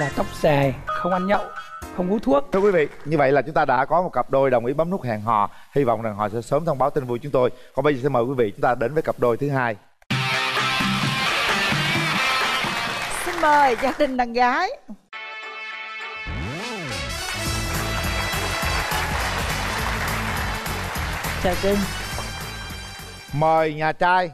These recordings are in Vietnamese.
là tóc dài, không ăn nhậu, không hút thuốc. Thưa quý vị, như vậy là chúng ta đã có một cặp đôi đồng ý bấm nút hẹn hò. Hy vọng rằng họ sẽ sớm thông báo tin vui chúng tôi. Còn bây giờ xin mời quý vị chúng ta đến với cặp đôi thứ hai. Xin mời gia đình đàn gái. Chào cưng. Mời nhà trai.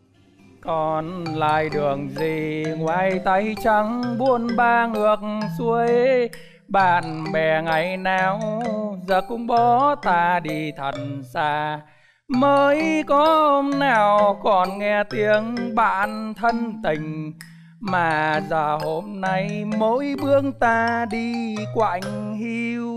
Còn lại đường gì ngoài tay trắng buôn ba ngược xuôi. Bạn bè ngày nào giờ cũng bỏ ta đi thật xa. Mới có hôm nào còn nghe tiếng bạn thân tình. Mà giờ hôm nay mỗi bước ta đi quạnh hiu.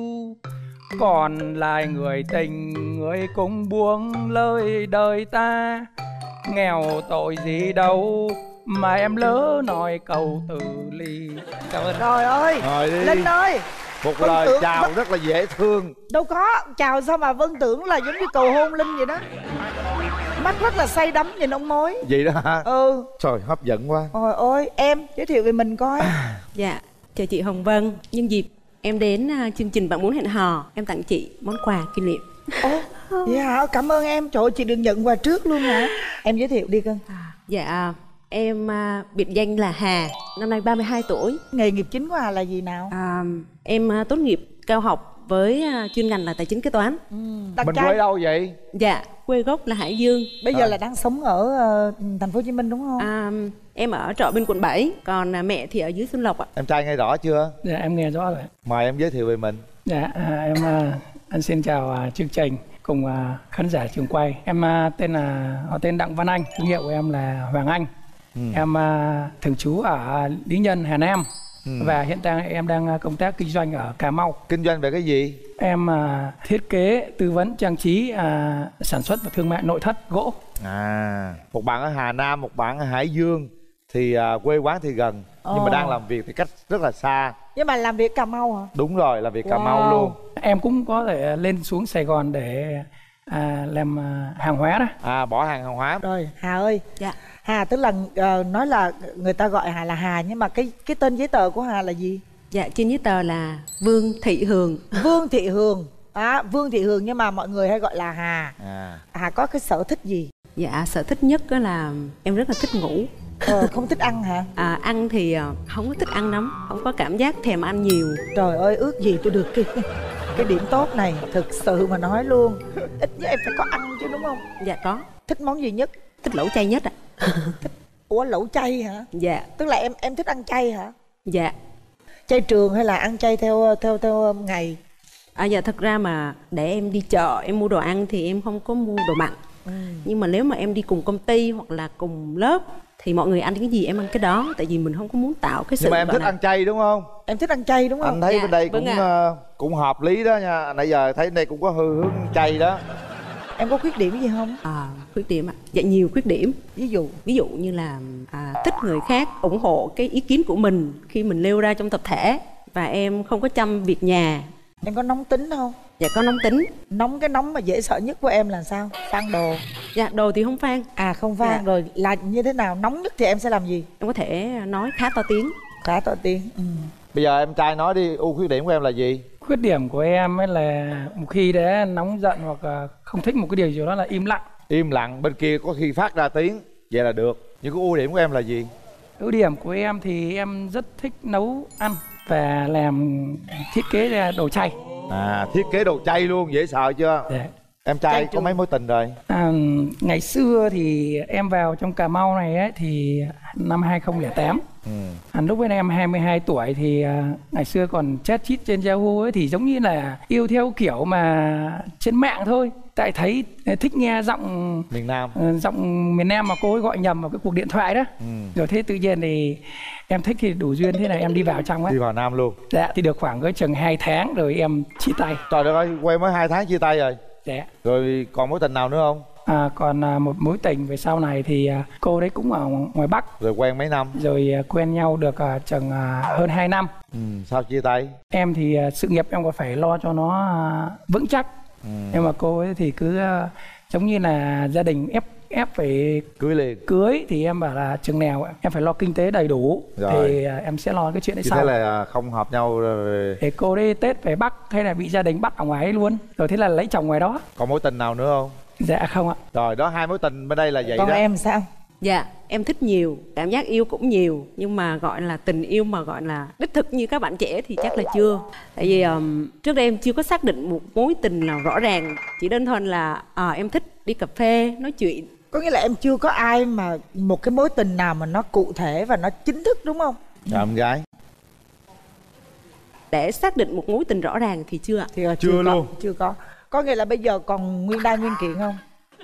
Còn lại người tình người cũng buông lời đời ta. Nghèo tội gì đâu mà em lỡ nói câu từ ly. Cảm ơn. Trời ơi, Linh ơi, Một Vân lời tưởng chào rất là dễ thương. đâu có chào sao mà Vân tưởng là giống như cầu hôn Linh vậy đó. Mắt rất là say đắm nhìn ông mối. Vậy đó hả? Ừ. Trời, hấp dẫn quá. Ôi ôi, em giới thiệu về mình coi. Dạ, chào chị Hồng Vân. Nhân dịp em đến chương trình Bạn Muốn Hẹn Hò, em tặng chị món quà kỷ niệm. Ồ, vậy hả? Cảm ơn em. Trời ơi, chị được nhận quà trước luôn hả? Em giới thiệu đi cưng. Dạ, em biệt danh là Hà, năm nay 32 tuổi. Nghề nghiệp chính của Hà là gì nào? Em tốt nghiệp cao học với chuyên ngành là tài chính kế toán. Mình quê đâu vậy? Dạ, quê gốc là Hải Dương. Bây giờ là đang sống ở thành phố Hồ Chí Minh đúng không? Em ở trọ bên quận 7, còn mẹ thì ở dưới Xuân Lộc ạ. Em trai nghe rõ chưa? Dạ em nghe rõ rồi. Mời em giới thiệu về mình. Dạ anh xin chào chương trình cùng khán giả trường quay. Em họ tên Đặng Văn Anh, thương hiệu của em là Hoàng Anh. Em thường trú ở Lý Nhân, Hà Nam. Và hiện tại em đang công tác kinh doanh ở Cà Mau. Kinh doanh về cái gì? Em thiết kế, tư vấn, trang trí, sản xuất và thương mại nội thất gỗ. Một bạn ở Hà Nam, một bạn ở Hải Dương. Thì quê quán thì gần, nhưng mà đang làm việc thì cách rất là xa. Nhưng mà làm việc Cà Mau hả? Đúng rồi, làm việc Cà Mau luôn. Em cũng có thể lên xuống Sài Gòn để làm hàng hóa đó. Bỏ hàng hóa. Rồi, Hà ơi. Dạ. Hà tức là nói là người ta gọi Hà là Hà, nhưng mà cái tên giấy tờ của Hà là gì? Dạ, trên giấy tờ là Vương Thị Hường. Vương Thị Hường. Vương Thị Hường nhưng mà mọi người hay gọi là Hà. Hà có cái sở thích gì? Dạ, sở thích nhất đó là em rất là thích ngủ. Không thích ăn hả? Ăn thì không có thích ăn lắm, không có cảm giác thèm ăn nhiều. Trời ơi, ước gì tôi được cái điểm tốt này. Thực sự mà nói luôn, ít nhất em phải có ăn chứ đúng không? Dạ có. Thích món gì nhất? Thích lẩu chay nhất ạ. Ủa, lẩu chay hả? Dạ. Tức là em thích ăn chay hả? Dạ. Chay trường hay là ăn chay theo ngày? Dạ, thật ra mà để em đi chợ em mua đồ ăn thì em không có mua đồ mặn. Nhưng mà nếu mà em đi cùng công ty hoặc là cùng lớp thì mọi người ăn cái gì em ăn cái đó, tại vì mình không có muốn tạo cái sự. Nhưng mà em thích ăn chay đúng không? Em thích ăn chay đúng không? Anh thấy bên đây vâng cũng hợp lý đó nha. Nãy giờ thấy bên đây cũng có hướng chay đó. Em có khuyết điểm gì không? Khuyết điểm ạ? Dạ nhiều khuyết điểm. Ví dụ như là thích người khác ủng hộ cái ý kiến của mình khi mình nêu ra trong tập thể, và em không có chăm việc nhà. Em có nóng tính không? Dạ có nóng tính. Cái nóng mà dễ sợ nhất của em là sao? Phan đồ. Dạ đồ thì không phan. Không phan. Dạ. Rồi là như thế nào? Nóng nhất thì em sẽ làm gì? Em có thể nói khá to tiếng. Khá to tiếng. Bây giờ em trai nói đi, ưu khuyết điểm của em là gì? Khuyết điểm của em ấy là một khi đã nóng giận hoặc không thích một cái điều gì đó là im lặng. Im lặng, bên kia có khi phát ra tiếng, vậy là được. Nhưng cái ưu điểm của em là gì? Ưu điểm của em thì em rất thích nấu ăn và làm thiết kế ra đồ chay. Thiết kế đồ chay luôn, dễ sợ chưa? Dạ. Em trai có mấy mối tình rồi? Ngày xưa thì em vào trong Cà Mau này ấy, thì năm 2008. Lúc ấy em 22 tuổi thì ngày xưa còn chat chít trên Yahoo ấy, thì giống như là yêu theo kiểu mà trên mạng thôi. Tại thấy thích nghe giọng miền Nam, giọng miền Nam mà cô ấy gọi nhầm vào cái cuộc điện thoại đó. Rồi thế tự nhiên thì em thích thì đủ duyên, thế là em đi vào trong ấy. Đi vào Nam luôn. Dạ, thì được khoảng chừng 2 tháng rồi em chia tay. Trời đất ơi, quen mới 2 tháng chia tay rồi. Dạ. Rồi còn mối tình nào nữa không? Còn một mối tình về sau này thì cô đấy cũng ở ngoài Bắc. Rồi quen mấy năm? Rồi quen nhau được chừng hơn 2 năm. Sao chia tay? Em thì sự nghiệp em còn phải lo cho nó vững chắc. Nhưng mà cô ấy thì cứ giống như là gia đình ép ép phải Cưới liền. cưới thì em bảo là chừng nào em phải lo kinh tế đầy đủ Rồi. thì em sẽ lo cái chuyện đấy Như sau. thế là không hợp nhau rồi. Để cô đi Tết về Bắc hay là bị gia đình bắt ở ngoài ấy luôn, rồi thế là lấy chồng ngoài đó. Còn mối tình nào nữa không? Dạ không ạ. Rồi đó, 2 mối tình bên đây là vậy Còn đó. em sao? Dạ, em thích nhiều, cảm giác yêu cũng nhiều. Nhưng mà gọi là tình yêu mà gọi là đích thực như các bạn trẻ thì chắc là chưa. Tại vì trước đây em chưa có xác định một mối tình nào rõ ràng. Chỉ đơn thuần là em thích đi cà phê, nói chuyện. Có nghĩa là em chưa có ai mà một cái mối tình nào mà nó cụ thể và nó chính thức đúng không? Chào em gái. Để xác định một mối tình rõ ràng thì chưa ạ. Thì là Chưa có, luôn. chưa có. Có nghĩa là bây giờ còn nguyên đai nguyên kiện không?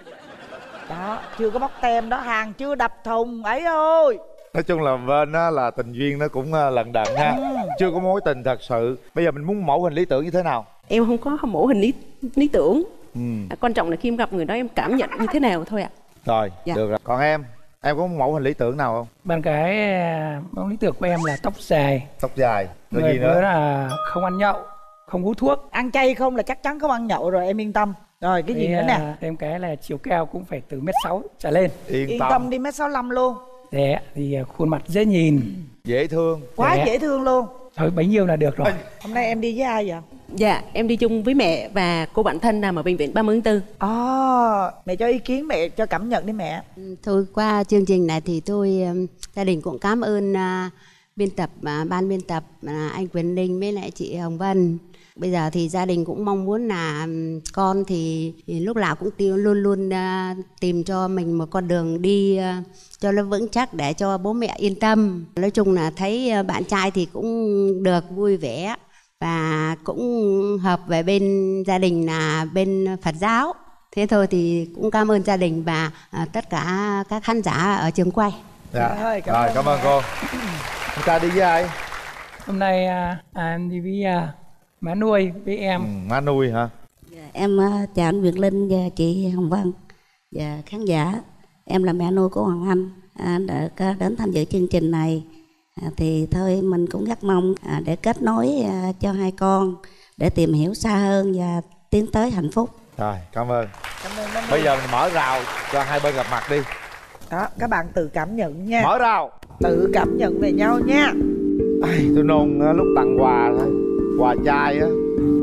Đó, chưa có bóc tem đó, hàng chưa đập thùng ấy ơi. Nói chung là bên đó là tình duyên nó cũng lận đận ha. Chưa có mối tình thật sự. Bây giờ mình muốn mẫu hình lý tưởng như thế nào? Em không có mẫu hình lý tưởng. Ừ. Quan trọng là khi em gặp người đó em cảm nhận như thế nào thôi ạ. Rồi, Dạ. được rồi. Còn em có mẫu hình lý tưởng nào không? Bạn gái mong lý tưởng của em là tóc dài, Tóc dài. Rồi người gì nữa nữa? là không ăn nhậu, không hút thuốc. Ăn chay không là chắc chắn không ăn nhậu rồi, em yên tâm. Rồi cái gì nữa nè? Thêm cái là chiều cao cũng phải từ 1m6 trở lên. Yên tâm đi, 1m65 luôn. Dạ, thì khuôn mặt dễ nhìn, Dễ thương. Quá Dạ. dễ thương luôn. thôi bấy nhiêu là được rồi. Hôm nay em đi với ai vậy? Dạ, em đi chung với mẹ và cô bạn thân nằm ở bệnh viện 30 tháng 4. Mẹ cho ý kiến, mẹ cho cảm nhận đi mẹ. Thôi qua chương trình này thì tôi gia đình cũng cảm ơn biên tập ban biên tập anh Quyền Linh với lại chị Hồng Vân. Bây giờ thì gia đình cũng mong muốn là con thì lúc nào cũng luôn luôn tìm cho mình một con đường đi cho nó vững chắc để cho bố mẹ yên tâm. Nói chung là thấy bạn trai thì cũng được vui vẻ và cũng hợp về bên gia đình là bên Phật giáo. Thế thôi thì cũng cảm ơn gia đình và tất cả các khán giả ở trường quay. Dạ. Rồi, cảm Rồi, ơn cảm ơn cô. Chúng ta đi với ai? Hôm nay em đi với má nuôi với em. Má nuôi hả? Em chào anh Việt Linh và chị Hồng Vân và khán giả. Em là mẹ nuôi của Hoàng Anh đã đến tham dự chương trình này. Thì thôi mình cũng rất mong để kết nối cho hai con để tìm hiểu xa hơn và tiến tới hạnh phúc. Rồi, cảm ơn. Cảm ơn má nuôi. Bây giờ mình mở rào cho hai bên gặp mặt đi. Đó, các bạn tự cảm nhận nha. Mở rào. Tự cảm nhận về nhau nha. Ai, tôi nôn lúc tặng quà thôi. Quà chai á.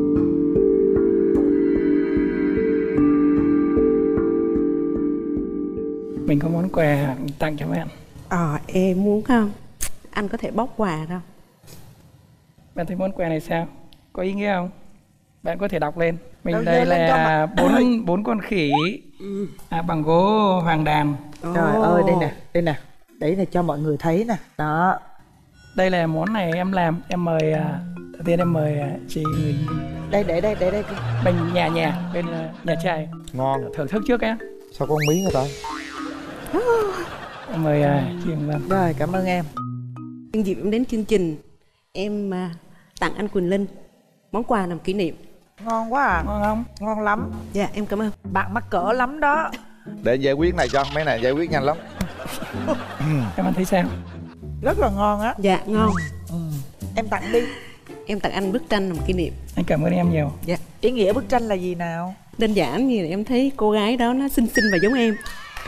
Mình có món quà tặng cho bạn. Em muốn không? Anh có thể bóc quà đâu. Bạn thấy món quà này sao? Có ý nghĩa không? Bạn có thể đọc lên. Mình Đâu, đây giơ lên cho là mà. bốn con khỉ bằng gỗ hoàng đàn. Trời ơi, đây nè, đây nè. Đấy là cho mọi người thấy nè. Đó. Đây là món này em làm, em mời đầu tiên em mời chị Đây, để đây. bên nhà bên nhà trai Ngon. thưởng thức trước em. Sao có một miếng rồi ta? Em mời chị Hồng Vân. Rồi, cảm ơn em. Nhân dịp em đến chương trình, em tặng anh Quỳnh Linh món quà làm kỷ niệm. Ngon quá à. Ngon không? Ngon lắm. Dạ, em cảm ơn. Bạn mắc cỡ lắm đó. Để giải quyết này cho. Mấy này giải quyết nhanh lắm. Em ăn thấy sao? Rất là ngon á. Dạ, ngon. Em tặng đi. Em tặng anh bức tranh làm kỷ niệm. Anh cảm ơn em nhiều. Dạ. Ý nghĩa bức tranh là gì nào? Đơn giản như là em thấy cô gái đó nó xinh xinh và giống em.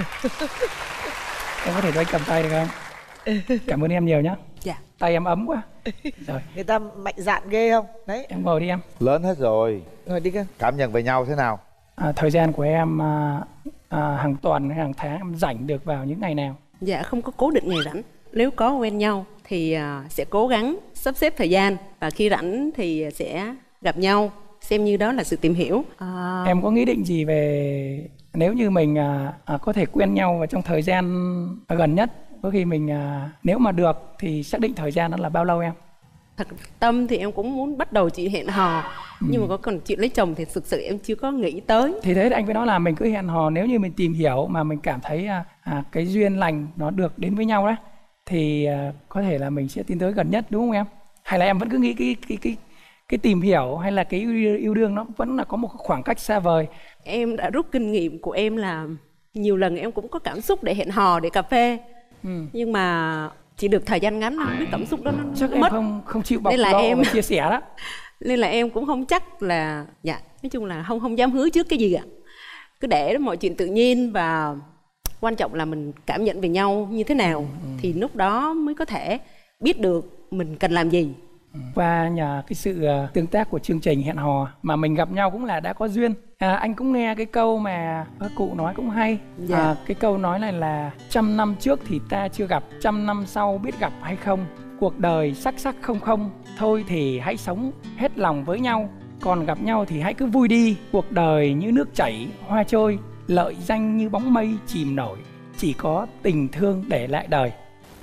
Em có thể cho anh cầm tay được không? Cảm ơn em nhiều nhá. Dạ. Tay em ấm quá. Rồi, Người ta mạnh dạn ghê không? Đấy, em ngồi đi em. Lớn hết rồi. ngồi đi cơ. Cảm nhận về nhau thế nào? Thời gian của em hàng tuần hay hàng tháng em rảnh được vào những ngày nào? Dạ, không có cố định ngày rảnh. Nếu có quen nhau thì sẽ cố gắng sắp xếp thời gian. Và khi rảnh thì sẽ gặp nhau. Xem như đó là sự tìm hiểu. Em có nghĩ định gì về nếu như mình có thể quen nhau vào trong thời gian gần nhất? Có khi mình nếu mà được thì xác định thời gian đó là bao lâu em? Thật tâm thì em cũng muốn bắt đầu chuyện hẹn hò. Nhưng mà có còn chuyện lấy chồng thì thực sự em chưa có nghĩ tới. Thì thế anh mới nói là mình cứ hẹn hò, nếu như mình tìm hiểu mà mình cảm thấy cái duyên lành nó được đến với nhau đấy thì có thể là mình sẽ tiến tới gần nhất, đúng không em? Hay là em vẫn cứ nghĩ cái tìm hiểu hay là cái yêu đương nó vẫn là có một khoảng cách xa vời? Em đã rút kinh nghiệm của em là nhiều lần em cũng có cảm xúc để hẹn hò, để cà phê. Nhưng mà chỉ được thời gian ngắn, không biết cảm xúc đó nó Chắc em mất. không chịu bộc Nên là lộ em- và chia sẻ đó. Nên là em cũng không chắc là, dạ, nói chung là không dám hứa trước cái gì ạ. Cứ để mọi chuyện tự nhiên và Quan trọng là mình cảm nhận về nhau như thế nào thì lúc đó mới có thể biết được mình cần làm gì. Và nhờ cái sự tương tác của chương trình hẹn hò mà mình gặp nhau cũng là đã có duyên. Anh cũng nghe cái câu mà các cụ nói cũng hay. Cái câu nói này là 100 năm trước thì ta chưa gặp, 100 năm sau biết gặp hay không. Cuộc đời sắc sắc không không, thôi thì hãy sống hết lòng với nhau. Còn gặp nhau thì hãy cứ vui đi. Cuộc đời như nước chảy, hoa trôi, lợi danh như bóng mây chìm nổi. Chỉ có tình thương để lại đời.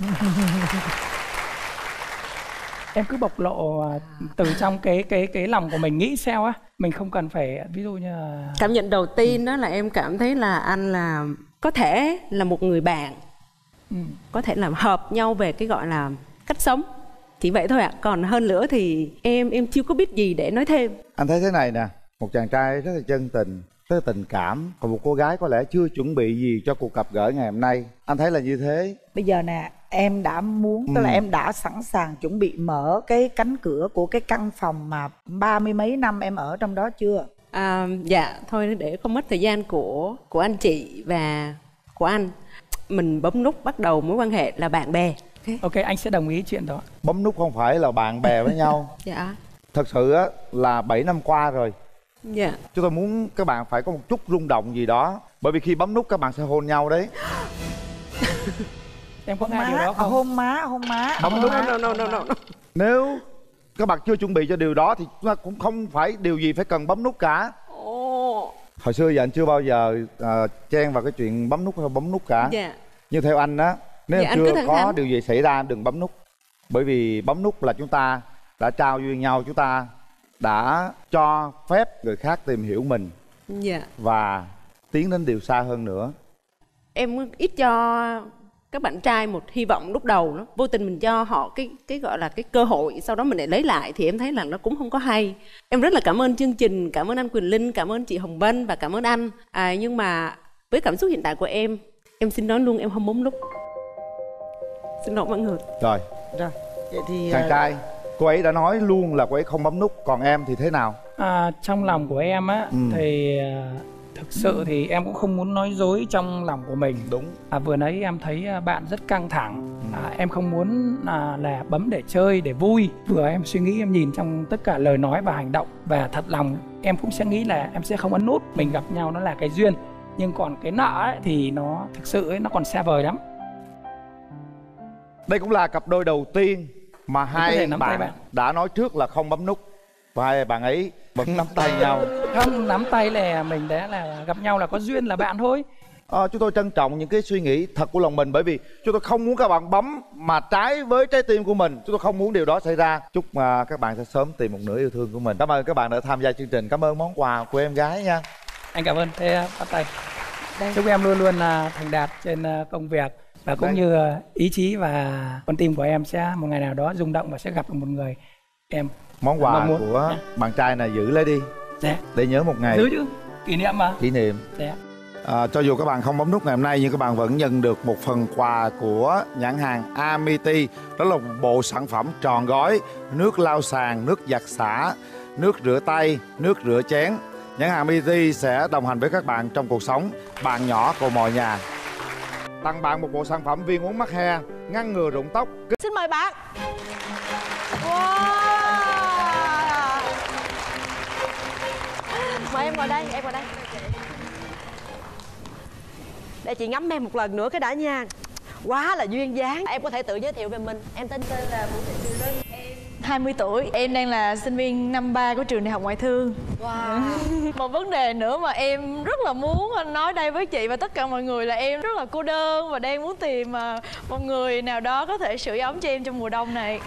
Em cứ bộc lộ từ trong cái lòng của mình nghĩ sao á. Mình không cần phải ví dụ như là... Cảm nhận đầu tiên đó là em cảm thấy là anh là có thể là một người bạn, có thể là hợp nhau về cái gọi là cách sống, chỉ vậy thôi ạ. Còn hơn nữa thì em chưa có biết gì để nói thêm. Anh thấy thế này nè, một chàng trai rất là chân tình, rất là tình cảm, còn một cô gái có lẽ chưa chuẩn bị gì cho cuộc gặp gỡ ngày hôm nay. Anh thấy là như thế. Bây giờ nè, em đã muốn, tức là em đã sẵn sàng chuẩn bị mở cái cánh cửa của cái căn phòng mà 30 mấy năm em ở trong đó chưa? Dạ, thôi để không mất thời gian của anh chị và của anh, mình bấm nút bắt đầu mối quan hệ là bạn bè. Ok, anh sẽ đồng ý chuyện đó. Bấm nút không phải là bạn bè với nhau. Dạ. Thật sự á là 7 năm qua rồi. Dạ. Chúng tôi muốn các bạn phải có một chút rung động gì đó. Bởi vì khi bấm nút các bạn sẽ hôn nhau đấy. Em có nghe điều đó không? Hôn má. Bấm nút. No. Nếu các bạn chưa chuẩn bị cho điều đó thì chúng ta cũng không phải điều gì phải cần bấm nút cả. Hồi xưa giờ anh chưa bao giờ chen vào cái chuyện bấm nút hay bấm nút cả. Dạ. Nhưng theo anh á, nếu Dạ, chưa có điều gì xảy ra đừng bấm nút. Bởi vì bấm nút là chúng ta đã trao duyên nhau, chúng ta đã cho phép người khác tìm hiểu mình. Dạ. Và tiến đến điều xa hơn nữa. Em ít cho các bạn trai một hy vọng lúc đầu đó. Vô tình mình cho họ cái gọi là cái cơ hội, sau đó mình lại lấy lại thì em thấy là nó cũng không có hay. Em rất là cảm ơn chương trình, cảm ơn anh Quyền Linh, cảm ơn chị Hồng Vân và cảm ơn anh. Nhưng mà với cảm xúc hiện tại của em xin nói luôn em không bấm nút. Xin lỗi mọi người. Rồi. Vậy thì chàng trai, cô ấy đã nói luôn là cô ấy không bấm nút, còn em thì thế nào? Trong lòng của em á thì thực sự thì em cũng không muốn nói dối trong lòng của mình. Đúng. Vừa nãy em thấy bạn rất căng thẳng. Em không muốn là bấm để chơi, để vui. Vừa em suy nghĩ, em nhìn trong tất cả lời nói và hành động, và thật lòng em cũng sẽ nghĩ là em sẽ không ấn nút. Mình gặp nhau nó là cái duyên. Nhưng còn cái nợ ấy, thì nó thực sự ấy, nó còn xa vời lắm. Đây cũng là cặp đôi đầu tiên mà hai bạn đã nói trước là không bấm nút. Và hai bạn ấy vẫn nắm tay nhau. Không, nắm tay là mình đã là gặp nhau là có duyên, là bạn thôi. Chúng tôi trân trọng những cái suy nghĩ thật của lòng mình. Bởi vì chúng tôi không muốn các bạn bấm mà trái với trái tim của mình. Chúng tôi không muốn điều đó xảy ra. Chúc các bạn sẽ sớm tìm một nửa yêu thương của mình. Cảm ơn các bạn đã tham gia chương trình. Cảm ơn món quà của em gái nha. Anh cảm ơn. Thế bắt tay. Chúc em luôn luôn thành đạt trên công việc. Và cũng như ý chí và con tim của em sẽ một ngày nào đó rung động và sẽ gặp được một người em món quà của bạn trai này giữ lấy đi. Để nhớ một ngày. Giữ chứ, kỷ niệm mà. Kỷ niệm. Cho dù các bạn không bấm nút ngày hôm nay nhưng các bạn vẫn nhận được một phần quà của nhãn hàng Amity. Đó là một bộ sản phẩm tròn gói: nước lau sàn, nước giặt xả, nước rửa tay, nước rửa chén. Nhãn hàng Amity sẽ đồng hành với các bạn trong cuộc sống. Bạn nhỏ của mọi nhà. Tặng bạn một bộ sản phẩm viên uống mắc he, ngăn ngừa rụng tóc. Xin mời bạn. Mời em ngồi đây, để chị ngắm em một lần nữa cái đã nha. Quá là duyên dáng. Em có thể tự giới thiệu về mình. Em tên là Vũ Thị Kiều Linh. Em 20 tuổi. Em đang là sinh viên năm 3 của trường Đại học Ngoại thương. Wow. Một vấn đề nữa mà em rất là muốn nói đây với chị và tất cả mọi người là em rất là cô đơn và đang muốn tìm một người nào đó có thể sưởi ấm cho em trong mùa đông này.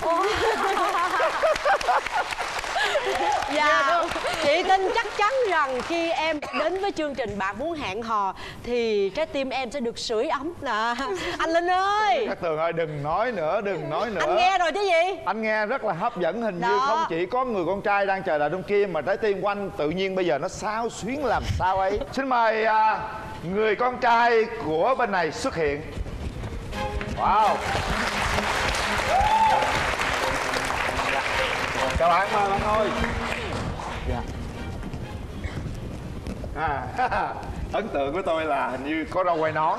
Dạ, chị tin chắc chắn rằng khi em đến với chương trình Bạn Muốn Hẹn Hò thì trái tim em sẽ được sưởi ấm nè. Anh Linh ơi. Cát Tường ơi, đừng nói nữa. Anh nghe rồi chứ gì? Anh nghe rất là hấp dẫn. Hình như không chỉ có người con trai đang chờ đợi trong kia mà trái tim của anh tự nhiên bây giờ nó xao xuyến làm sao ấy. Xin mời người con trai của bên này xuất hiện. Wow. Chào bạn, bạn ơi. Ấn tượng của tôi là hình như có râu quai nón.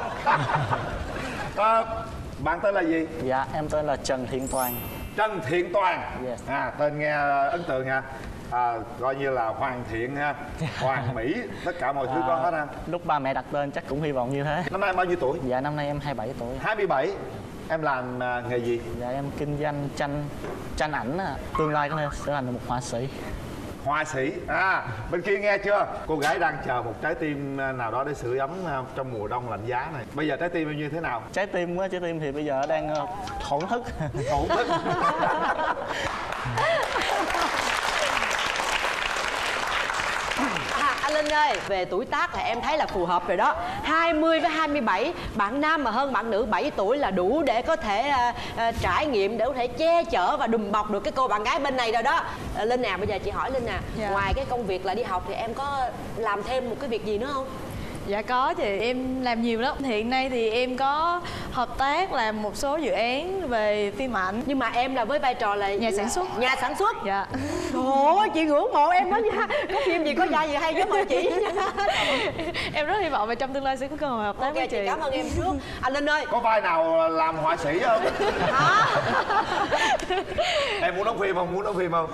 Bạn tên là gì? Dạ, em tên là Trần Thiện Toàn. Trần Thiện Toàn. Yes. Tên nghe ấn tượng ha. Coi như là hoàn thiện ha, hoàn mỹ, tất cả mọi thứ có hết ha. Lúc ba mẹ đặt tên chắc cũng hy vọng như thế. Năm nay bao nhiêu tuổi? Dạ, năm nay em 27 tuổi. 27. Em làm nghề gì? Dạ, em kinh doanh tranh ảnh. Tương lai có thể sẽ thành một họa sĩ. Họa sĩ. Bên kia nghe chưa? Cô gái đang chờ một trái tim nào đó để sưởi ấm trong mùa đông lạnh giá này. Bây giờ trái tim em như thế nào? Trái tim thì bây giờ đang thổn thức. Thổn thức. Anh Linh ơi, về tuổi tác là em thấy là phù hợp rồi đó. 20 với 27, bạn nam mà hơn bạn nữ 7 tuổi là đủ để có thể trải nghiệm, để có thể che chở và đùm bọc được cái cô bạn gái bên này rồi đó. Linh nè, bây giờ chị hỏi Linh nè, ngoài cái công việc là đi học thì em có làm thêm một cái việc gì nữa không? Dạ có chị, em làm nhiều lắm. Hiện nay thì em có hợp tác làm một số dự án về phim ảnh. Nhưng mà em là với vai trò là nhà sản xuất. Nhà sản xuất. Dạ. Trời ơi, chị ngưỡng mộ em đó nha. Có phim gì có vai gì hay giúp mời chị nha. Em rất hy vọng là trong tương lai sẽ có cơ hội hợp tác với chị. Cảm ơn em trước. Anh Linh ơi, có vai nào làm họa sĩ không? Em muốn đóng phim không? Muốn đóng phim không?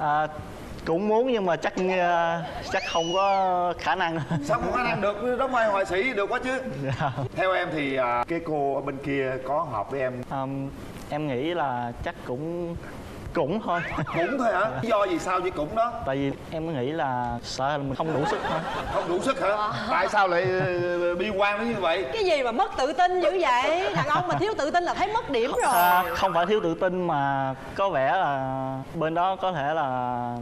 Cũng muốn nhưng mà chắc không có khả năng. Sao không có khả năng được? Đóng vai họa sĩ được quá chứ. Theo em thì cái cô ở bên kia có hợp với em? Em nghĩ là chắc cũng thôi. Cũng thôi hả? Lý do gì sao chứ cũng đó? Tại vì em nghĩ là sợ là mình không đủ sức thôi. Không đủ sức hả? Tại sao lại bi quan đến như vậy? cái gì mà mất tự tin dữ vậy? Đàn ông mà thiếu tự tin là thấy mất điểm rồi. Không phải thiếu tự tin mà có vẻ là bên đó có thể là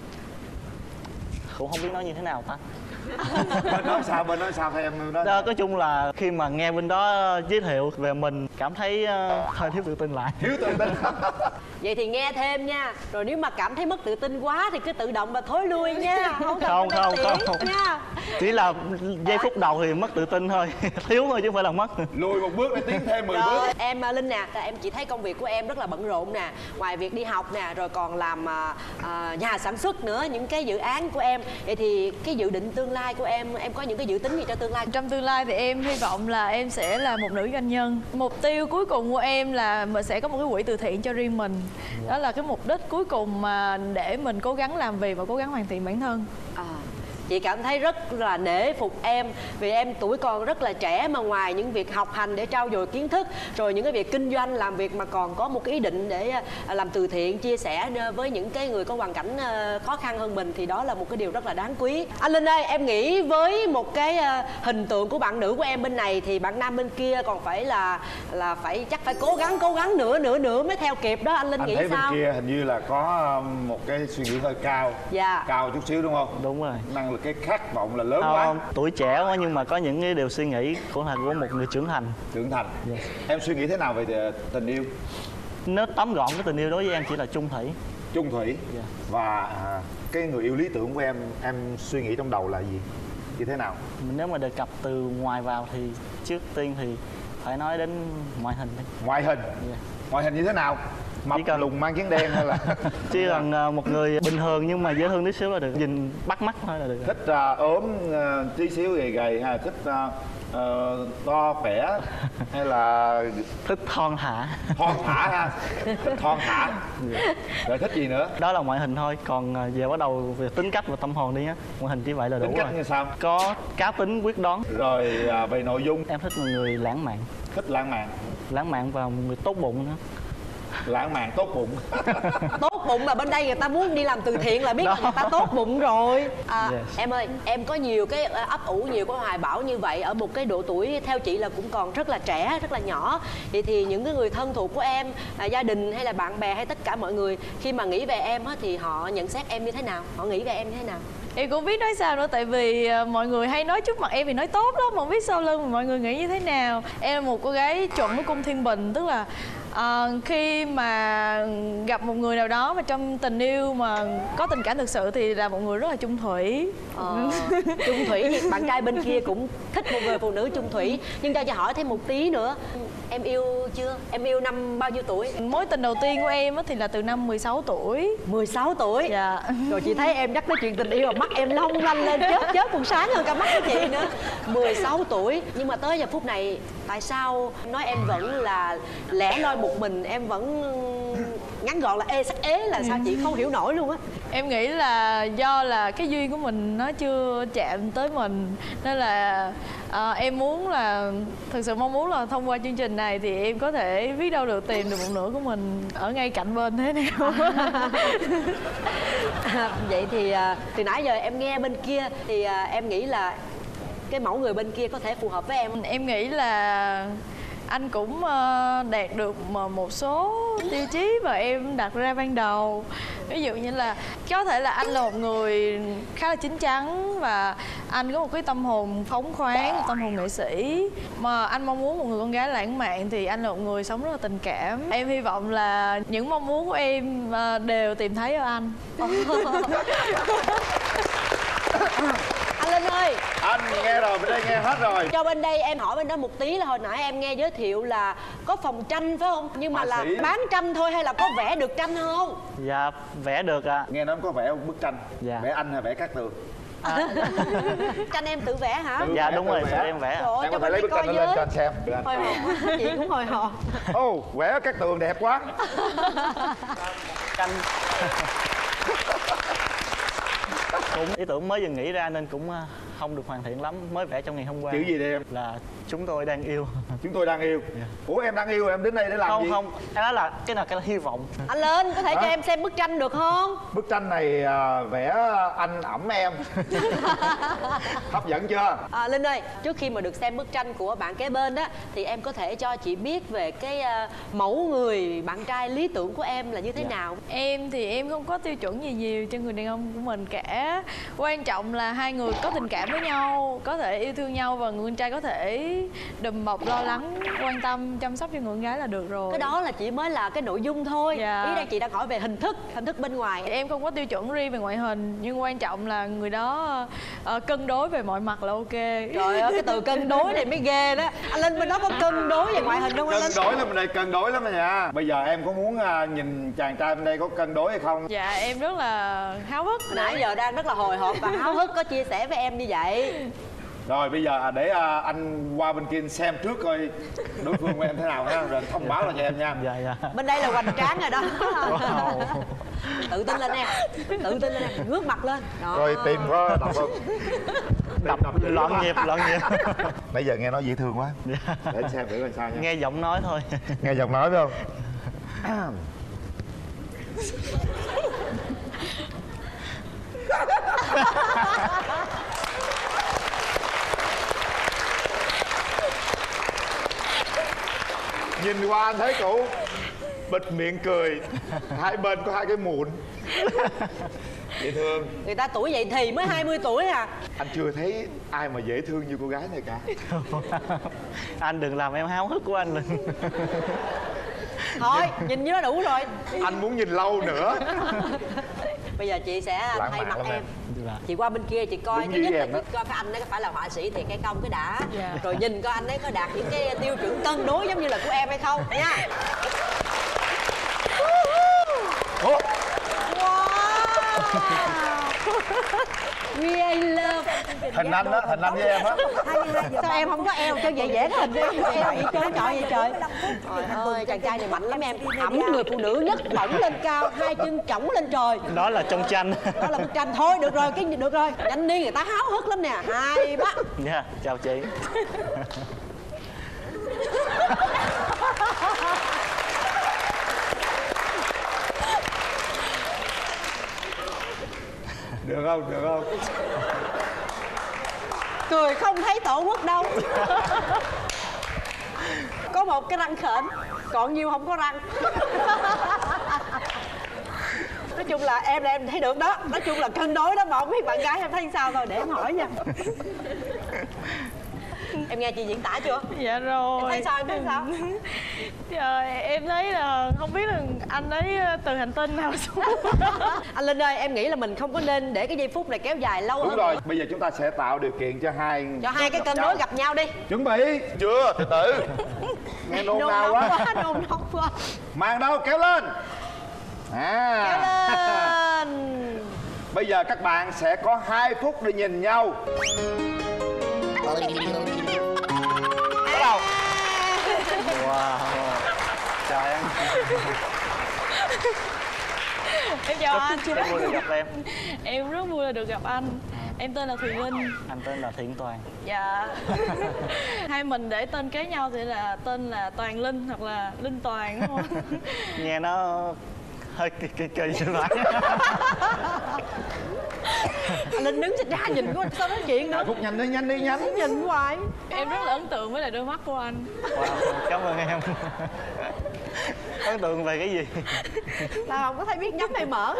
cũng không biết nói như thế nào ta. Bên đó sao theo em đó? Nói chung là khi mà nghe bên đó giới thiệu về mình cảm thấy hơi thiếu tự tin lại. Thiếu tự tin. Vậy thì nghe thêm nha. Rồi nếu mà cảm thấy mất tự tin quá thì cứ tự động mà thối lui nha. Không nha. Chỉ là giây phút đầu thì mất tự tin thôi. Thiếu thôi chứ không phải là mất. Lùi một bước để tiến thêm 10 bước. Em Linh nè, em chỉ thấy công việc của em rất là bận rộn nè. Ngoài việc đi học nè, rồi còn làm nhà sản xuất nữa, những cái dự án của em. Vậy thì cái dự định tương lai của em có những cái dự tính gì cho tương lai? Trong tương lai thì em hy vọng là em sẽ là một nữ doanh nhân. Mục tiêu cuối cùng của em là mình sẽ có một cái quỹ từ thiện cho riêng mình. Đó là cái mục đích cuối cùng mà để mình cố gắng làm việc và cố gắng hoàn thiện bản thân. Chị cảm thấy rất là nể phục em vì em tuổi còn rất là trẻ mà ngoài những việc học hành để trau dồi kiến thức, rồi những cái việc kinh doanh làm việc mà còn có một cái ý định để làm từ thiện, chia sẻ với những cái người có hoàn cảnh khó khăn hơn mình, thì đó là một cái điều rất là đáng quý. Anh Linh ơi, em nghĩ với một cái hình tượng của bạn nữ của em bên này thì bạn nam bên kia còn phải là chắc phải cố gắng nữa mới theo kịp đó. Anh Linh nghĩ thấy sao? Bên kia hình như là có một cái suy nghĩ hơi cao. Dạ. Cao chút xíu đúng không? Đúng rồi. Năng lực cái khát vọng là lớn quá. Tuổi trẻ quá nhưng mà có những cái điều suy nghĩ cũng là của một người trưởng thành. Yes. Em suy nghĩ thế nào về tình yêu? Nếu tóm gọn cái tình yêu đối với em chỉ là chung thủy. Yeah. Và cái người yêu lý tưởng của em suy nghĩ trong đầu là gì? Như thế nào? Nếu mà đề cập từ ngoài vào thì trước tiên thì phải nói đến ngoại hình đi. Ngoại hình? Yeah. Ngoại hình như thế nào? Mập lùn mang chén đen hay là chỉ cần một người bình thường nhưng mà dễ thương tí xíu là được, nhìn bắt mắt thôi là được. Thích ốm tí xíu gầy hay là thích to khỏe hay là thích thon thả? Thon thả ha. Thích thon thả. Rồi thích gì nữa? Đó là ngoại hình thôi, còn về bắt đầu về tính cách và tâm hồn đi á. Ngoại hình chỉ vậy là đủ rồi. Tính cách như sao? Có cá tính quyết đoán. Rồi về nội dung em thích một người lãng mạn. Thích lãng mạn và một người tốt bụng nữa. Lãng mạn tốt bụng. Tốt bụng là bên đây người ta muốn đi làm từ thiện là biết là người ta tốt bụng rồi. Yes. Em ơi, em có nhiều cái ấp ủ, nhiều cái hoài bão như vậy ở một cái độ tuổi theo chị là cũng còn rất là trẻ, rất là nhỏ. Vậy thì những cái người thân thuộc của em, gia đình hay là bạn bè hay tất cả mọi người khi mà nghĩ về em á, thì họ nhận xét em như thế nào? Họ nghĩ về em như thế nào? Em cũng biết nói sao nữa, tại vì mọi người hay nói trước mặt em thì nói tốt lắm, mà không biết sau lưng mà mọi người nghĩ như thế nào. Em là một cô gái chuẩn với cung thiên bình, tức là khi mà gặp một người nào đó mà trong tình yêu mà có tình cảm thực sự thì là một người rất là chung thủy. Chung thủy thì bạn trai bên kia cũng thích một người phụ nữ chung thủy. Nhưng cho hỏi thêm một tí nữa, Em yêu chưa? Em yêu năm bao nhiêu tuổi? Mối tình đầu tiên của em thì là từ năm 16 tuổi. 16 tuổi? Dạ. Rồi chị thấy em nhắc tới chuyện tình yêu mà mắt em long lanh lên, chớp còn sáng hơn cả mắt của chị nữa. 16 tuổi. Nhưng mà tới giờ phút này tại sao nói em vẫn là lẻ loi một mình, em vẫn ngắn gọn là ê sắc ế là sao chị không hiểu nổi luôn á. Em nghĩ là do là cái duyên của mình nó chưa chạm tới mình, nên là em muốn là thực sự mong muốn là thông qua chương trình này thì em có thể biết đâu được tìm được một nửa của mình ở ngay cạnh bên thế nào. Vậy thì từ nãy giờ em nghe bên kia thì em nghĩ là cái mẫu người bên kia có thể phù hợp với em. Em nghĩ là anh cũng đạt được một số tiêu chí mà em đặt ra ban đầu. Ví dụ như là có thể là anh là một người khá là chín chắn và anh có một cái tâm hồn phóng khoáng, một tâm hồn nghệ sĩ. Mà anh mong muốn một người con gái lãng mạn thì anh là một người sống rất là tình cảm. Em hy vọng là những mong muốn của em đều tìm thấy ở anh. Anh Linh ơi, Anh nghe rồi, bên đây nghe hết rồi. cho bên đây em hỏi bên đó một tí là hồi nãy em nghe giới thiệu là có phòng tranh phải không? Nhưng mà Họa là sĩ. bán tranh thôi hay là có vẽ được tranh không? Dạ vẽ được ạ. Nghe nói có vẽ một bức tranh. Dạ. Vẽ anh hay vẽ Cát Tường? Tranh em tự vẽ hả? Dạ vẽ, đúng tự rồi, vẽ. em vẽ. Trời ơi, Em cho có thể bên lấy đây bức coi tranh lên cho với. anh xem. Hồi hộp, chị cũng hồi hộp. Ồ, vẽ Cát Tường đẹp quá. Tranh cũng ý tưởng mới vừa nghĩ ra nên cũng không được hoàn thiện lắm, mới vẽ trong ngày hôm qua. Chữ gì đây em? Là chúng tôi đang yêu. Chúng tôi đang yêu. Ủa em đang yêu em đến đây để làm gì? Không, em nói là cái nào cái là hy vọng. Anh Linh có thể cho Hả? em xem bức tranh được không? Bức tranh này vẽ anh ẵm em. Hấp dẫn chưa? Linh ơi, trước khi mà được xem bức tranh của bạn kế bên đó thì em có thể cho chị biết về cái mẫu người bạn trai lý tưởng của em là như thế nào? Em thì em không có tiêu chuẩn gì nhiều cho người đàn ông của mình cả. Quan trọng là hai người có tình cảm với nhau, có thể yêu thương nhau và người con trai có thể đùm bọc lo lắng, quan tâm, chăm sóc cho người con gái là được rồi. Cái đó là chỉ mới là cái nội dung thôi. Dạ. Ý đây chị đang hỏi về hình thức bên ngoài. Em không có tiêu chuẩn riêng về ngoại hình, nhưng quan trọng là người đó cân đối về mọi mặt là ok. Trời ơi, cái từ cân đối này mới ghê đó. Anh Linh bên đó có cân đối về ngoại hình không anh Cân Linh? đối lắm bên đây, cân đối lắm nha. Bây giờ em có muốn nhìn chàng trai bên đây có cân đối hay không? Dạ em rất là háo hức. Nãy giờ đang rất là hồi hộp và háo hức có chia sẻ với em như vậy. Rồi bây giờ để anh qua bên kia xem trước coi đối phương của em thế nào ha, rồi thông báo lại cho em nha. Dạ dạ. Bên đây là hoành tráng rồi đó. Wow. Tự tin lên em, tự tin lên em, ngước mặt lên đó. Rồi tìm có đọc không? Đọc loạn nhịp. Nãy giờ nghe nói dễ thương quá. Dạ. Để anh xem thử coi sao nha. Nghe giọng nói thôi. Nghe giọng nói phải không? Nhìn qua anh thấy cụ bịt miệng cười, hai bên có hai cái mụn. Dễ thương. Người ta tuổi vậy thì mới 20 tuổi à. Anh chưa thấy ai mà dễ thương như cô gái này cả. Anh đừng làm em háo hức của anh Linh. Thôi nhìn như nó đủ rồi. Anh muốn nhìn lâu nữa. Bây giờ chị sẽ Lãng thay mạn mặt lắm em. em. Dạ. Chị qua bên kia chị coi Đúng thứ nhất như là em đó. chị coi cái anh ấy có phải là họa sĩ thiệt hay không cái đã. Dạ. Rồi nhìn coi anh ấy có đạt những cái tiêu chuẩn cân đối giống như là của em hay không nha. Ủa? Wow. We I love. Hình anh đó, hình anh với em á. Sao em không có eo cho vậy dễ cái hình em không có eo vậy trơn trọi vậy trời. Trời ơi chàng trai này mạnh lắm em. Ẵm người phụ nữ nhất bổng lên cao, hai chân chổng lên trời. Đó là trong tranh. Đó là bức tranh thôi, được rồi, cái được rồi. Nhanh đi người ta háo hức lắm nè. Hai bắt. Dạ, chào chị. Được không, được không? Cười không thấy tổ quốc đâu. Có một cái răng khểnh, còn nhiều không có răng. Nói chung là em thấy được đó. Nói chung là cân đối đó, mà không biết bạn gái em thấy sao thôi, để em hỏi nha. Em nghe chị diễn tả chưa? Dạ rồi. Em thấy sao, em thấy sao? Rồi em thấy là không biết là anh ấy từ hành tinh nào xuống. Anh Linh ơi, em nghĩ là mình không có nên để cái giây phút này kéo dài lâu hơn. Đúng rồi, bây giờ chúng ta sẽ tạo điều kiện cho hai cái cân đối gặp nhau đi. Chuẩn bị chưa? Từ từ. Nghe nôn nao quá. Nôn nóng quá. Màn đâu, kéo lên. Kéo lên. Bây giờ các bạn sẽ có 2 phút để nhìn nhau. Bắt đầu. Wow. Chào em. Em chào anh. Em vui được gặp em. Em rất vui là được gặp anh. Em tên là Thùy Linh. Anh tên là Thiện Toàn. Dạ. Hai mình để tên kế nhau thì là tên là Toàn Linh hoặc là Linh Toàn đúng không? Nghe nó hơi kỳ như vậy. Anh Linh đứng ra nhìn của anh sao nói chuyện nữa. Phút nhanh đi, nhanh đi, nhanh. Nhìn hoài. Em rất là ấn tượng với lại đôi mắt của anh. Wow, cảm ơn em. Ấn tượng về cái gì? Là không có thấy biết nhắm hay mở.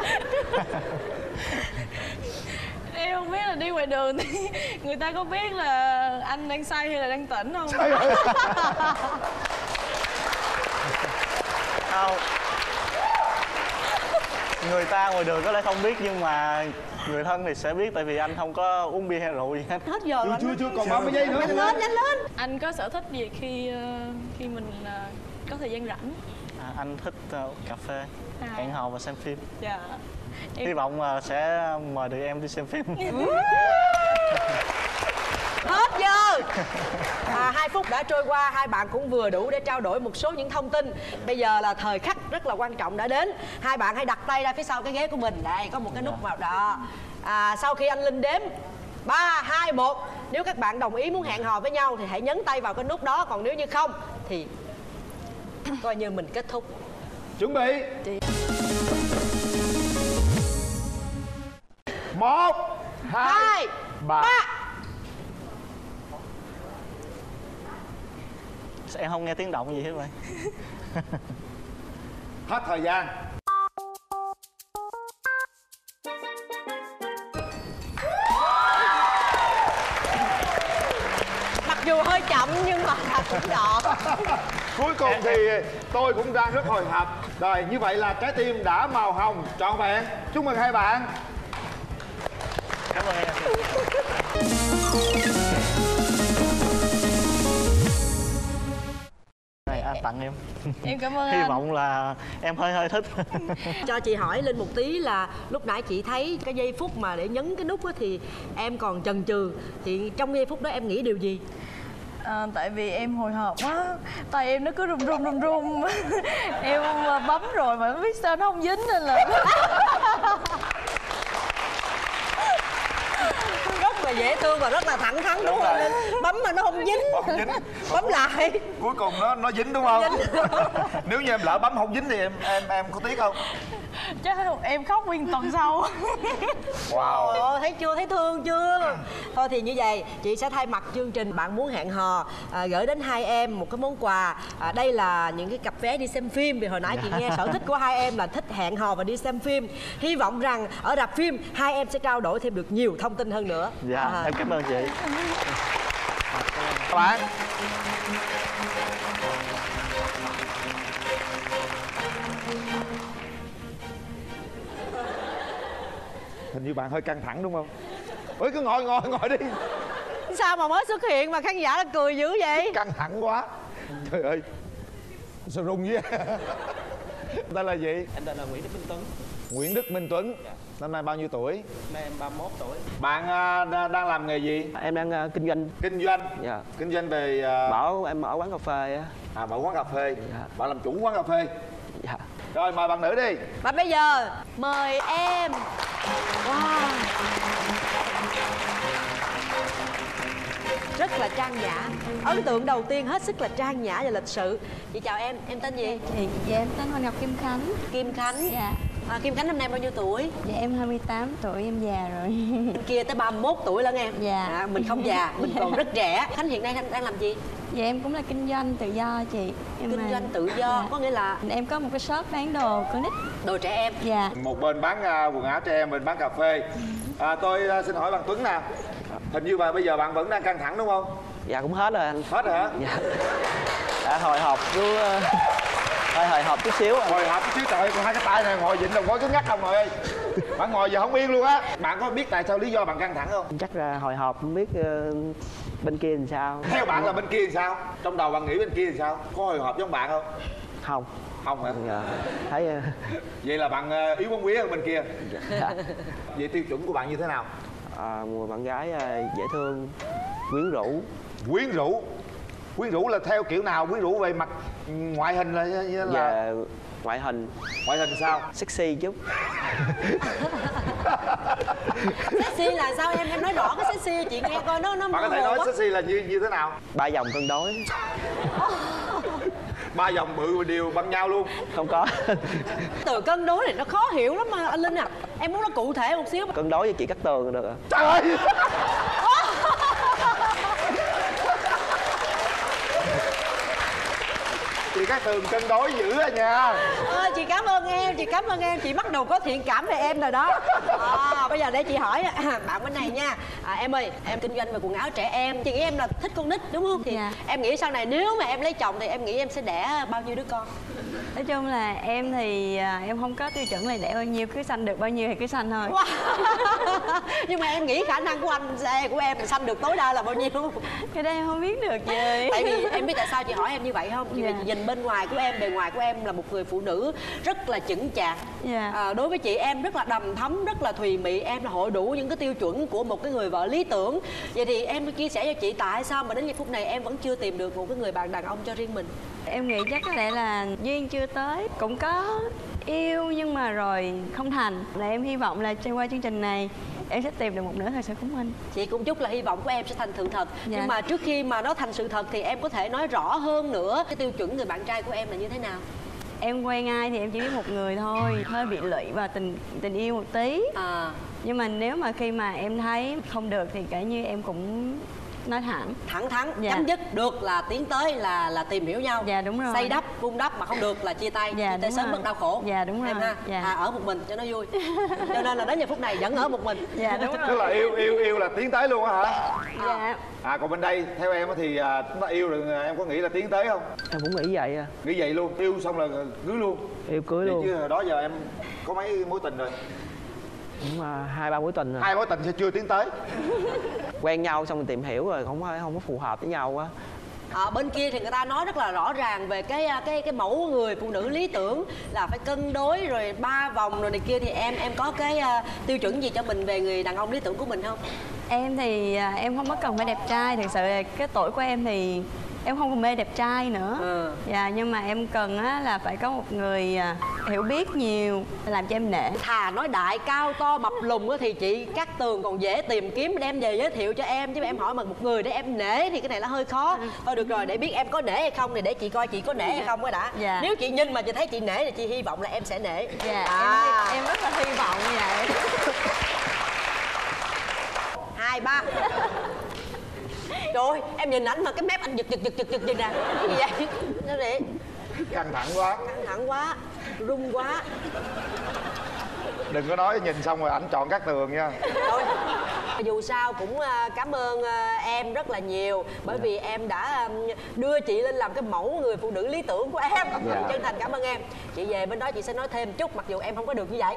Em không biết là đi ngoài đường thì người ta có biết là anh đang say hay là đang tỉnh không? Không. Người ta ngoài đường có lẽ không biết nhưng mà người thân thì sẽ biết, tại vì anh không có uống bia hay rượu gì hết. Hết giờ rồi. Chưa còn 30 giây nữa. Nhanh lên, nhanh lên. Anh có sở thích gì khi mình có thời gian rảnh? Anh thích cà phê, hẹn hò và xem phim. Dạ. Hy vọng sẽ mời được em đi xem phim. Hết giờ. 2 phút đã trôi qua, hai bạn cũng vừa đủ để trao đổi một số những thông tin. Bây giờ là thời khắc rất là quan trọng đã đến. Hai bạn hãy đặt tay ra phía sau cái ghế của mình. Đây có một cái nút vào đó. Sau khi anh Linh đếm 3, 2, 1, nếu các bạn đồng ý muốn hẹn hò với nhau thì hãy nhấn tay vào cái nút đó. Còn nếu như không thì coi như mình kết thúc. Chuẩn bị. 1, 2, 3. Em không nghe tiếng động gì hết vậy. Hết thời gian. Mặc dù hơi chậm nhưng mà cũng gọn. Cuối cùng thì tôi cũng đang rất hồi hộp. Rồi, như vậy là trái tim đã màu hồng trọn vẹn. Chúc mừng hai bạn. Cảm ơn em. Này anh tặng em. Em cảm ơn Hy anh. vọng là em hơi thích. Cho chị hỏi Linh một tí là lúc nãy chị thấy cái giây phút mà để nhấn cái nút á thì em còn chần chừ. Thì trong giây phút đó em nghĩ điều gì? Tại vì em hồi hộp quá, tay em nó cứ run run. Em bấm rồi mà không biết sao nó không dính nên là rất là dễ thương và rất là thẳng thắn đúng không? Bấm mà nó không dính. Bấm lại. Cuối cùng nó dính đúng không? Nếu như em lỡ bấm không dính thì em có tiếc không? chắc em khóc nguyên tuần sau. Wow. Ồ, thấy chưa, thấy thương chưa? Thôi thì như vậy, chị sẽ thay mặt chương trình Bạn Muốn Hẹn Hò gửi đến hai em một cái món quà. Đây là những cái cặp vé đi xem phim. Vì hồi nãy chị nghe sở thích của hai em là thích hẹn hò và đi xem phim. Hy vọng rằng ở rạp phim hai em sẽ trao đổi thêm được nhiều thông tin hơn nữa. Dạ, em cảm ơn chị. Các bạn, hình như bạn hơi căng thẳng đúng không? Ôi cứ ngồi đi. Sao mà mới xuất hiện mà khán giả đã cười dữ vậy? Căng thẳng quá. Trời ơi, sao rung vậy? Tên là gì? Anh tên là Nguyễn Đức Minh Tuấn. Nguyễn Đức Minh Tuấn. Năm nay bao nhiêu tuổi? Nay em 31 tuổi. Bạn đang làm nghề gì? Em đang kinh doanh. Kinh doanh. Dạ. Kinh doanh về Bảo em mở quán cà phê á. mở quán cà phê. Dạ. Bạn làm chủ quán cà phê. Dạ. Rồi mời bạn nữ đi. Và bây giờ mời em. Wow. Rất là trang nhã. Ấn tượng đầu tiên hết sức là trang nhã và lịch sự. Chị chào em tên gì? Dạ em tên Hoàng Ngọc Kim Khánh. Kim Khánh. Dạ. Kim Khánh năm nay bao nhiêu tuổi? Dạ em 28 tuổi, em già rồi. Bên kia tới 31 tuổi lận em. Dạ. Mình không già, mình còn rất trẻ. Khánh hiện nay đang làm gì? Dạ em cũng là kinh doanh tự do chị. Kinh doanh tự do, dạ. Có nghĩa là em có một cái shop bán đồ con nít. Đồ trẻ em. Dạ. Một bên bán quần áo trẻ em, bên bán cà phê. Tôi xin hỏi bạn Tuấn nè. Hình như bây giờ bạn vẫn đang căng thẳng đúng không? Dạ cũng hết rồi anh. Hết rồi hả? Dạ. Đã hồi hộp cứ hơi hồi hộp chút xíu. Hồi hộp chút xíu, trời ơi, còn hai cái tay này ngồi vịnh đồng gối cứng ngắc không rồi ơi. Bạn ngồi giờ không yên luôn á. Bạn có biết tại sao lý do bạn căng thẳng không? Chắc là hồi hộp không biết bên kia làm sao. Theo bạn là bên kia làm sao? Trong đầu bạn nghĩ bên kia làm sao? Có hồi hộp giống bạn không? Không. Không hả? Dạ. Thấy vậy là bạn yếu bóng vía hơn bên kia. dạ. Vậy tiêu chuẩn của bạn như thế nào? Một bạn gái dễ thương, quyến rũ. Quyến rũ. Quyến rũ là theo kiểu nào? Quyến rũ về mặt ngoại hình là Dạ, ngoại hình. Ngoại hình sao? Sexy chút. Sexy là sao em nói rõ cái sexy chị nghe coi nó bạn có thể nói sexy là như thế nào? 3 vòng cân đối. 3 vòng bự đều bằng nhau luôn. Không có. Từ cân đối này nó khó hiểu lắm mà anh Linh à. Em muốn nó cụ thể một xíu. Cân đối với chị Cát Tường được ạ. Trời ơi. Chị Cát Tường cân đối dữ à nha. Chị cảm ơn em, chị bắt đầu có thiện cảm về em rồi đó. Bây giờ để chị hỏi bạn bên này nha. Em ơi, em kinh doanh về quần áo trẻ em, chị nghĩ em là thích con nít đúng không? Thì em nghĩ sau này nếu mà em lấy chồng thì em nghĩ em sẽ đẻ bao nhiêu đứa con? Nói chung là em thì em không có tiêu chuẩn là đẻ bao nhiêu, cứ sanh được bao nhiêu thì cứ sanh thôi. Nhưng mà em nghĩ khả năng của anh của em thì sanh được tối đa là bao nhiêu? Cái đây em không biết được gì. Tại vì em biết tại sao chị hỏi em như vậy không? Chị nhìn bên ngoài của em, bề ngoài của em là một người phụ nữ rất là chững chạc. Đối với chị em rất là đầm thấm, rất là thùy mị, em là hội đủ những cái tiêu chuẩn của một cái người vợ lý tưởng. Vậy thì em chia sẻ cho chị tại sao mà đến giây phút này em vẫn chưa tìm được một cái người bạn đàn ông cho riêng mình? Em nghĩ chắc có lẽ là duyên chưa tới, cũng có yêu nhưng mà rồi không thành. Là em hy vọng là qua chương trình này em sẽ tìm được một nửa thật sự của mình. Chị cũng chúc là hy vọng của em sẽ thành sự thật. Nhưng mà trước khi mà nó thành sự thật thì em có thể nói rõ hơn nữa cái tiêu chuẩn người bạn trai của em là như thế nào? Em quen ai thì em chỉ biết một người thôi, hơi bị lụy vào tình yêu một tí. Nhưng mà nếu mà khi mà em thấy không được thì kể như em cũng nói thẳng thẳng chấm dứt, được là tiến tới là tìm hiểu nhau. Dạ đúng rồi. Xây đắp vun đắp, mà không được là chia tay. Chia tay sớm mất đau khổ. Dạ đúng rồi. Em ha. Ở một mình cho nó vui. Cho nên là đến giờ phút này vẫn ở một mình. Dạ đúng rồi. Tức là yêu là tiến tới luôn á hả? Dạ. Còn bên đây theo em thì chúng ta yêu rồi em có nghĩ là tiến tới không? Em cũng nghĩ vậy à. Nghĩ vậy luôn, yêu xong là cưới luôn. Yêu cưới luôn. Chứ hồi đó giờ em có mấy mối tình rồi? Cũng 2-3 mối tình rồi. 2 mối tình sẽ chưa tiến tới. Quen nhau xong rồi tìm hiểu rồi không có phù hợp với nhau á. Bên kia thì người ta nói rất là rõ ràng về cái mẫu người phụ nữ lý tưởng là phải cân đối rồi 3 vòng rồi này kia, thì em có cái tiêu chuẩn gì cho mình về người đàn ông lý tưởng của mình không? Em thì em không có cần phải đẹp trai, thật sự là cái tuổi của em thì em không còn mê đẹp trai nữa. Nhưng mà em cần là phải có một người hiểu biết nhiều, làm cho em nể. Thà nói đại cao to mập lùn thì chị Cát Tường còn dễ tìm kiếm đem về giới thiệu cho em, chứ em hỏi mà một người để em nể thì cái này là hơi khó. Thôi được rồi, để biết em có nể hay không thì để chị coi chị có nể hay không cái đã. Nếu chị nhìn mà chị thấy chị nể thì chị hy vọng là em sẽ nể. Em rất là hy vọng như vậy. 2, 3. Trời ơi, em nhìn ảnh mà cái mép anh giật gì nè. Cái gì vậy? Nó vậy. Căng thẳng quá. Căng thẳng quá, run quá. Đừng có nói nhìn xong rồi ảnh chọn Cát Tường nha. Thôi, dù sao cũng cảm ơn em rất là nhiều. Bởi vì em đã đưa chị lên làm cái mẫu người phụ nữ lý tưởng của em. Chân thành cảm ơn em. Chị về bên đó chị sẽ nói thêm chút, mặc dù em không có được như vậy.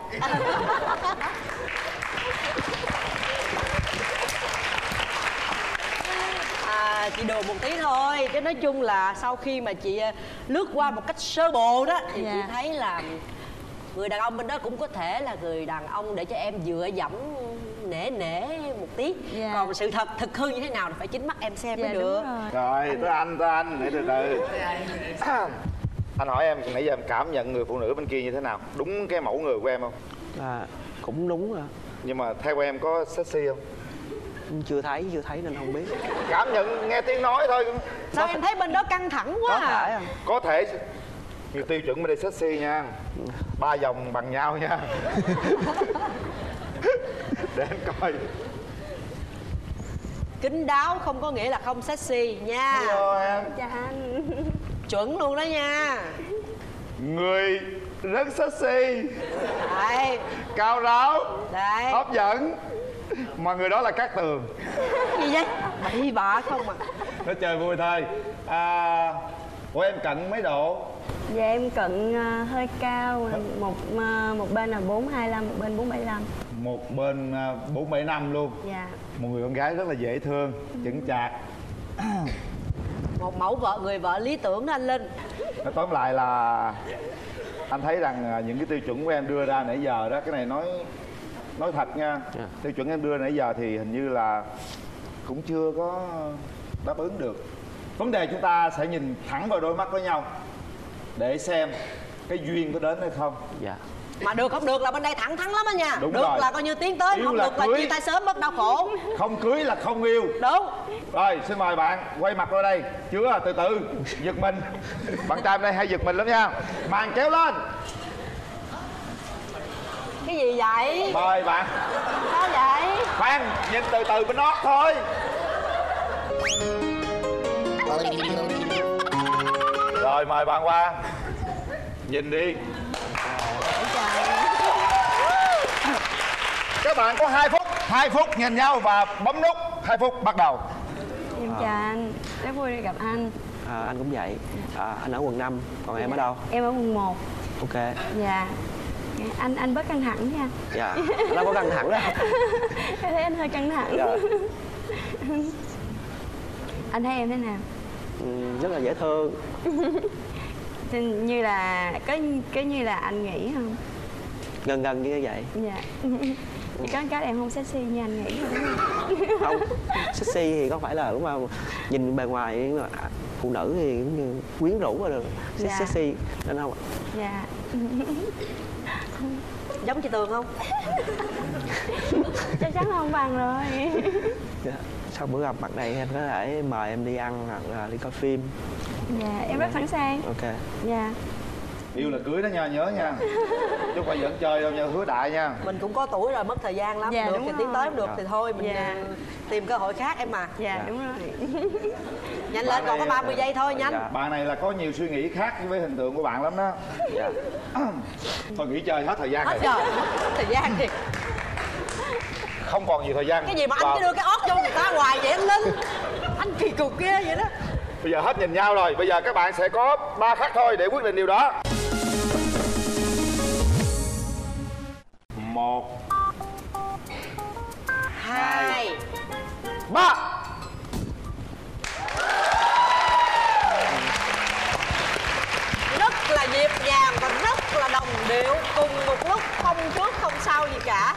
Chị đùa một tí thôi, chứ nói chung là sau khi mà chị lướt qua một cách sơ bộ đó thì chị thấy là người đàn ông bên đó cũng có thể là người đàn ông để cho em dựa dẫm nể một tí. Còn sự thật thực hư như thế nào thì phải chính mắt em xem mới được. Rồi tới anh để từ từ. Anh hỏi em nãy giờ em cảm nhận người phụ nữ bên kia như thế nào? Đúng cái mẫu người của em không? Cũng đúng rồi. Nhưng mà theo em có sexy không? Chưa thấy nên không biết. Cảm nhận nghe tiếng nói thôi. Sao em thấy bên đó căng thẳng quá? Có thể như tiêu chuẩn bên đây sexy nha. 3 vòng bằng nhau nha. Để em coi. Kín đáo không có nghĩa là không sexy nha. Hello em. Chào anh. Chuẩn luôn đó nha. Người rất sexy. Đấy. Cao ráo. Đấy. Hấp dẫn. Mà người đó là Cát Tường. Gì vậy? Bậy bạ không à. Nó chơi vui thôi. Ủa em cận mấy độ? Dạ em cận hơi cao, một bên là 425, một bên 475. Một bên 475 luôn. Dạ. Một người con gái rất là dễ thương, chững chạc. Một mẫu người vợ lý tưởng đó anh Linh. Nói tóm lại là anh thấy rằng những cái tiêu chuẩn của em đưa ra nãy giờ đó, cái này nói thật nha, tiêu chuẩn em đưa nãy giờ thì hình như là cũng chưa có đáp ứng được. Vấn đề chúng ta sẽ nhìn thẳng vào đôi mắt với nhau để xem cái duyên có đến hay không. Dạ. Mà được không được là bên đây thẳng thắn lắm á nha. Đúng được rồi. là coi như tiến tới, Yêu không là được là cưới. chia tay sớm mất đau khổ. Không cưới là không yêu. Đúng. Rồi xin mời bạn quay mặt ra đây. Chưa, từ từ giật mình. Bạn trai bên đây hay giật mình lắm nha. Màn kéo lên. Cái gì vậy? Mời bạn. Sao vậy? Khoan, nhìn từ từ bên nót thôi. Rồi mời bạn qua. Nhìn đi. Các bạn có 2 phút. 2 phút nhìn nhau và bấm nút. 2 phút bắt đầu. Em chào anh, rất vui được gặp anh. Anh cũng vậy. Anh ở quận 5, còn em ở đâu? Em ở quận 1. Ok. Dạ. Anh bớt căng thẳng nha. Dạ. Anh đâu có căng thẳng đó. Em thấy anh hơi căng thẳng. Dạ. Anh thấy em thế nào? Rất là dễ thương. Như là có như là anh nghĩ không? Gần như vậy. Dạ. Chỉ có cái em không sexy như anh nghĩ rồi đúng không? Không, sexy thì có phải là lúc mà nhìn bề ngoài phụ nữ thì cũng như quyến rũ rồi được. Dạ. Sexy nên không ạ? Dạ. Giống chị Tường không? Chắc chắn không bằng rồi. Dạ. Sau bữa gặp mặt này em có thể mời em đi ăn hoặc là đi coi phim. Dạ, em rất sẵn sàng. Ok. Dạ. Yêu là cưới đó nha, nhớ nha. Chứ không phải giỡn chơi đâu nha, hứa đại nha. Mình cũng có tuổi rồi, mất thời gian lắm. Dạ, được đúng thì rồi. tiến tới không được Dạ. thì thôi mình Dạ. tìm cơ hội khác em mà. Dạ, đúng rồi. Nhanh lên, còn có 30 giây thôi, nhanh. Dạ. Bạn này là có nhiều suy nghĩ khác với hình tượng của bạn lắm đó. Dạ. Thôi nghỉ chơi hết thời gian Hết rồi. giờ, mất thời gian thì Không còn nhiều thời gian. cái gì mà anh cứ đưa cái ót vô người ta hoài vậy anh Linh? Anh kỳ cục kia vậy đó. Bây giờ hết nhìn nhau rồi. Bây giờ các bạn sẽ có 3 khắc thôi để quyết định điều đó. 1 2 3. Rất là nhịp nhàng và rất là đồng điệu, cùng một lúc, không trước không sau gì cả.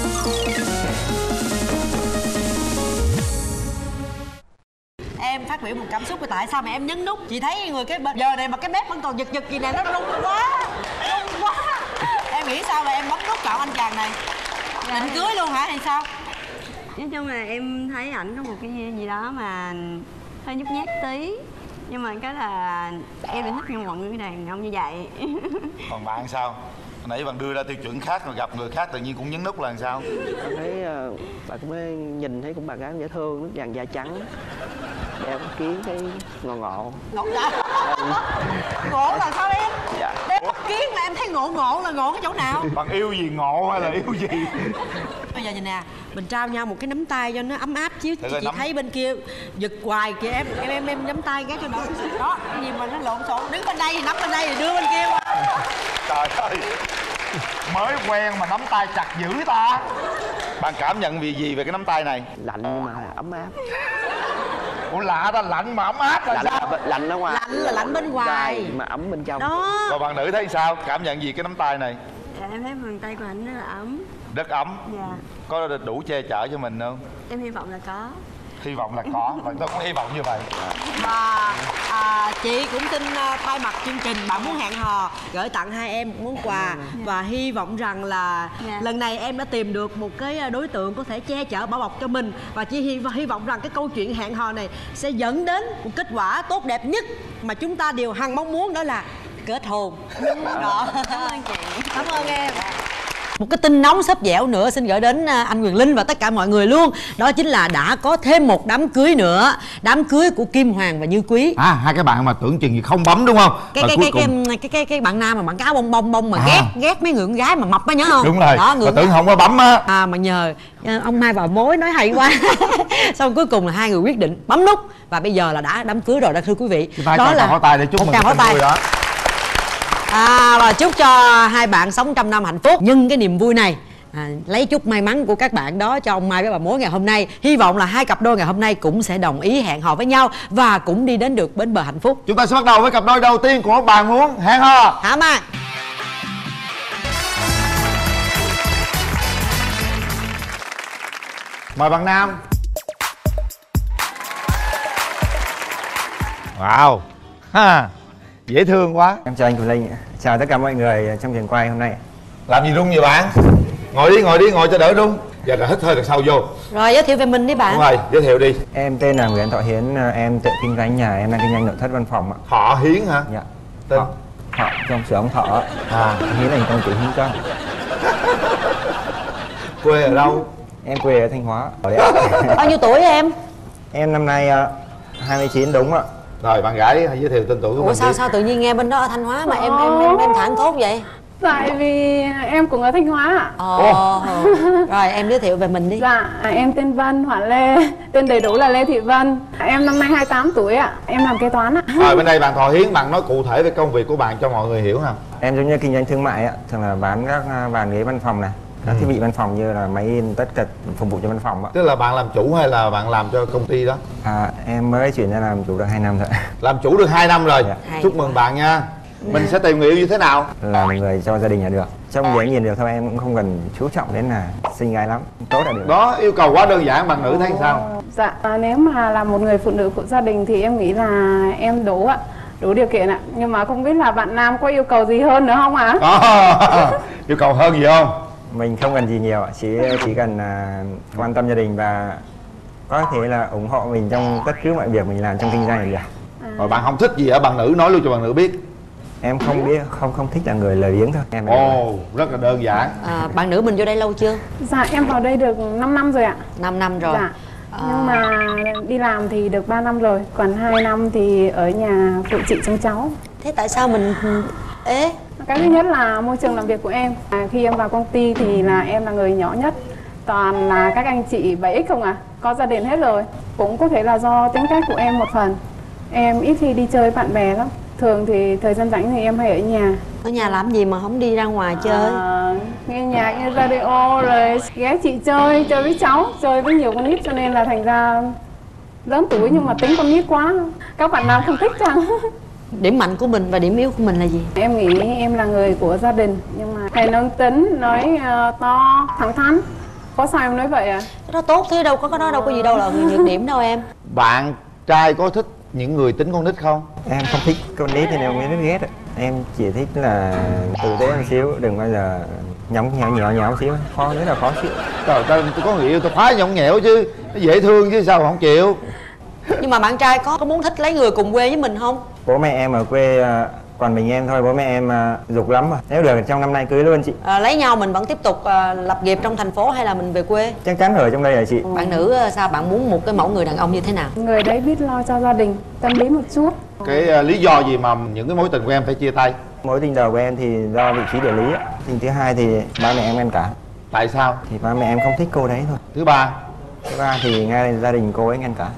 Em phát biểu một cảm xúc, tại sao mà em nhấn nút? Chị thấy người cái giờ này mà cái bếp vẫn còn giật giật gì nè, nó rung quá. Em nghĩ sao mà em bấm nút chọn anh chàng này? Định cưới luôn hả hay sao? Nói chung là em thấy ảnh có một cái gì đó mà hơi nhút nhát tí. Nhưng mà cái là em thì thích mọi người đàn ông như vậy. Còn bạn sao? Nãy bạn đưa ra tiêu chuẩn khác rồi gặp người khác tự nhiên cũng nhấn nút là làm sao? Em thấy bạn cũng nhìn thấy cũng bạn gái dễ thương, nước vàng da trắng, đeo cái kiến thấy ngộ. Ngộ dạ. Ngộ là sao em? Dạ. Đeo mắt kiến mà em thấy ngộ là ngộ cái chỗ nào? Bạn yêu gì ngộ hay là yêu gì? Bây giờ nhìn nè, mình trao nhau một cái nắm tay cho nó ấm áp chứ. Để coi Chị nắm. thấy bên kia giật hoài kìa em nắm tay cái cho nó. Đó, cái gì mà nó lộn xộn, đứng bên đây thì nắm bên đây thì đưa bên kia qua. Trời ơi, mới quen mà nắm tay chặt dữ ta. Bạn cảm nhận gì về cái nắm tay này? Lạnh nhưng mà ấm áp. Ủa lạ ta, lạnh mà ấm áp là sao? Lạnh ở ngoài. Lạnh là lạnh bên ngoài. Mà ấm bên trong. Đó. Còn bạn nữ thấy sao? Cảm nhận gì cái nắm tay này? Dạ, em thấy bàn tay của ảnh rất là ấm. Rất ấm. Dạ. Có đủ che chở cho mình không? Em hy vọng là có. Hy vọng là có, và tôi cũng hy vọng như vậy. Và chị cũng xin thay mặt chương trình, bạn muốn hẹn hò gửi tặng hai em một món quà. Và hy vọng rằng là lần này em đã tìm được một cái đối tượng có thể che chở bảo bọc cho mình. Và chị hy vọng rằng cái câu chuyện hẹn hò này sẽ dẫn đến một kết quả tốt đẹp nhất mà chúng ta đều hằng mong muốn, đó là kết hôn. Đó. Cảm ơn chị. Cảm ơn em. Một cái tin nóng sắp dẻo nữa xin gửi đến anh Quyền Linh và tất cả mọi người luôn. Đó chính là đã có thêm một đám cưới nữa. Đám cưới của Kim Hoàng và Như Quý. Hai cái bạn mà tưởng chừng gì không bấm đúng không? Cái bạn nam mà bạn cáo bông mà ghét mấy người con gái mà mập á, nhớ không? Đúng rồi. Đó, mà tưởng không có bấm á. Mà nhờ ông Mai vào mối nói hay quá. Xong cuối cùng là hai người quyết định bấm nút và bây giờ là đã đám cưới rồi đó thưa quý vị. Đó là pháo tay để chúc mừng pháo tay đó. Và chúc cho hai bạn sống trăm năm hạnh phúc. Nhưng cái niềm vui này lấy chút may mắn của các bạn đó cho ông Mai với bà mối ngày hôm nay. Hy vọng là hai cặp đôi ngày hôm nay cũng sẽ đồng ý hẹn hò với nhau và cũng đi đến được bến bờ hạnh phúc. Chúng ta sẽ bắt đầu với cặp đôi đầu tiên của bạn muốn hẹn hò. Hả Mai? Mời bạn nam. Wow, dễ thương quá. Em chào anh Quyền Linh, chào tất cả mọi người trong trường quay hôm nay. Làm gì rung vậy bạn? Ngồi đi, ngồi cho đỡ rung. Giờ là hít hơi đằng sau vô. Rồi giới thiệu về mình đi bạn. Đúng rồi, giới thiệu đi. Em tên là Nguyễn Thọ Hiến, em tự kinh doanh nhà, em đang kinh doanh nội thất văn phòng ạ. Thọ Hiến hả? Dạ. Tên? Thọ trong sửa ông Thọ. Hiến là con chữ Hiến Trân. Quê ở đâu? Em quê ở Thanh Hóa. Bao nhiêu tuổi em? Em năm nay 29 đúng ạ. Rồi bạn gái hãy giới thiệu tên tuổi của mình. Sao tự nhiên nghe bên đó ở Thanh Hóa mà em thẳng thốt vậy? Tại vì em cũng ở Thanh Hóa ạ. Rồi em giới thiệu về mình đi. Dạ, em tên Vân, Hỏa Lê. Tên đầy đủ là Lê Thị Vân. Em năm nay 28 tuổi ạ. Em làm kế toán ạ. Rồi bên đây bạn Thọ Hiến, bạn nói cụ thể về công việc của bạn cho mọi người hiểu nào. Em giống như kinh doanh thương mại ạ, thường là bán các bàn ghế văn phòng này, các thiết bị văn phòng như là máy in, tất cả phục vụ cho văn phòng ạ. Tức là bạn làm chủ hay là bạn làm cho công ty đó? Em mới chuyển ra làm chủ được 2 năm rồi. Làm chủ được 2 năm rồi. Dạ. Chúc mừng bạn nha. Mình sẽ tìm người yêu như thế nào? Là một người cho gia đình là được. Trong giấy nhìn được thôi, em cũng không cần chú trọng đến là xinh gái lắm, tốt là được. Đó, yêu cầu quá đơn giản, bạn nữ thấy sao? Dạ, nếu mà là một người phụ nữ của gia đình thì em nghĩ là em đủ ạ. Đủ điều kiện ạ. Nhưng mà không biết là bạn nam có yêu cầu gì hơn nữa không ạ? Yêu cầu hơn gì không? Mình không cần gì nhiều ạ, chỉ cần quan tâm gia đình và có thể là ủng hộ mình trong tất cứ mọi việc mình làm trong kinh doanh là được. Rồi bạn không thích gì ở bạn nữ, nói luôn cho bạn nữ biết. Em không biết, không thích là người lười biếng thôi. Em rất là đơn giản. Bạn nữ mình vô đây lâu chưa? Dạ em vào đây được 5 năm rồi ạ. 5 năm rồi. Dạ. Nhưng mà đi làm thì được 3 năm rồi. Còn 2 năm thì ở nhà phụ chị trông cháu. Thế tại sao mình ế? Cái thứ nhất là môi trường làm việc của em. Khi em vào công ty thì là em là người nhỏ nhất. Toàn là các anh chị 7X không à. Có gia đình hết rồi. Cũng có thể là do tính cách của em một phần. Em ít khi đi chơi với bạn bè lắm. Thường thì thời gian rảnh thì em hay ở nhà. Ở nhà làm gì mà không đi ra ngoài chơi? Nghe nhạc, nghe radio rồi ghé chị chơi với cháu, chơi với nhiều con nít cho nên là thành ra lớn tuổi nhưng mà tính con nít quá. Các bạn nam không thích chăng? Điểm mạnh của mình và điểm yếu của mình là gì? Em nghĩ em là người của gia đình nhưng mà hay nóng tính, nói to, thẳng thắn. Có sao em nói vậy à? Cái đó tốt thế đâu có cái đó đâu có gì đâu là nhược điểm đâu em. Bạn trai có thích những người tính con nít không? Em không thích con nít nên em mới rất ghét. Em chỉ thích là tử tế một xíu, đừng bao giờ nhõng nhẽo xíu, rất là khó chịu. Trời ơi, tôi có người yêu tôi khoái nhõng nhẽo chứ, nó dễ thương chứ sao mà không chịu. Nhưng mà bạn trai có muốn thích lấy người cùng quê với mình không? Bố mẹ em ở quê còn mình em thôi, bố mẹ em giục lắm rồi. Nếu được trong năm nay cưới luôn chị. Lấy nhau mình vẫn tiếp tục lập nghiệp trong thành phố hay là mình về quê? Chắc chắn ở trong đây là chị. Bạn nữ sao bạn muốn một cái mẫu người đàn ông như thế nào? Người đấy biết lo cho gia đình, tâm lý một chút. Cái lý do gì mà những cái mối tình của em phải chia tay? Mối tình đầu của em thì do vị trí địa lý. Tình thứ hai thì ba mẹ em ngăn cản. Tại sao? Thì ba mẹ em không thích cô đấy thôi. Thứ ba? Thứ ba thì ngay gia đình cô ấy ngăn cản.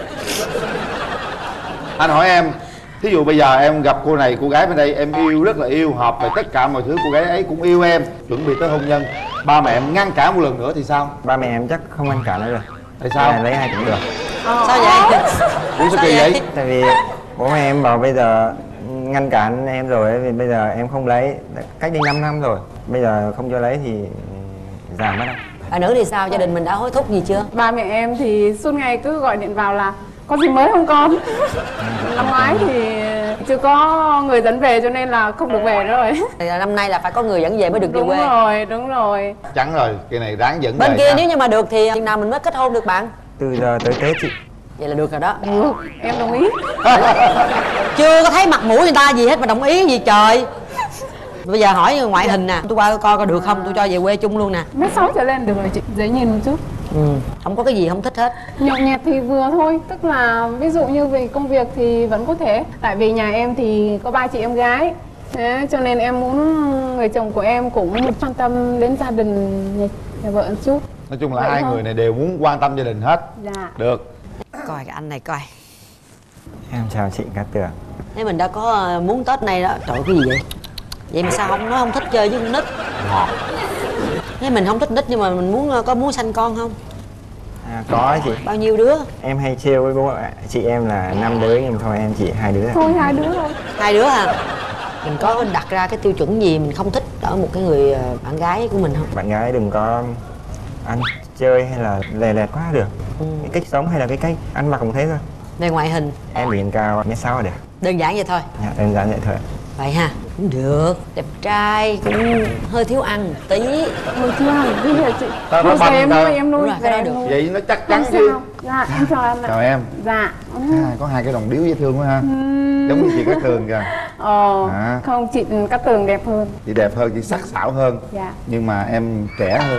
Anh hỏi em, thí dụ bây giờ em gặp cô này, cô gái bên đây em yêu, rất là yêu, hợp về tất cả mọi thứ, cô gái ấy cũng yêu em, chuẩn bị tới hôn nhân, ba mẹ em ngăn cản một lần nữa thì sao? Ba mẹ em chắc không ngăn cản nữa rồi. Tại sao? Lấy ai cũng được. Sao vậy? Ủa sao kỳ vậy? Tại vì bố mẹ em bảo bây giờ ngăn cản em rồi, vì bây giờ em không lấy, cách đây 5 năm rồi, bây giờ không cho lấy thì giảm mất đâu. Bạn nữ thì sao? Gia đình mình đã hối thúc gì chưa? Ba mẹ em thì suốt ngày cứ gọi điện vào là có gì mới không con? Năm ngoái thì chưa có người dẫn về cho nên là không được về rồi. Thì năm nay là phải có người dẫn về mới được về quê. Đúng rồi. Chắn rồi, cái này đáng dẫn bên về kia nha. Nếu như mà được thì chừng nào mình mới kết hôn được bạn? Từ giờ tới Tết chị. Vậy là được rồi đó. Được, em đồng ý. Chưa có thấy mặt mũi người ta gì hết mà đồng ý gì trời. Bây giờ hỏi ngoại hình nè, tôi qua coi được không, tôi cho về quê chung luôn nè. 1m6 trở lên được rồi chị, dễ nhìn một chút. Không có cái gì không thích hết. Nhậu nhẹt thì vừa thôi, tức là ví dụ như về công việc thì vẫn có thể. Tại vì nhà em thì có 3 chị em gái. Thế cho nên em muốn người chồng của em cũng quan tâm đến gia đình nhà vợ một chút. Nói chung là vậy hai thôi. người này đều muốn quan tâm gia đình hết. Dạ. Được. Coi cái anh này coi. Em chào chị Cát Tường. Thế mình đã có muốn Tết này đó. Trời ơi, cái gì vậy? Vậy mà sao không nói không thích chơi với con nít? Thế mình không thích nít nhưng mà mình muốn sanh con không? Có chị. Bao nhiêu đứa? Em hay trêu với bố chị em là 5 đứa nhưng thôi em chỉ 2 đứa. Thôi 2 đứa thôi. 2 đứa hả? Mình có đặt ra cái tiêu chuẩn gì mình không thích ở một cái người bạn gái của mình không? Bạn gái đừng có ăn chơi hay là lè lẹt quá được. Cái cách sống hay là cái cách ăn mặc cũng thế thôi. Về ngoại hình? Em biển cao 1m6 là được. Đơn giản vậy thôi? Dạ, đơn giản vậy thôi. Vậy ha, cũng được. Đẹp trai, cũng hơi thiếu ăn một tí. Hơi thiếu ăn cái gì hả chị? Tao Thôi băm em tao. nuôi, em nuôi. Đúng rồi, cái đó được. Vậy nó chắc chắn Không chứ. sao. Dạ, em chào anh ạ. Chào em. Dạ. Có 2 cái đồng điếu dễ thương quá ha. Giống như chị Cát Tường kìa. Không, chị Cát Tường đẹp hơn. Chị đẹp hơn, chị sắc sảo hơn. Dạ. Nhưng mà em trẻ hơn.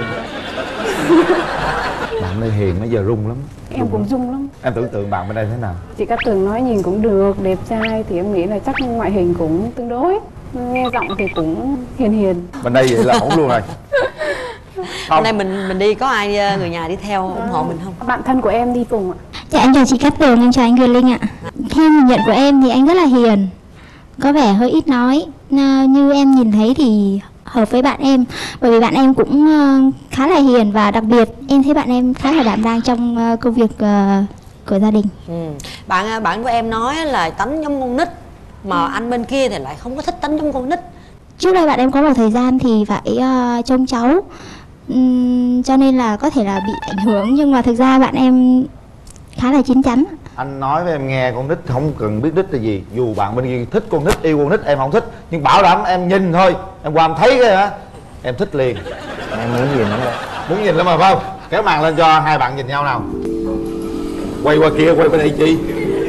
Bạn nơi hiền nãy giờ rung lắm. Em cũng rung lắm. Em tưởng tượng bạn bên đây thế nào? Chị Cát Tường nói nhìn cũng được, đẹp trai thì em nghĩ là chắc ngoại hình cũng tương đối. Nghe giọng thì cũng hiền hiền. Bên đây vậy là ổn luôn rồi. Hôm nay mình đi có ai người nhà đi theo ủng hộ mình không? Bạn thân của em đi cùng ạ. Dạ em chào chị Cát Tường, em chào anh Quyền Linh ạ. Theo nhìn nhận của em thì anh rất là hiền, có vẻ hơi ít nói. Như em nhìn thấy thì hợp với bạn em, bởi vì bạn em cũng khá là hiền và đặc biệt em thấy bạn em khá là đảm đang trong công việc của gia đình. Bạn của em nói là tánh giống con nít, mà anh bên kia thì lại không có thích tánh giống con nít. Trước đây bạn em có một thời gian thì phải trông cháu, cho nên là có thể là bị ảnh hưởng, nhưng mà thực ra bạn em khá là chín chắn. Anh nói với em nghe, con nít không cần biết nít là gì. Dù bạn bên kia thích con nít, yêu con nít, em không thích, nhưng bảo đảm em nhìn thôi, em qua em thấy cái hả, em thích liền. Em muốn nhìn lắm. Muốn nhìn lắm mà phải không? Kéo màn lên cho hai bạn nhìn nhau nào. Quay qua kia, quay bên đây chị.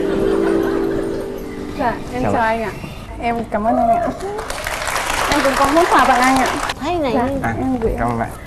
Dạ, em chào anh ạ. Em cảm ơn anh ạ. Em cũng có món quà tặng anh ạ. Thấy này. Dạ, em gửi. Cảm ơn bạn.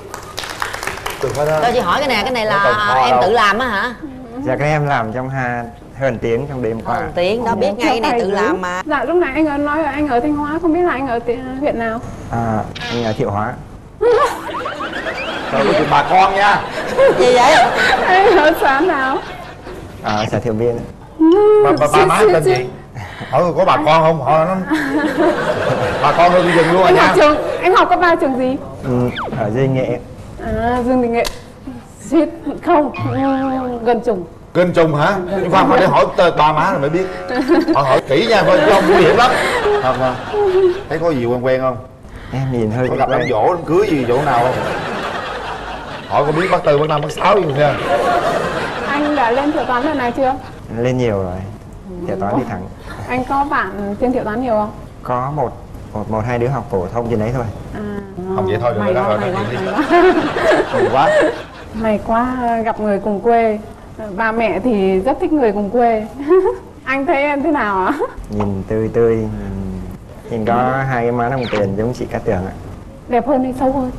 Cho chị hỏi cái này là em tự làm á hả? Dạ cái em làm trong hơn tiếng trong đêm qua. Hơn tiếng đó, biết ngay cái này tự làm mà. Dạ lúc này anh nói là anh ở Thanh Hóa, không biết là anh ở huyện nào? Anh ở Thiệu Hóa. Rồi có chuyện bà con nha. Gì vậy? Anh ở xã nào? Xã Thiệu Biên. Bà má tên gì? Hỏi có bà con không? Hỏi nó. Bà con thôi đi dừng luôn rồi nha. Anh học cấp 3 trường gì? Ở Duy Nghệ. Dương Đình Nghệ. Suýt không, gần trùng. Gần trùng hả? Nhưng Phan phải để hỏi ba má rồi mới biết. Hỏi kỹ nha, chứ không nguy hiểm lắm. Không. Thấy có gì quen không? Em nhìn hơi có gặp đám dỗ, đám cưới gì chỗ nào không? Hỏi có biết bác Tư, bác Năm, bác Sáu gì nha. Anh đã lên Thiệu Toán lần này chưa? Lên nhiều rồi. Thiệu Toán đi thẳng. Anh có bạn trên Thiệu Toán nhiều không? Có một hai đứa học phổ thông trên đấy thôi. Không vậy thôi, được rồi, nói chuyện đi. Mày quá. May quá, gặp người cùng quê. Ba mẹ thì rất thích người cùng quê. Anh thấy em thế nào ạ? Nhìn tươi, nhìn có 2 cái má đồng tiền giống chị Cát Tường ạ. Đẹp hơn hay xấu hơn?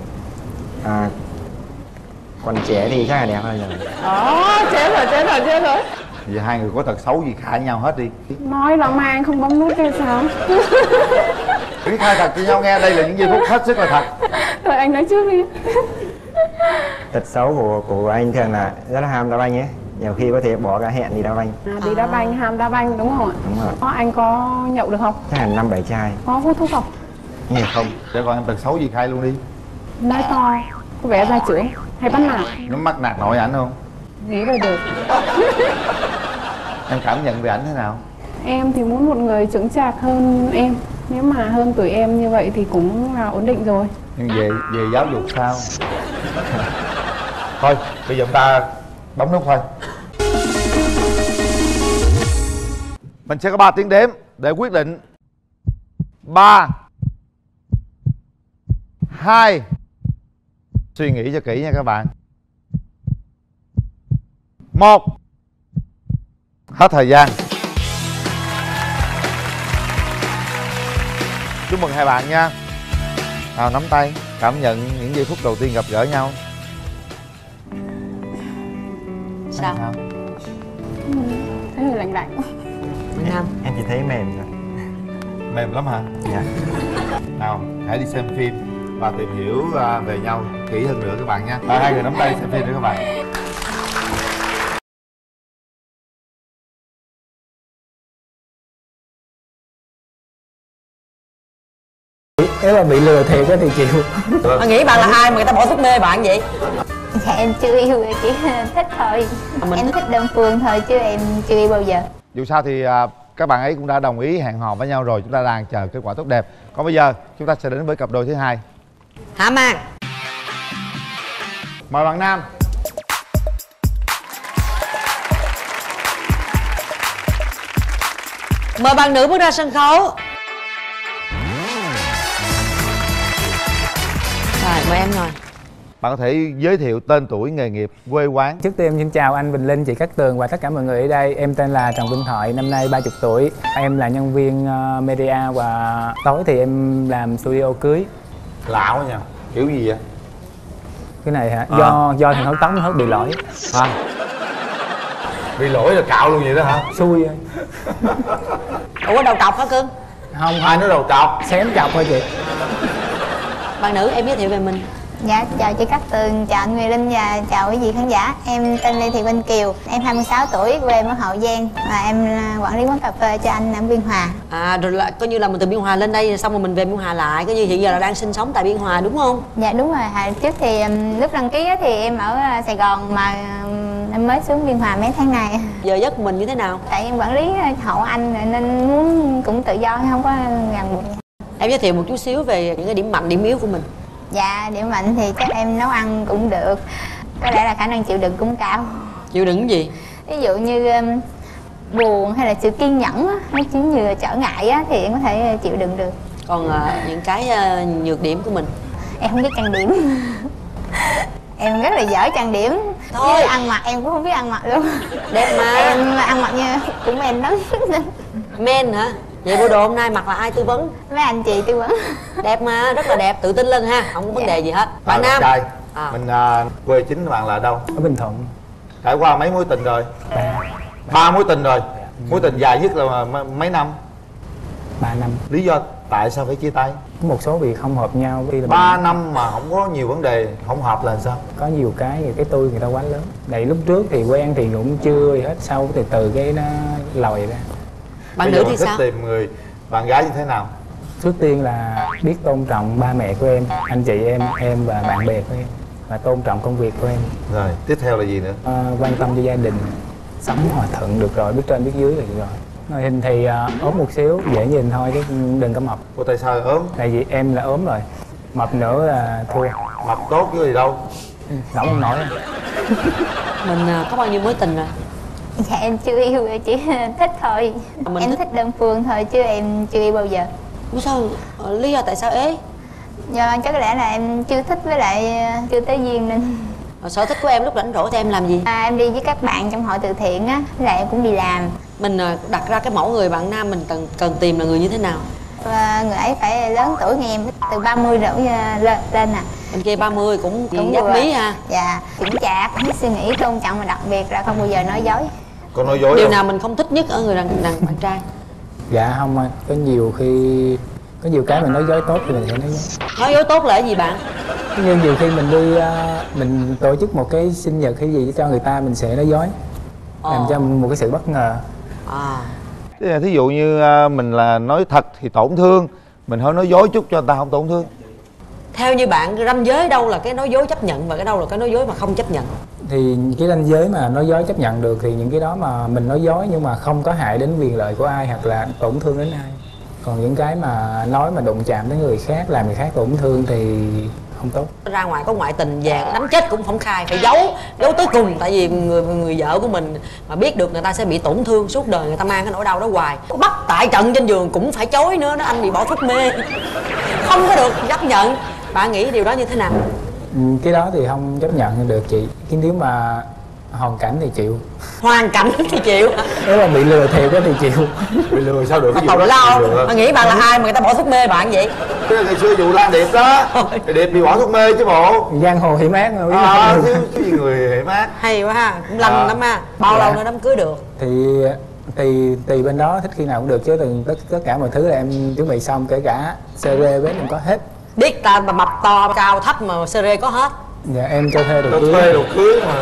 Còn trẻ thì chắc là đẹp hơn rồi. Chết rồi. Giờ hai người có tật xấu gì khai nhau hết đi. Nói là mai anh không bấm nút hay sao? Cứ khai thật cho nhau nghe, đây là những giây phút hết sức là thật. Thôi anh nói trước đi. Tật xấu của anh thường là rất là ham đá banh ấy. Nhiều khi có thể bỏ cả hẹn đi đá banh. Đi đá banh, ham đá banh đúng không ạ? Đúng rồi. Anh có nhậu được không? Chắc là 5-7 chai. Có hút thuốc không? Nhiều không. Để coi em tật xấu gì khai luôn đi. Nói to, có vẻ ra chửi hay bắt nạt. Nó mắc nạt nội ảnh không? Nghĩ là được. Em cảm nhận về ảnh thế nào? Em thì muốn một người chững chạc hơn em. Nếu mà hơn tuổi em như vậy thì cũng là ổn định rồi. Nhưng về giáo dục sao? Thôi, bây giờ chúng ta bấm nút thôi. Mình sẽ có 3 tiếng đếm để quyết định. 3 2. Suy nghĩ cho kỹ nha các bạn. 1. Hết thời gian. Chúc mừng hai bạn nha. Nào nắm tay, cảm nhận những giây phút đầu tiên gặp gỡ nhau. Sao? Thấy hơi lạnh lạnh. Nam, em chỉ thấy mềm rồi. Mềm lắm hả? Dạ. Nào, hãy đi xem phim và tìm hiểu về nhau kỹ hơn nữa các bạn nha. Hai người nắm tay xem phim nữa các bạn. Nếu mà bị lừa thiệt thì chịu. Bạn nghĩ bạn là ai mà người ta bỏ thuốc mê bạn vậy? Dạ em chưa yêu, chỉ thích thôi. Em thích đơn phương thôi chứ em chưa yêu bao giờ. Dù sao thì các bạn ấy cũng đã đồng ý hẹn hò với nhau rồi. Chúng ta đang chờ kết quả tốt đẹp. Còn bây giờ chúng ta sẽ đến với cặp đôi thứ hai. Hả Mang? Mời bạn nam. Mời bạn nữ bước ra sân khấu. Rồi, mời em ngồi. Bạn có thể giới thiệu tên tuổi, nghề nghiệp, quê quán. Trước tiên em xin chào anh Bình Linh, chị Cát Tường và tất cả mọi người ở đây. Em tên là Trần Tuấn Thoại, năm nay 30 tuổi. Em là nhân viên media và tối thì em làm studio cưới. Lạ quá nha. Kiểu gì vậy? Cái này hả? Do thằng hớt tóc nó hớt bị lỗi. Bị lỗi là cạo luôn vậy đó hả? Xui rồi. Ủa đầu trọc hả cưng? Không, ai nói đầu trọc? Xém chọc thôi chị. Bạn nữ em giới thiệu về mình. Dạ, chào chị Cát Tường, chào anh Nguyễn Linh và chào quý vị khán giả. Em tên Lê Thị Vinh Kiều, em 26 tuổi, quê ở Hậu Giang và em quản lý quán cà phê cho anh ở Biên Hòa. Rồi là coi như là mình từ Biên Hòa lên đây xong rồi mình về Biên Hòa lại, coi như hiện giờ là đang sinh sống tại Biên Hòa đúng không? Dạ đúng rồi, hồi trước thì lúc đăng ký thì em ở Sài Gòn mà em mới xuống Biên Hòa mấy tháng này. Giờ giấc mình như thế nào? Tại em quản lý hộ anh nên muốn cũng tự do, không có ràng buộc. Em giới thiệu một chút xíu về những cái điểm mạnh, điểm yếu của mình. Dạ, điểm mạnh thì chắc em nấu ăn cũng được. Có lẽ là khả năng chịu đựng cũng cao. Chịu đựng cái gì? Ví dụ như buồn hay là sự kiên nhẫn á, nó chính như trở ngại á, thì em có thể chịu đựng được. Còn những cái nhược điểm của mình? Em không biết trang điểm. Em rất là dở trang điểm. Thôi. Với ăn mặc em cũng không biết ăn mặc luôn. Đẹp mà. Em ăn mặc như cũng men lắm. Men hả? Vậy bộ đồ hôm nay mặc là ai tư vấn? Mấy anh chị tư vấn. Đẹp mà, rất là đẹp, tự tin lên ha, không có vấn đề gì hết. Bạn nam. Trai. Mình quê chính của bạn là đâu? Ở Bình Thuận. Trải qua mấy mối tình rồi? 3 mối tình rồi. Mối tình dài nhất là mấy năm? 3 năm. Lý do tại sao phải chia tay? Có một số việc không hợp nhau. 3 năm mà không có nhiều vấn đề, không hợp là sao? Có nhiều cái tôi người ta quá lớn. Tại lúc trước thì quen thì cũng chưa gì hết, sau từ cái nó lòi ra. Bạn nữ thì thích sao? tìm người bạn gái như thế nào? Trước tiên là biết tôn trọng ba mẹ của em, anh chị em và bạn bè của em, và tôn trọng công việc của em. Rồi tiếp theo là gì nữa? Quan tâm cho gia đình, sống hòa thuận được rồi, biết trên biết dưới là được rồi. Ngoại hình thì ốm một xíu, dễ nhìn thôi chứ đừng có mập. Ủa tại sao ốm? Tại vì em là ốm rồi, mập nữa là thua. Mập tốt chứ gì đâu. Nổi không nổi. Mình có bao nhiêu mối tình rồi? Dạ em chưa yêu, chỉ thích thôi. Em thích đơn phương thôi chứ em chưa yêu bao giờ. Ủa sao? Lý do tại sao ế? Do chắc có lẽ là em chưa thích với lại chưa tới duyên nên. Sở thích của em lúc rảnh rỗi thì em làm gì? Em đi với các bạn trong hội từ thiện á, với lại em cũng đi làm. Mình đặt ra cái mẫu người bạn nam mình cần tìm là người như thế nào? Người ấy phải lớn tuổi như em, từ 30 đổ lên nè. Bên kia 30 cũng Đúng dắt lý ha. Dạ, chững chạc, biết suy nghĩ, tôn trọng và đặc biệt là không bao giờ nói dối. Con nói dối Điều không? nào mình không thích nhất ở người đàn bạn trai? Dạ không anh, có nhiều cái mình nói dối tốt thì mình sẽ nói dối. Nói dối tốt là cái gì bạn? Như nhiều khi mình đi mình tổ chức một cái sinh nhật hay gì cho người ta mình sẽ nói dối, làm cho một cái sự bất ngờ. Thí dụ như mình là nói thật thì tổn thương, mình không nói dối chút cho người ta không tổn thương. Theo như bạn, ranh giới đâu là cái nói dối chấp nhận và cái đâu là cái nói dối mà không chấp nhận? Thì cái ranh giới mà nói dối chấp nhận được thì những cái đó mà mình nói dối nhưng mà không có hại đến quyền lợi của ai hoặc là tổn thương đến ai. Còn những cái mà nói mà đụng chạm đến người khác, làm người khác tổn thương thì không tốt. Ra ngoài có ngoại tình về đánh chết cũng không khai, phải giấu tới cùng. Tại vì người vợ của mình mà biết được người ta sẽ bị tổn thương suốt đời, người ta mang cái nỗi đau đó hoài. Bắt tại trận trên giường cũng phải chối nữa đó, anh bị bỏ thuốc mê. Không có được chấp nhận. Bạn nghĩ điều đó như thế nào? Cái đó thì không chấp nhận được chị. Cái nếu mà Hoàn cảnh thì chịu. Hoàn cảnh thì chịu. Nếu mà bị lừa thiệt thì chịu. Bị lừa sao được? Mà tào lao. Mà nghĩ bạn là ai mà người ta bỏ thuốc mê bạn vậy? Cái ngày xưa vụ Lan Điệp đó. Điệp bị bỏ thuốc mê chứ bộ. Giang hồ hiểm ác mà. Chứ gì người hiểm ác. Hay quá ha, cũng lanh lắm ha. Bao lâu nữa đám cưới được? Thì tùy bên đó thích khi nào cũng được, chứ tất cả mọi thứ là em chuẩn bị xong, kể cả series bếp em có hết. Biết ta mà mập to cao thấp mà series có hết. Dạ em cho thuê đồ cưới. Thuê đồ cưới mà.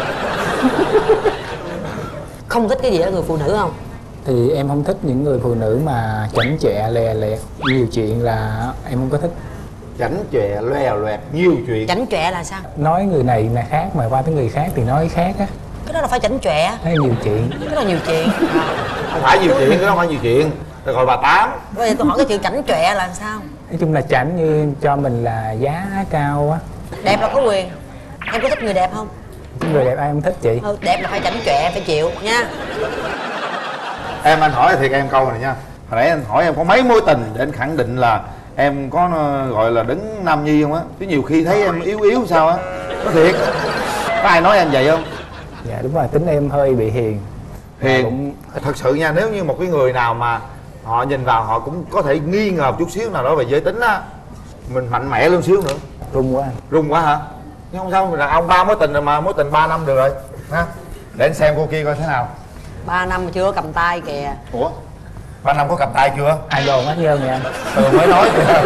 Không thích cái gì ở người phụ nữ không? Thì em không thích những người phụ nữ mà chảnh chọe lè lẹt nhiều chuyện, là em không có thích. Chảnh chọe loè loẹt nhiều chuyện. Chảnh chọe là sao? Nói người này là khác mà qua tới người khác thì nói khác á. Cái đó là phải chảnh chọe. Nói nhiều chuyện. Cái đó là nhiều chuyện. Không phải nhiều chuyện, cái đó không phải nhiều chuyện. Rồi gọi bà Tám. Bây giờ tôi hỏi cái chuyện chảnh chọe là sao? Nói chung là chảnh như cho mình là giá cao á. Đẹp là có quyền. Em có thích người đẹp không? Người đẹp ai không thích chị? Đẹp là phải chảnh chọe, phải chịu nha. Em anh hỏi thiệt em câu này nha. Hồi nãy anh hỏi em có mấy mối tình để anh khẳng định là em có gọi là đứng nam nhi không á? Chứ nhiều khi thấy em yếu yếu sao á. Có thiệt. Có ai nói em vậy không? Dạ đúng rồi, tính em hơi bị hiền. Hiền. Thật sự nha, nếu như một cái người nào mà họ nhìn vào họ cũng có thể nghi ngờ một chút xíu nào đó về giới tính á, mình mạnh mẽ luôn xíu nữa. Rung quá. Rung quá hả? Nhưng không sao, mình đàn ông 3 mối tình rồi mà, mối tình 3 năm được rồi ha. Để anh xem cô kia coi thế nào. 3 năm mà chưa có cầm tay kìa. Ủa? 3 năm có cầm tay chưa? Ai đồn ác nhân vậy anh? Mới nói kìa.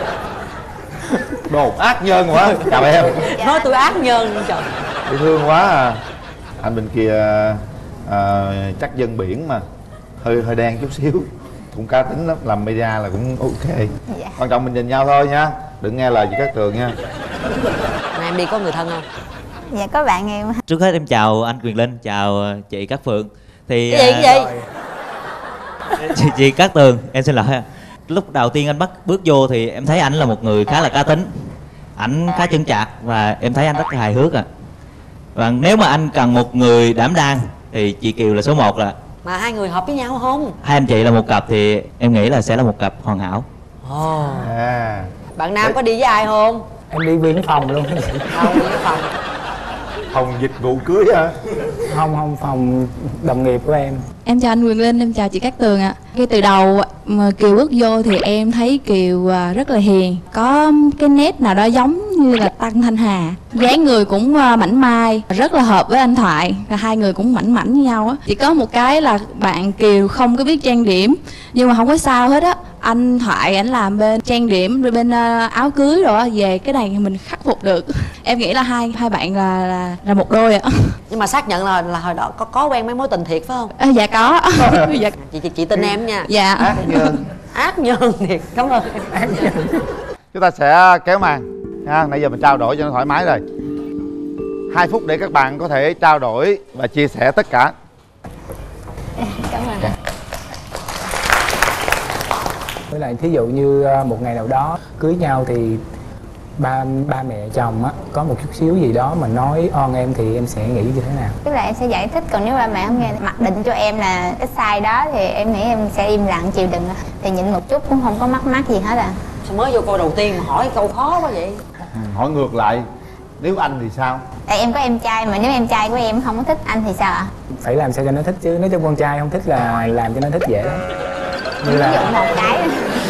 Đồ ác nhân quá. Chào em. Nói tôi ác nhân trời. Dễ thương quá à. Anh bên kia chắc dân biển mà hơi đen chút xíu, cũng cá tính lắm, làm media là cũng ok. Dạ. Quan trọng mình nhìn nhau thôi nha, đừng nghe lời chị Cát Tường nha. Mà em đi có người thân không? Dạ có bạn em. Trước hết em chào anh Quyền Linh, chào chị Cát Phượng. Thì cái gì? chị Cát Tường, em xin lỗi. Lúc đầu tiên anh bước vô thì em thấy anh là một người khá là cá tính, ảnh khá chững chạc và em thấy anh rất là hài hước à. Và nếu mà anh cần một người đảm đang thì chị Kiều là số 1 rồi. Mà hai người hợp với nhau không? Hai anh chị là một cặp thì em nghĩ là sẽ là một cặp hoàn hảo. Bạn nam có đi với ai không? Em đi viên phòng luôn. Không, viên phòng. Phòng dịch vụ cưới hả? Không, phòng đồng nghiệp của em. Em chào anh Quyền Linh, em chào chị Cát Tường ạ. Ngay từ đầu mà Kiều bước vô thì em thấy Kiều rất là hiền, có cái nét nào đó giống như là Tăng Thanh Hà, dáng người cũng mảnh mai, rất là hợp với anh Thoại, và hai người cũng mảnh với nhau á. Chỉ có một cái là bạn Kiều không có biết trang điểm, nhưng mà không có sao hết á. Anh Thoại ảnh làm bên trang điểm rồi bên áo cưới rồi á, về cái này mình khắc phục được. Em nghĩ là hai bạn là một đôi ạ. Nhưng mà xác nhận là hồi đó có quen mấy mối tình thiệt phải không? Dạ có. Dạ. Chị tin em nha. Dạ. Ác nhân thiệt, cảm ơn. Chúng ta sẽ kéo màn nha, nãy giờ mình trao đổi cho nó thoải mái rồi. 2 phút để các bạn có thể trao đổi và chia sẻ tất cả. Cảm ơn. Với lại thí dụ như một ngày nào đó cưới nhau thì ba mẹ chồng á có một chút xíu gì đó mà nói on em thì em sẽ nghĩ như thế nào? Tức là em sẽ giải thích, còn nếu ba mẹ không nghe mặc định cho em là cái sai đó thì em nghĩ em sẽ im lặng chịu đựng, thì nhịn một chút cũng không có mắc mắc gì hết à. Sao mới vô câu đầu tiên mà hỏi câu khó quá vậy? Hỏi ngược lại, nếu anh thì sao? Tại em có em trai mà nếu em trai của em không có thích anh thì sao ạ? Phải làm sao cho nó thích chứ, nếu cho con trai không thích là làm cho nó thích dễ lắm. Ví dụ một cái.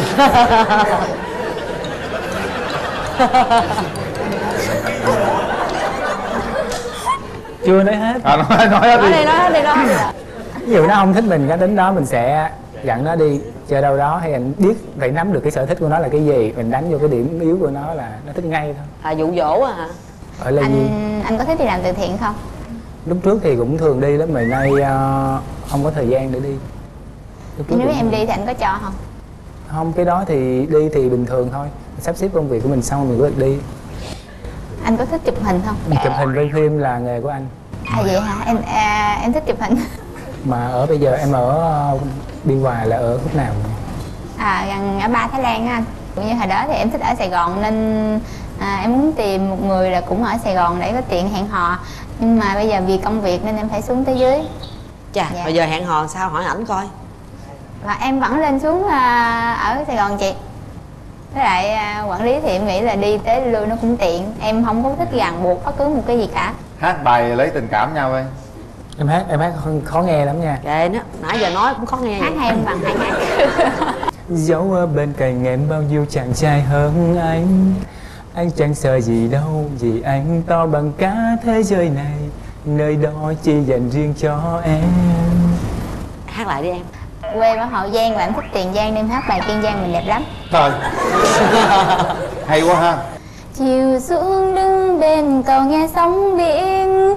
Chưa nói hết. Nói hết đi. Nói đi. Ví dụ nó không thích mình, cái tính đó mình sẽ dặn nó đi chơi đâu đó, hay anh biết phải nắm được cái sở thích của nó là cái gì, mình đánh vô cái điểm yếu của nó là nó thích ngay thôi. À dụ dỗ à hả? Anh có thích đi làm từ thiện không? Lúc trước thì cũng thường đi lắm, mà nay không có thời gian để đi. Nếu em đi thì anh có cho không? Không, cái đó thì đi thì bình thường thôi, sắp xếp công việc của mình xong mình có được đi. Anh có thích chụp hình không? Chụp hình quay phim là nghề của anh. À vậy hả? Em thích chụp hình. Mà ở bây giờ em ở Biên Hòa là ở khúc nào? Gần ở Ba Thái Lan á anh. Cũng như hồi đó thì em thích ở Sài Gòn nên em muốn tìm một người là cũng ở Sài Gòn để có tiện hẹn hò. Nhưng mà bây giờ vì công việc nên em phải xuống tới dưới. Chà, bây giờ hẹn hò sao, hỏi ảnh coi. Và em vẫn lên xuống ở Sài Gòn chị. Với lại quản lý thì em nghĩ là đi tới lui nó cũng tiện. Em không có thích ràng buộc bất cứ một cái gì cả. Hát bài lấy tình cảm nhau ơi. Em hát khó nghe lắm nha. Kệ nó, nãy giờ nói cũng khó nghe. Hát hay em bằng hay hát. Dẫu ở bên cạnh em bao nhiêu chàng trai hơn anh chẳng sợ gì đâu, vì anh to bằng cả thế giới này, nơi đó chỉ dành riêng cho em. Hát lại đi em. Quê em ở Hậu Giang và em thích Tiền Giang nên hát bài Kiên Giang mình đẹp lắm. Trời. Hay quá ha. Chiều xuống đứng bên cầu nghe sóng biển.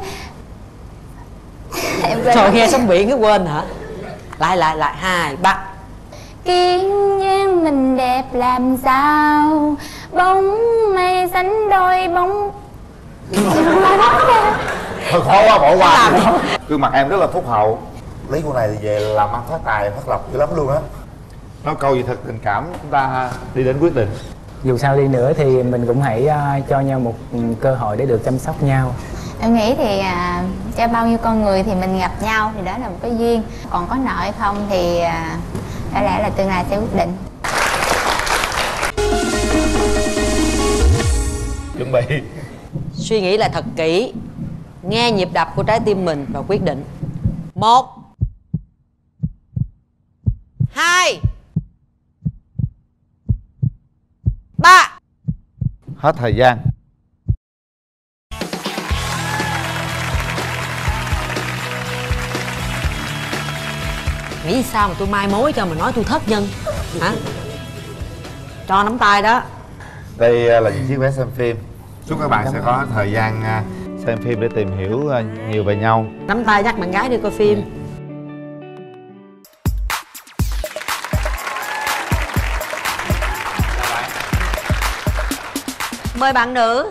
Trời, nghe sóng biển cái quên hả? Lại 2, 3. Kiên Giang mình đẹp làm sao, bóng mây sánh đôi bóng. Thôi khó quá, bỏ qua. Gương mặt em rất là phúc hậu. Lấy cô này thì về làm ăn phát tài phát lộc dữ lắm luôn á. Nói câu gì thật tình cảm, chúng ta đi đến quyết định. Dù sao đi nữa thì mình cũng hãy cho nhau một cơ hội để được chăm sóc nhau. Em nghĩ thì cho bao nhiêu con người thì mình gặp nhau thì đó là một cái duyên. Còn có nợ hay không thì có lẽ là tương lai sẽ quyết định. Chuẩn bị. Suy nghĩ lại thật kỹ, nghe nhịp đập của trái tim mình và quyết định. 1, 2, 3. Hết thời gian. Nghĩ sao mà tôi mai mối cho mà nói tôi thất nhân hả? Cho nắm tay đó. Đây là những chiếc vé xem phim. Chúc các bạn sẽ có thời gian xem phim để tìm hiểu nhiều về nhau. Nắm tay dắt bạn gái đi coi phim. Mời bạn nữ.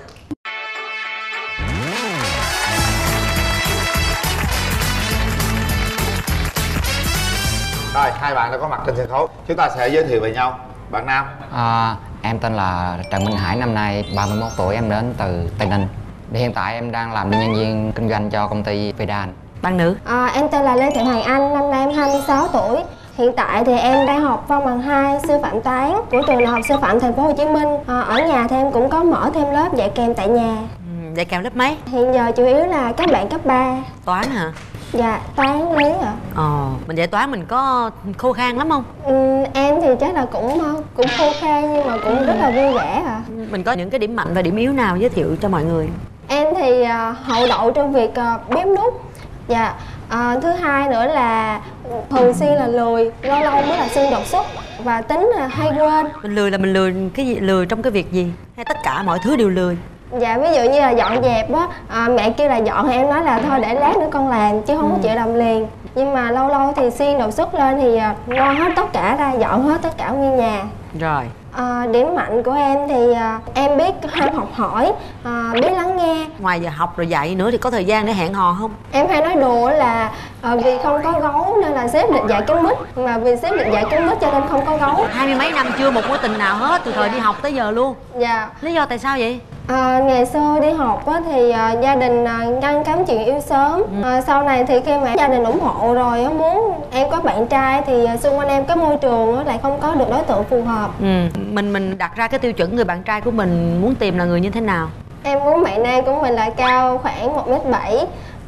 Rồi, hai bạn đã có mặt trên sân khấu. Chúng ta sẽ giới thiệu về nhau. Bạn nam. Em tên là Trần Minh Hải, năm nay 31 tuổi, em đến từ Tây Ninh. Hiện tại em đang làm nhân viên kinh doanh cho công ty Vidan. Bạn nữ. Em tên là Lê Thị Hoàng Anh, năm nay em 26 tuổi. Hiện tại thì em đang học văn bằng 2 sư phạm toán của trường Đại học Sư phạm Thành phố Hồ Chí Minh. Ở nhà thì em cũng có mở thêm lớp dạy kèm tại nhà. Dạy kèm lớp mấy? Hiện giờ chủ yếu là các bạn cấp 3. Toán hả? Dạ, toán lý ạ. Mình dạy toán mình có khô khan lắm không? Em thì chắc là cũng khô khan nhưng mà cũng rất là vui vẻ ạ. Mình có những cái điểm mạnh và điểm yếu nào giới thiệu cho mọi người? Em thì hậu đậu trong việc bếp núc. Dạ. Thứ hai nữa là thường xuyên là lười, lâu lâu mới là xuyên đột xuất và tính là hay quên. Mình lười là mình lười cái gì, lười trong cái việc gì? Hay tất cả mọi thứ đều lười? Dạ, ví dụ như là dọn dẹp á, mẹ kêu là dọn thì em nói là thôi để lát nữa con làm chứ không có chịu làm liền. Nhưng mà lâu lâu thì xuyên đột xuất lên thì lo hết tất cả ra, dọn hết tất cả nguyên nhà. Rồi. Điểm mạnh của em thì em biết ham học hỏi, biết lắng nghe. Ngoài giờ học rồi dạy nữa thì có thời gian để hẹn hò không? Em hay nói đùa là vì không có gấu nên là sếp định dạy cái mít, mà vì sếp định dạy cái mít cho nên không có gấu. 20 mấy năm chưa một mối tình nào hết, từ thời đi học tới giờ luôn. Dạ. Lý do tại sao vậy? Ngày xưa đi học á, thì gia đình ngăn cấm chuyện yêu sớm. Sau này thì khi mà gia đình ủng hộ rồi muốn em có bạn trai thì xung quanh em cái môi trường lại không có được đối tượng phù hợp. Mình đặt ra cái tiêu chuẩn người bạn trai của mình muốn tìm là người như thế nào? Em muốn bạn nam của mình là cao khoảng 1m7,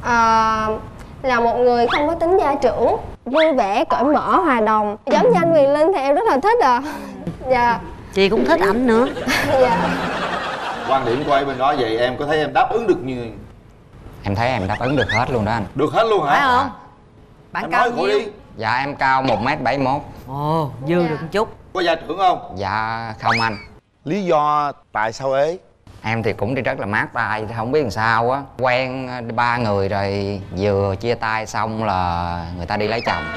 là một người không có tính gia trưởng, vui vẻ, cởi mở, hòa đồng, giống như anh Huyền Linh thì em rất là thích Dạ. Chị cũng thích ảnh nữa. Dạ. Quan điểm của em bên đó vậy em có thấy em đáp ứng được như... Em thấy em đáp ứng được hết luôn đó anh. Được hết luôn hả? Phải không? Bạn em cao nói nhiêu? đi. Dạ em cao 1m71. Ồ, dư được một chút. Có gia trưởng không? Dạ không anh. Lý do tại sao ế? Em thì cũng đi rất là mát tay, không biết làm sao á. Quen 3 người rồi vừa chia tay xong là người ta đi lấy chồng.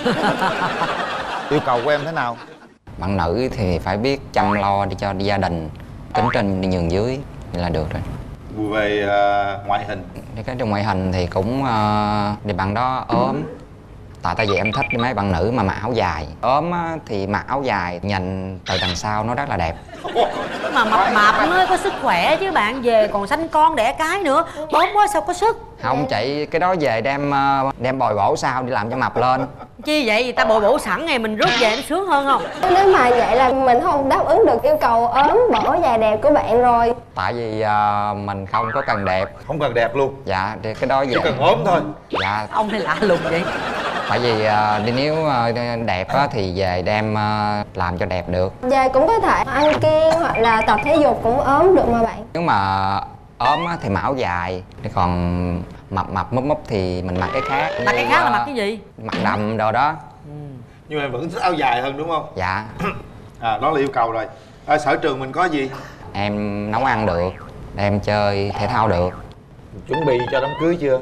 Yêu cầu của em thế nào? Bạn nữ thì phải biết chăm lo đi cho gia đình, tính trên nhường dưới là được rồi. Về ngoại hình? Cái trong ngoại hình thì cũng thì bạn đó ốm, Tại vì em thích mấy bạn nữ mà mặc áo dài. Ốm á, thì mặc áo dài nhìn từ đằng sau nó rất là đẹp. Mà mập mạp mới có sức khỏe chứ bạn, về còn sanh con đẻ cái nữa, ốm quá sao có sức. Không chị, cái đó về đem bồi bổ sao đi làm cho mập lên. Chi vậy, người ta bồi bổ sẵn ngày mình rước về nó sướng hơn không? Nếu mà vậy là mình không đáp ứng được yêu cầu ốm bổ dài đẹp của bạn rồi. Tại vì mình không có cần đẹp. Không cần đẹp luôn? Dạ, thì cái đó về chỉ cần ốm thôi. Dạ. Ông này lạ lùng vậy. Tại vì nếu đẹp á, thì về đem làm cho đẹp được. Về cũng có thể ăn kiêng hoặc là tập thể dục cũng ốm được mà bạn. Nếu mà ốm á, thì mặc áo dài, còn mập múp thì mình mặc cái khác. Mặc cái khác là mặc cái gì? Mặc đầm đồ đó. Nhưng mà em vẫn thích áo dài hơn đúng không? Dạ. Đó là yêu cầu rồi. Sở trường mình có gì? Em nấu ăn được, em chơi thể thao được. Chuẩn bị cho đám cưới chưa?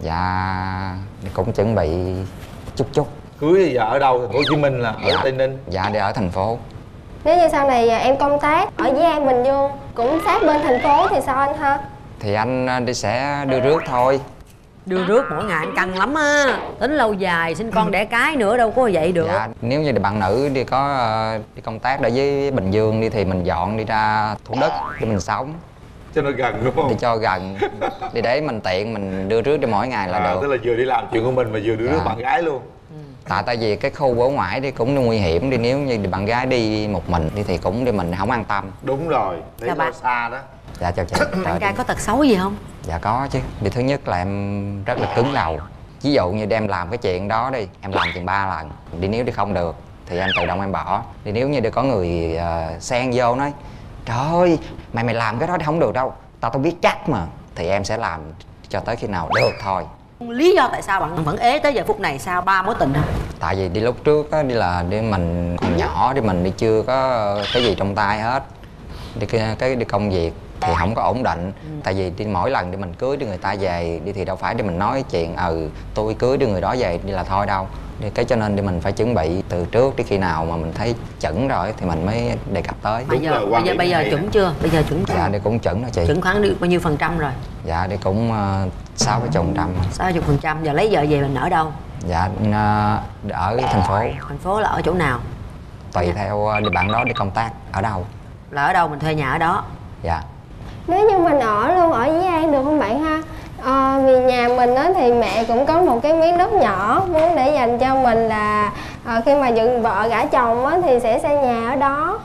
Dạ, cũng chuẩn bị chút. Cưới thì giờ ở đâu? Thành phố Hồ Chí Minh là ở Tây Ninh? Dạ, đi ở thành phố. Nếu như sau này em công tác ở với An Bình Dương cũng sát bên thành phố thì sao anh ha? Thì anh sẽ đưa rước thôi. Đưa rước mỗi ngày anh căng lắm á. Tính lâu dài sinh con đẻ cái nữa đâu có vậy được. Dạ, nếu như bạn nữ đi công tác ở với Bình Dương đi thì mình dọn đi ra Thủ Đức để mình sống. Cho nó gần đúng không? Đi cho gần. Đi để mình tiện mình đưa rước đi mỗi ngày là được. Tức là vừa đi làm chuyện của mình mà vừa đưa rước bạn gái luôn. Tại vì cái khu ở ngoài đi cũng nguy hiểm đi, nếu như bạn gái đi một mình đi thì cũng đi mình không an tâm. Đúng rồi, để Chào bạn. xa đó. Dạ chào chị. Bạn trai có tật xấu gì không? Dạ có chứ. Điều thứ nhất là em rất là cứng đầu. Ví dụ như đem làm cái chuyện đó đi, em làm chừng 3 lần. Đi nếu đi không được thì em tự động em bỏ. Đi nếu như có người xen vô nói trời ơi mày làm cái đó không được đâu, tao biết chắc mà, thì em sẽ làm cho tới khi nào được thôi. Lý do tại sao bạn vẫn ế tới giờ phút này sau 3 mối tình không? Tại vì đi lúc trước á, đi mình còn nhỏ, mình đi chưa có cái gì trong tay hết. Đi công việc thì không có ổn định. Tại vì đi mỗi lần mình cưới đi người ta về đi thì đâu phải để mình nói chuyện tôi cưới đi người đó về đi là thôi đâu. Cái cho nên mình phải chuẩn bị từ trước, đến khi nào mà mình thấy chuẩn rồi thì mình mới đề cập tới. Bây giờ chuẩn chưa? Bây giờ chuẩn chưa? Dạ đi cũng chuẩn rồi chị. Chuẩn khoảng được bao nhiêu phần trăm rồi? Dạ đi cũng 60%. 60%. Giờ lấy vợ về mình ở đâu? Dạ ở thành phố. Thành phố là ở chỗ nào? Tùy theo bạn đó đi công tác ở đâu. Là ở đâu mình thuê nhà ở đó? Dạ. Nếu như mình ở luôn ở với An được không bạn ha? Vì nhà mình á thì mẹ cũng có một cái miếng đất nhỏ muốn để dành cho mình, là khi mà dựng vợ gả chồng á thì sẽ xây nhà ở đó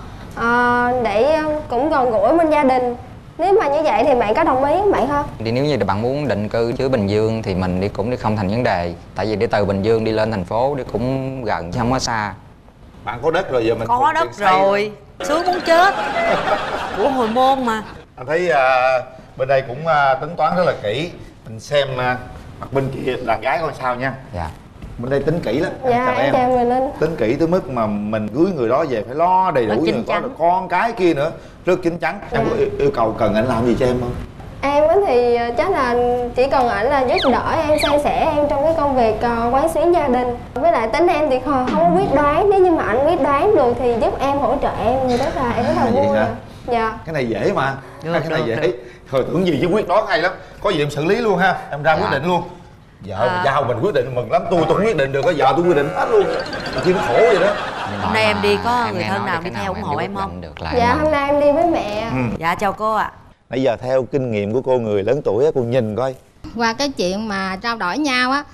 để cũng gần gũi bên gia đình. Nếu mà như vậy thì bạn có đồng ý không bạn ha? Nếu như bạn muốn định cư dưới Bình Dương thì mình cũng không thành vấn đề. Tại vì đi từ Bình Dương đi lên thành phố đi cũng gần chứ không có xa. Bạn có đất rồi giờ mình có đất rồi, sướng muốn chết. Của hồi môn mà. Anh thấy bên đây cũng tính toán rất là kỹ. Mình xem mặt bên kia đàn gái coi sao nha. Dạ. Bên đây tính kỹ lắm. Dạ em chào người Linh. Tính kỹ tới mức mà mình cưới người đó về phải lo đầy đủ, rồi có con cái kia nữa, rất chín chắn. Em có yêu cầu cần anh làm gì cho em không? Em thì chắc là chỉ cần ảnh là giúp đỡ em, san sẻ em trong cái công việc quán xuyến gia đình. Với lại tính em thì không có quyết đoán, nếu như mà anh quyết đoán được thì giúp em, hỗ trợ em thì em rất là vui. Dạ. Cái này dễ mà. Cái này dễ. Thôi tưởng gì chứ quyết đoán hay lắm. Có gì em xử lý luôn ha, em ra quyết định luôn. Vợ mình giao mình quyết định mừng lắm, tôi không quyết định được, có vợ tôi quyết định hết luôn. Chứ nó khổ vậy đó. Hôm nay em đi có người thân nào đi theo ủng hộ em không? Dạ hôm nay em đi với mẹ. Dạ chào cô ạ. Nãy giờ theo kinh nghiệm của cô người lớn tuổi á, cô nhìn coi. Qua cái chuyện mà trao đổi nhau á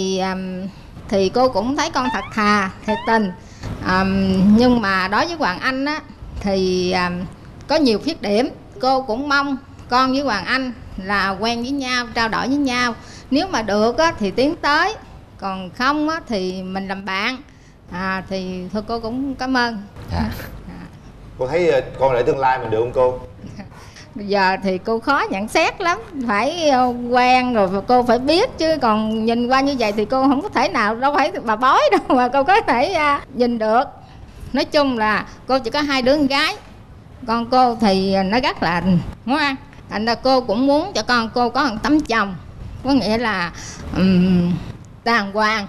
thì cô cũng thấy con thật thà, thiệt tình. Nhưng mà đối với Hoàng Anh á thì có nhiều khuyết điểm. Cô cũng mong con với Hoàng Anh là quen với nhau, trao đổi với nhau. Nếu mà được á thì tiến tới, còn không á thì mình làm bạn. Thì thôi cô cũng cảm ơn. Dạ. Cô thấy con rể tương lai mình được không cô? Bây giờ thì cô khó nhận xét lắm, phải quen rồi cô phải biết, chứ còn nhìn qua như vậy thì cô không có thể nào, đâu phải bà bói đâu mà cô có thể nhìn được. Nói chung là cô chỉ có 2 đứa con gái, con cô thì nó rất là ngoan, thành ra cô cũng muốn cho con cô có một tấm chồng, có nghĩa là đàng hoàng.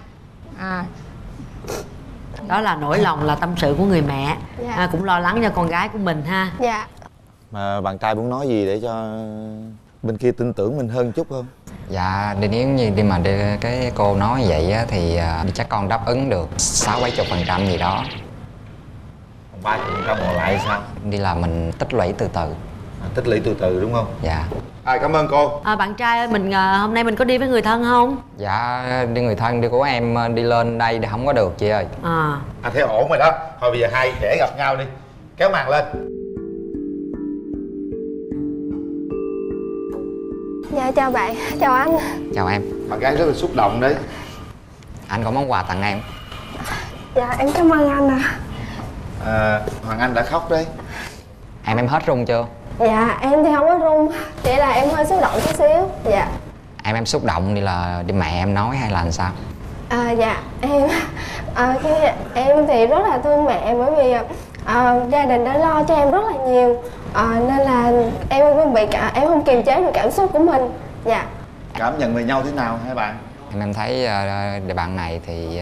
Đó là nỗi lòng, là tâm sự của người mẹ. Dạ. Cũng lo lắng cho con gái của mình ha. Dạ. Mà bạn trai muốn nói gì để cho bên kia tin tưởng mình hơn chút không? Dạ nếu như đi mà cái cô nói vậy á, thì chắc con đáp ứng được 60-70% gì đó. 30% còn lại sao? Đi là mình tích lũy từ từ. Tích lũy từ từ đúng không? Dạ. Cảm ơn cô. Bạn trai ơi, mình hôm nay mình có đi với người thân không? Dạ đi người thân đi của em đi lên đây thì không có được chị ơi. Thấy ổn rồi đó. Thôi bây giờ hai trẻ gặp nhau đi. Kéo màn lên. Dạ chào bạn, chào anh. Chào em. Bạn gái rất là xúc động đấy. Anh có món quà tặng em. Dạ em cảm ơn anh ạ. Hoàng Anh đã khóc đấy. Em hết run chưa? Dạ em thì không có run, chỉ là em hơi xúc động chút xíu. Dạ. Em xúc động đi là đi mẹ em nói hay là làm sao? Dạ em thì rất là thương mẹ bởi vì gia đình đã lo cho em rất là nhiều, nên là em không kiềm chế được cảm xúc của mình. Dạ. Cảm nhận về nhau thế nào hai bạn? Em thấy đề bạn này thì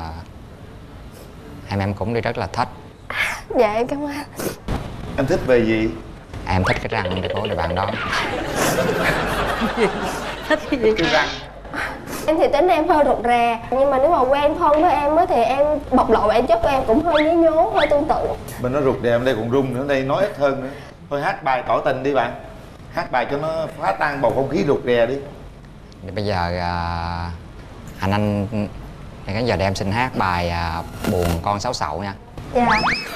em cũng đi rất là thích. Dạ em cảm ơn. Em thích về gì? Em thích cái răng của đề bạn đó. Thích cái gì? Cái răng. Em thì tính em hơi rụt rè, nhưng mà nếu mà quen thân với em á thì em bộc lộ bản chất của em cũng hơi nhí nhố, hơi tương tự. Bên nó rụt rè, bên đây còn rung nữa, đây nói ít hơn nữa. Thôi hát bài tỏ tình đi bạn. Hát bài cho nó phá tan bầu không khí rụt rè đi. Thì bây giờ anh cái giờ em xin hát bài Buồn Con Sáu Sậu nha. Dạ.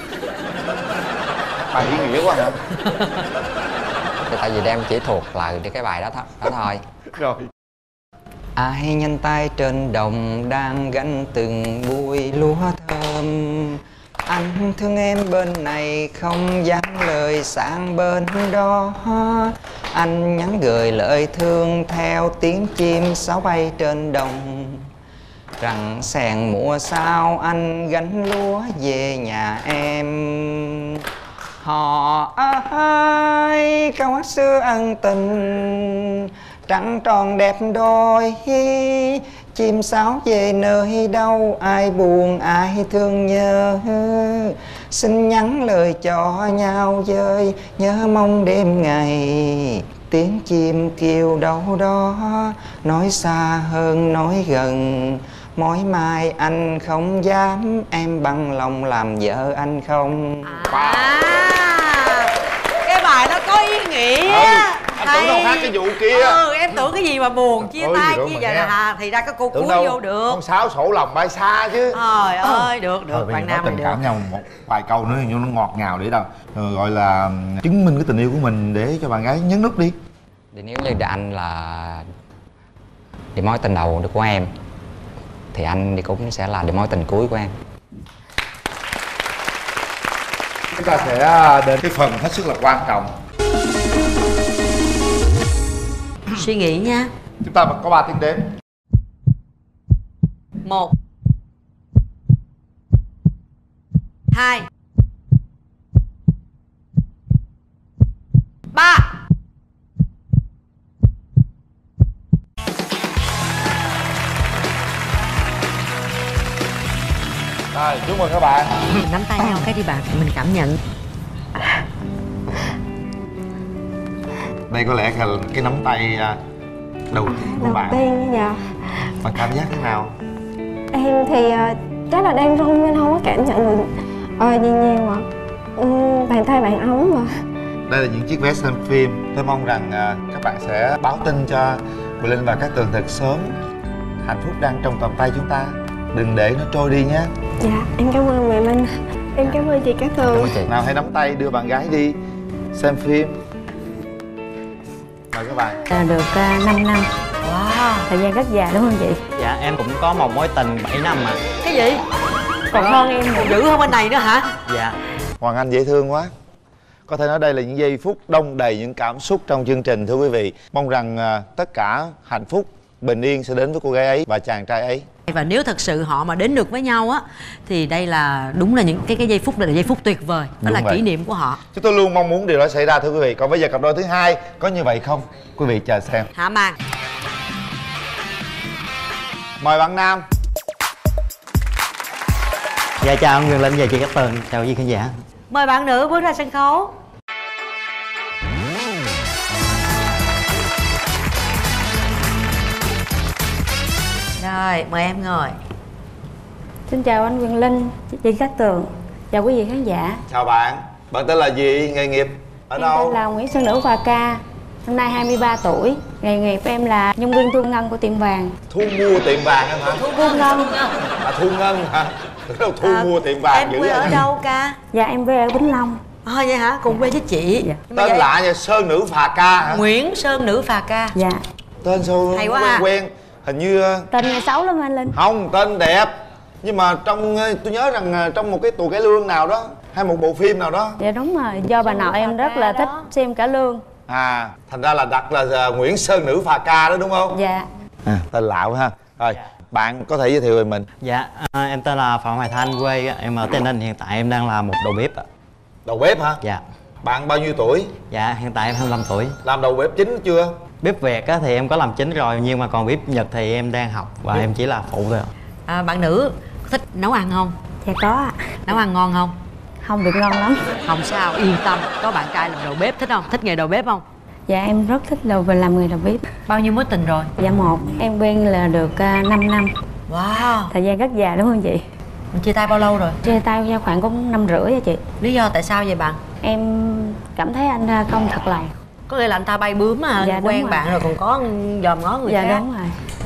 Bài ý nghĩa quá hả? Tại vì em chỉ thuộc lời cái bài đó thôi. Rồi. Ai nhanh tay trên đồng đang gánh từng bụi lúa thơm. Anh thương em bên này không dám lời sang bên đó. Anh nhắn gửi lời thương theo tiếng chim sáo bay trên đồng. Rằng sèn mùa sau anh gánh lúa về nhà em. Họ ơi câu hát xưa ân tình trăng tròn đẹp đôi. Chim sáo về nơi đâu ai buồn ai thương nhớ. Xin nhắn lời cho nhau dơi nhớ mong đêm ngày. Tiếng chim kêu đâu đó nói xa hơn nói gần. Mỗi mai anh không dám em bằng lòng làm vợ anh không. Cái bài nó có ý nghĩa. Anh tưởng đâu hát cái vụ kia. Em tưởng cái gì mà buồn chia tay chia giờ là thì ra cái cô cuối vô được. Con Sáu sổ lòng bay xa chứ. Trời ơi được bạn Nam tình cảm nhau một vài câu nữa nó ngọt ngào để đâu gọi là chứng minh cái tình yêu của mình để cho bạn gái nhấn nút đi. Thì nếu như anh là đi mối tình đầu của em thì anh đi cũng sẽ là đi mối tình cuối của em. Chúng ta sẽ đến cái phần hết sức là quan trọng. Suy nghĩ nha. Chúng ta có 3 tiếng đếm. 1 2 3. Rồi, chúc mừng các bạn. Mình nắm tay nhau cái đi bạn, mình cảm nhận. Đây có lẽ là cái nắm tay đầu tiên của bạn. Đầu tiên dạ. Bạn cảm giác thế nào? Em thì chắc là đang run nên không có cảm nhận được gì nhiều ạ. Bàn tay bạn ấm mà. Đây là những chiếc vé xem phim. Tôi mong rằng các bạn sẽ báo tin cho Quỳnh Linh và Cát Tường thật sớm. Hạnh phúc đang trong tầm tay chúng ta. Đừng để nó trôi đi nhé. Dạ, em cảm ơn mẹ Linh. Em cảm ơn chị Cát Tường. Nào hãy nắm tay đưa bạn gái đi xem phim. Mời các bạn. Được 5 năm. Wow, thời gian rất dài đúng không chị? Dạ em cũng có một mối tình 7 năm mà. Cái gì? Còn hơn em còn dữ hơn bên này nữa hả? Dạ. Hoàng Anh dễ thương quá. Có thể nói đây là những giây phút đông đầy những cảm xúc trong chương trình thưa quý vị. Mong rằng tất cả hạnh phúc, bình yên sẽ đến với cô gái ấy và chàng trai ấy. Và nếu thật sự họ mà đến được với nhau á thì đây là đúng là những cái giây phút, đây là giây phút tuyệt vời. Đó đúng là vậy. Kỷ niệm của họ. Chúng tôi luôn mong muốn điều đó xảy ra thưa quý vị. Còn bây giờ cặp đôi thứ hai có như vậy không? Quý vị chờ xem. Hạ màn. Mời bạn nam. Dạ chào anh Quyền Linh và chị Cát Tường, chào quý khán giả. Mời bạn nữ bước ra sân khấu. Rồi, mời em ngồi. Xin chào anh Quyền Linh, chị Cát Tường, chào quý vị khán giả. Chào bạn, bạn tên là gì, nghề nghiệp ở Em đâu? tên là Nguyễn Sơn Nữ Phà Ca, năm nay 23 tuổi. Nghề nghiệp em là nhân viên thu ngân của tiệm vàng. Thu mua tiệm vàng em hả? Thu ngân. Thu ngân hả? Đâu thu mua tiệm vàng Em dữ quê vậy? ở đâu Ca? Dạ em quê ở Vĩnh Long. Vậy hả? Cùng quê với chị. Dạ. Tên lạ nha, Sơn Nữ Phà Ca hả? Nguyễn Sơn Nữ Phà Ca. Dạ. Tên sao Hay quá quen ha. quen. Hình như Tên nghe xấu lắm anh Linh. không, tên đẹp. Nhưng mà tôi nhớ rằng trong một cái tuồng cải lương nào đó hay một bộ phim nào đó. Dạ đúng rồi, do bà nội em rất là thích xem cải lương. Thành ra là đặt là Nguyễn Sơn Nữ Phà Ca đó đúng không? Dạ. Tên lạ quá ha. Rồi, bạn có thể giới thiệu về mình. Dạ, em tên là Phạm Hoài Thanh, quê em ở Tây Ninh. Hiện tại em đang là một đầu bếp ạ. Đầu bếp hả? Dạ. Bạn bao nhiêu tuổi? Dạ, hiện tại em 25 tuổi. Làm đầu bếp chính chưa? Bếp Việt á, thì em có làm chính rồi, nhưng mà còn bếp Nhật thì em đang học và em chỉ là phụ thôi ạ. Bạn nữ thích nấu ăn không? Dạ có ạ. Nấu ăn ngon không? Không được ngon lắm. Không sao, yên tâm. Có bạn trai làm đầu bếp, thích không? Thích nghề đầu bếp không? Dạ em rất thích làm nghề đầu bếp. Bao nhiêu mối tình rồi? Dạ một. Em quen là được 5 năm. Wow. Thời gian rất dài đúng không chị? Mình chia tay bao lâu rồi? Chia tay ra khoảng có 5 rưỡi á chị. Lý do tại sao vậy bạn? Em cảm thấy anh không thật lòng. Có nghĩa là anh ta bay bướm mà Dạ, quen rồi. bạn rồi còn có dòm ngó người dạ, khác. Dạ đúng rồi.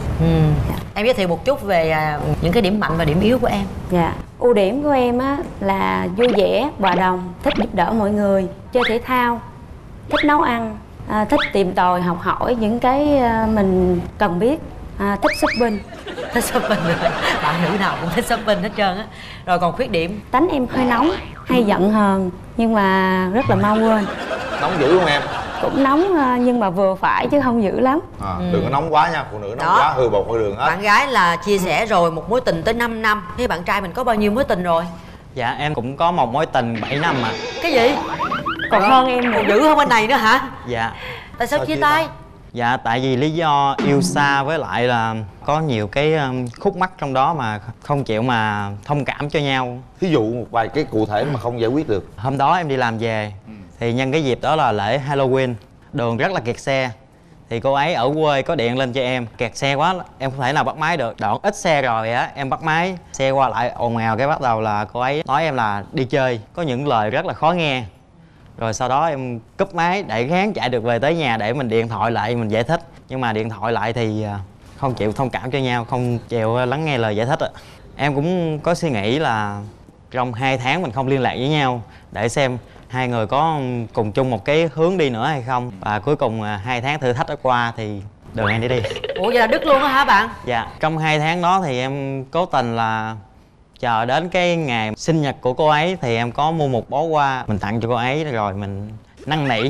Em giới thiệu một chút về những cái điểm mạnh và điểm yếu của em. Dạ, ưu điểm của em á là vui vẻ, hòa đồng, thích giúp đỡ mọi người, chơi thể thao, thích nấu ăn, thích tìm tòi học hỏi những cái mình cần biết, thích shopping. Thích shopping rồi. Bạn nữ nào cũng thích shopping hết trơn á. Rồi còn khuyết điểm? Tánh em hơi nóng, hay giận hờn nhưng mà rất là mau quên. Nóng dữ không em? Cũng nóng nhưng mà vừa phải chứ không dữ lắm. Đừng có nóng quá nha, phụ nữ nóng quá hư bột hư đường hết. Bạn gái là chia sẻ rồi một mối tình tới 5 năm. Thế bạn trai mình có bao nhiêu mối tình rồi? Dạ, em cũng có một mối tình 7 năm ạ. Cái gì? Còn hơn em còn dữ hơn bên này nữa hả? Dạ. Tại sao chia tay? Dạ, tại vì lý do yêu xa với lại là có nhiều cái khúc mắc trong đó mà không chịu mà thông cảm cho nhau. Thí dụ một vài cái cụ thể mà không giải quyết được. Hôm đó em đi làm về thì nhân cái dịp đó là lễ Halloween, đường rất là kẹt xe. Thì cô ấy ở quê có điện lên cho em, kẹt xe quá em không thể nào bắt máy được. Đoạn ít xe rồi á, em bắt máy, xe qua lại ồn ào, cái bắt đầu là cô ấy nói em là đi chơi, có những lời rất là khó nghe. Rồi sau đó em cúp máy để gắng chạy được về tới nhà để mình điện thoại lại mình giải thích. Nhưng mà điện thoại lại thì không chịu thông cảm cho nhau, không chịu lắng nghe lời giải thích. Em cũng có suy nghĩ là trong 2 tháng mình không liên lạc với nhau để xem hai người có cùng chung một cái hướng đi nữa hay không. Và cuối cùng 2 tháng thử thách đã qua thì đường em đi. Ủa vậy là đứt luôn á hả bạn? Dạ, trong 2 tháng đó thì em cố tình là chờ đến cái ngày sinh nhật của cô ấy thì em có mua một bó hoa mình tặng cho cô ấy rồi mình năn nỉ.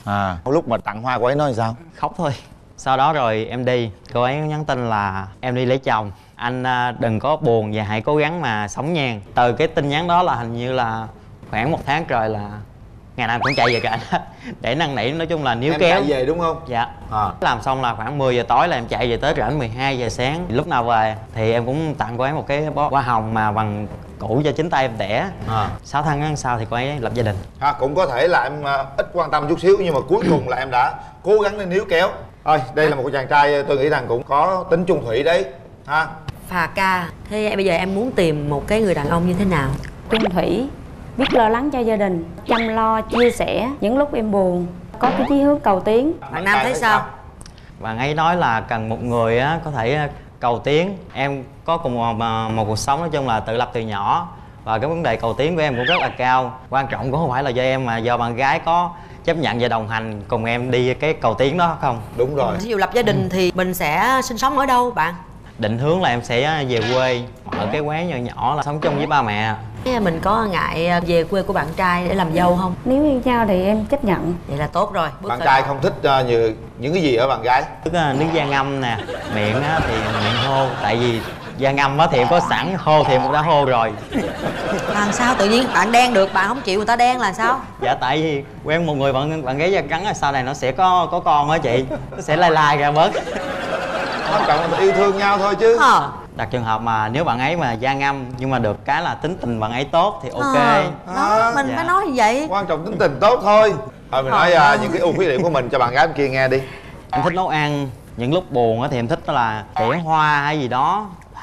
Lúc mà tặng hoa cô ấy nói sao? Khóc thôi. Sau đó rồi em đi, cô ấy nhắn tin là em đi lấy chồng, anh đừng có buồn và hãy cố gắng mà sống nha. Từ cái tin nhắn đó là hình như là khoảng 1 tháng trời là ngày nào cũng chạy về cả anh để năn nỉ, nói chung là níu kéo. Em chạy về đúng không? Dạ. Làm xong là khoảng 10 giờ tối là em chạy về tới rảnh 12 giờ sáng. Lúc nào về thì em cũng tặng cô ấy một cái bó hoa hồng mà bằng củ do chính tay em đẻ. 6 tháng sau thì cô ấy lập gia đình. Cũng có thể là em ít quan tâm chút xíu nhưng mà cuối cùng là em đã cố gắng để níu kéo. Thôi, đây là một chàng trai tôi nghĩ rằng cũng có tính chung thủy đấy ha. Phà Ca, thế bây giờ em muốn tìm một cái người đàn ông như thế nào? Chung thủy, biết lo lắng cho gia đình, chăm lo, chia sẻ những lúc em buồn, có cái chí hướng cầu tiến. Bạn nam thấy sao? Bạn ấy nói là cần một người á, có thể cầu tiến. Em có cùng một cuộc sống nói chung là tự lập từ nhỏ. Và cái vấn đề cầu tiến của em cũng rất là cao. Quan trọng cũng không phải là do em mà do bạn gái có chấp nhận và đồng hành cùng em đi cái cầu tiến đó không? Đúng rồi. Ví dụ lập gia đình thì mình sẽ sinh sống ở đâu bạn? Định hướng là em sẽ về quê, ở cái quán nhỏ nhỏ là sống chung với ba mẹ. Mình có ngại về quê của bạn trai để làm dâu không? Nếu yêu nhau thì em chấp nhận. Vậy là tốt rồi. Bạn trai không thích những cái gì ở bạn gái? Nước da ngâm nè, miệng thì miệng hô. Tại vì da ngâm thì em có sẵn, hô thì em cũng đã hô rồi. Làm sao tự nhiên bạn đen được, bạn không chịu người ta đen là sao? Dạ tại vì quen một người bạn gái da trắng rồi sau này nó sẽ có con á chị. Nó sẽ lai ra bớt. Quan trọng là yêu thương nhau thôi chứ. Đặt trường hợp mà nếu bạn ấy mà da ngâm nhưng mà được cái là tính tình bạn ấy tốt thì ok. Đó, mình phải nói như vậy. Quan trọng tính tình tốt thôi. Thôi mình nói những cái ưu khuyết điểm của mình cho bạn gái bên kia nghe đi. Em thích nấu ăn. Những lúc buồn thì em thích là tỉa hoa hay gì đó